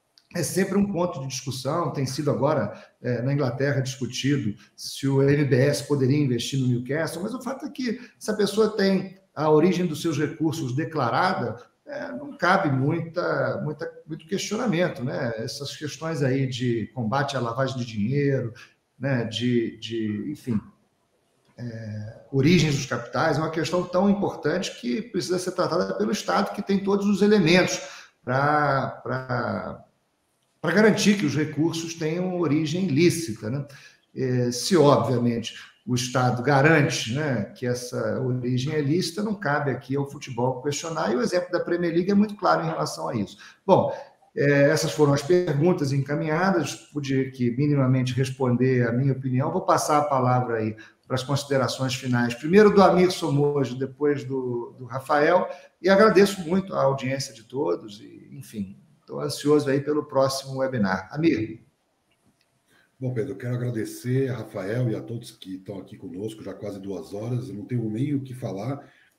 é sempre um ponto de discussão, tem sido agora é, na Inglaterra discutido se o M B S poderia investir no Newcastle, mas o fato é que se a pessoa tem a origem dos seus recursos declarada, É, não cabe muita, muita, muito questionamento, né? Essas questões aí de combate à lavagem de dinheiro, né? de, de, enfim, é, origens dos capitais, é uma questão tão importante que precisa ser tratada pelo Estado, que tem todos os elementos para garantir que os recursos tenham origem lícita, né? É, se, obviamente, o Estado garante, né, que essa origem é lícita, não cabe aqui ao futebol questionar, e o exemplo da Premier League é muito claro em relação a isso. Bom, é, essas foram as perguntas encaminhadas, pude aqui minimamente responder a minha opinião, vou passar a palavra aí para as considerações finais, primeiro do Amir Somojo, depois do, do Rafael, e agradeço muito a audiência de todos, e, enfim, estou ansioso aí pelo próximo webinar. Amir. Bom, Pedro, eu quero agradecer a Rafael e a todos que estão aqui conosco, já quase duas horas. Eu não tenho nem o que falar,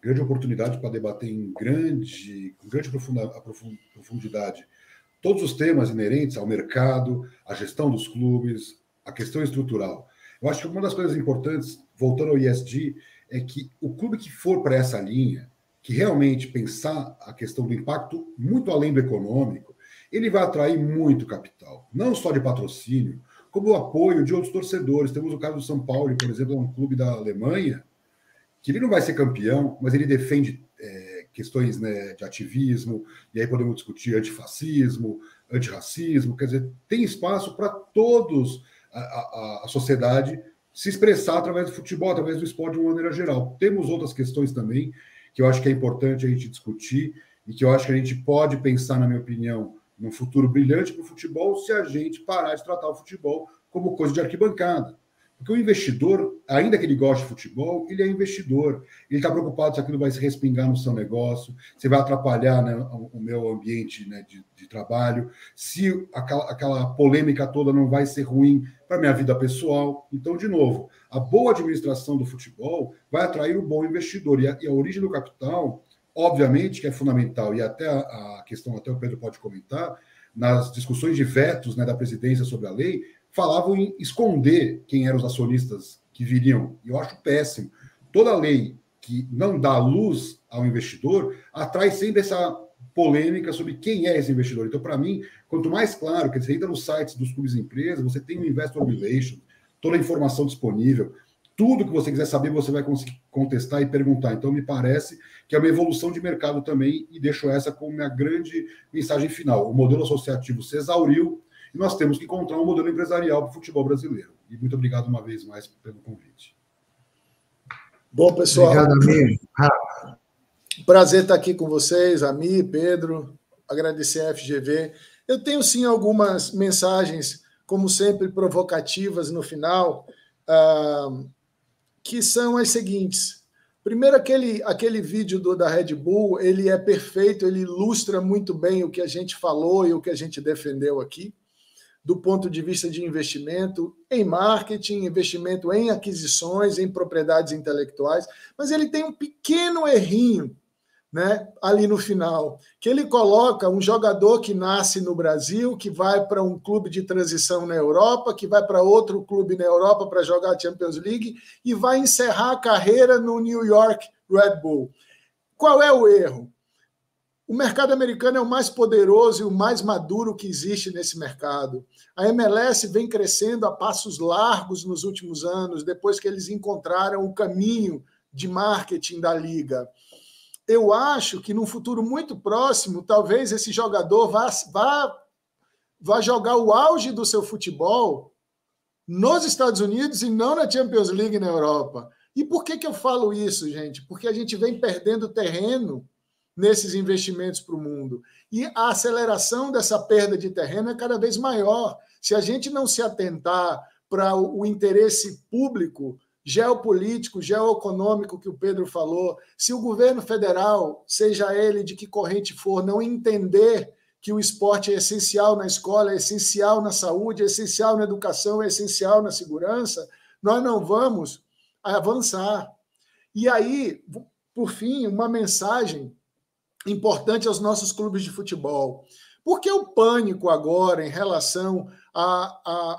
grande oportunidade para debater em grande, com grande profundidade todos os temas inerentes ao mercado, à gestão dos clubes, à questão estrutural. Eu acho que uma das coisas importantes, voltando ao E S G, é que o clube que for para essa linha, que realmente pensar a questão do impacto muito além do econômico, ele vai atrair muito capital, não só de patrocínio, como o apoio de outros torcedores. Temos o caso do São Paulo, por exemplo, é um clube da Alemanha, que ele não vai ser campeão, mas ele defende é, questões, né, de ativismo, e aí podemos discutir antifascismo, antirracismo, quer dizer, tem espaço para todos a, a, a sociedade se expressar através do futebol, através do esporte de uma maneira geral. Temos outras questões também que eu acho que é importante a gente discutir e que eu acho que a gente pode pensar, na minha opinião, num futuro brilhante para o futebol se a gente parar de tratar o futebol como coisa de arquibancada. Porque o investidor, ainda que ele goste de futebol, ele é investidor. Ele está preocupado se aquilo vai se respingar no seu negócio, se vai atrapalhar, né, o meu ambiente, né, de, de trabalho, se aquela, aquela polêmica toda não vai ser ruim para a minha vida pessoal. Então, de novo, a boa administração do futebol vai atrair o bom investidor. E a, e a origem do capital, obviamente, que é fundamental, e até a, a questão, até o Pedro pode comentar, nas discussões de vetos, né, da presidência sobre a lei, falavam em esconder quem eram os acionistas que viriam. E eu acho péssimo. Toda lei que não dá luz ao investidor atrai sempre essa polêmica sobre quem é esse investidor. Então, para mim, quanto mais claro que você entra nos sites dos clubes e empresas, você tem o Investor Relations, toda a informação disponível, tudo que você quiser saber, você vai conseguir contestar e perguntar. Então, me parece que é uma evolução de mercado também, e deixo essa como minha grande mensagem final. O modelo associativo se exauriu, e nós temos que encontrar um modelo empresarial para o futebol brasileiro. E muito obrigado uma vez mais pelo convite. Bom, pessoal. Obrigado, amigo. Prazer estar aqui com vocês, Ami, Pedro. Agradecer a F G V. Eu tenho, sim, algumas mensagens, como sempre, provocativas no final, uh, que são as seguintes. Primeiro, aquele, aquele vídeo do, da Red Bull, ele é perfeito, ele ilustra muito bem o que a gente falou e o que a gente defendeu aqui, do ponto de vista de investimento em marketing, investimento em aquisições, em propriedades intelectuais, mas ele tem um pequeno errinho, né, ali no final, que ele coloca um jogador que nasce no Brasil, que vai para um clube de transição na Europa, que vai para outro clube na Europa para jogar a Champions League e vai encerrar a carreira no New York Red Bull. Qual é o erro? O mercado americano é o mais poderoso e o mais maduro que existe nesse mercado. A M L S vem crescendo a passos largos nos últimos anos, depois que eles encontraram o caminho de marketing da liga. Eu acho que num futuro muito próximo, talvez esse jogador vá, vá, vá jogar o auge do seu futebol nos Estados Unidos e não na Champions League na Europa. E por que que eu falo isso, gente? Porque a gente vem perdendo terreno nesses investimentos para o mundo. E a aceleração dessa perda de terreno é cada vez maior. Se a gente não se atentar para o interesse público, geopolítico, geoeconômico que o Pedro falou, se o governo federal, seja ele de que corrente for, não entender que o esporte é essencial na escola, é essencial na saúde, é essencial na educação, é essencial na segurança, nós não vamos avançar. E aí, por fim, uma mensagem importante aos nossos clubes de futebol. Por que o pânico agora em relação ao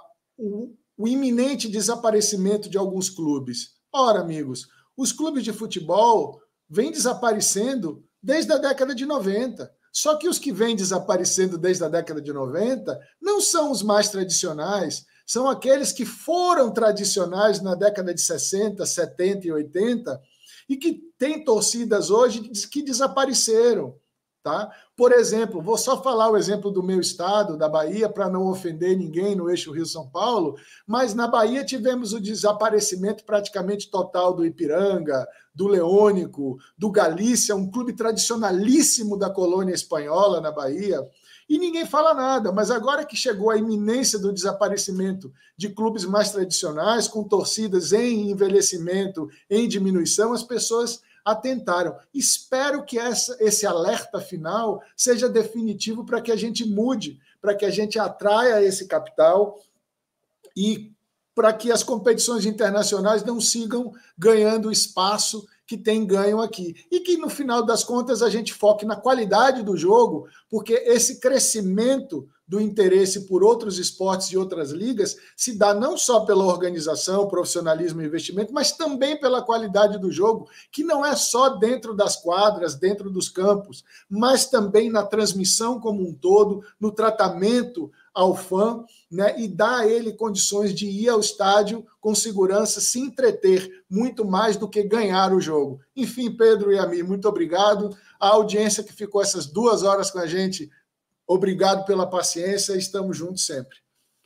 o iminente desaparecimento de alguns clubes? Ora, amigos, os clubes de futebol vêm desaparecendo desde a década de noventa. Só que os que vêm desaparecendo desde a década de noventa não são os mais tradicionais, são aqueles que foram tradicionais na década de sessenta, setenta e oitenta, e que têm torcidas hoje que desapareceram. Tá? Por exemplo, vou só falar o exemplo do meu estado, da Bahia, para não ofender ninguém no eixo Rio-São Paulo, mas na Bahia tivemos o desaparecimento praticamente total do Ipiranga, do Leônico, do Galícia, um clube tradicionalíssimo da colônia espanhola na Bahia, e ninguém fala nada, mas agora que chegou a iminência do desaparecimento de clubes mais tradicionais, com torcidas em envelhecimento, em diminuição, as pessoas atentaram. Espero que essa, esse alerta final seja definitivo para que a gente mude, para que a gente atraia esse capital e para que as competições internacionais não sigam ganhando espaço que tem ganho aqui. E que, no final das contas, a gente foque na qualidade do jogo, porque esse crescimento do interesse por outros esportes e outras ligas se dá não só pela organização, profissionalismo e investimento, mas também pela qualidade do jogo, que não é só dentro das quadras, dentro dos campos, mas também na transmissão como um todo, no tratamento ao fã, né, e dá a ele condições de ir ao estádio com segurança, se entreter muito mais do que ganhar o jogo. Enfim, Pedro e Amir, muito obrigado. A audiência que ficou essas duas horas com a gente, obrigado pela paciência, estamos juntos sempre.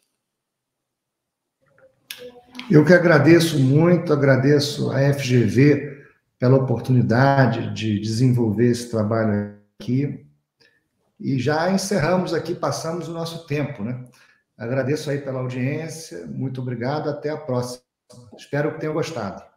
Eu que agradeço muito, agradeço a F G V pela oportunidade de desenvolver esse trabalho aqui. E já encerramos aqui, passamos o nosso tempo, né? Agradeço aí pela audiência, muito obrigado, até a próxima. Espero que tenham gostado.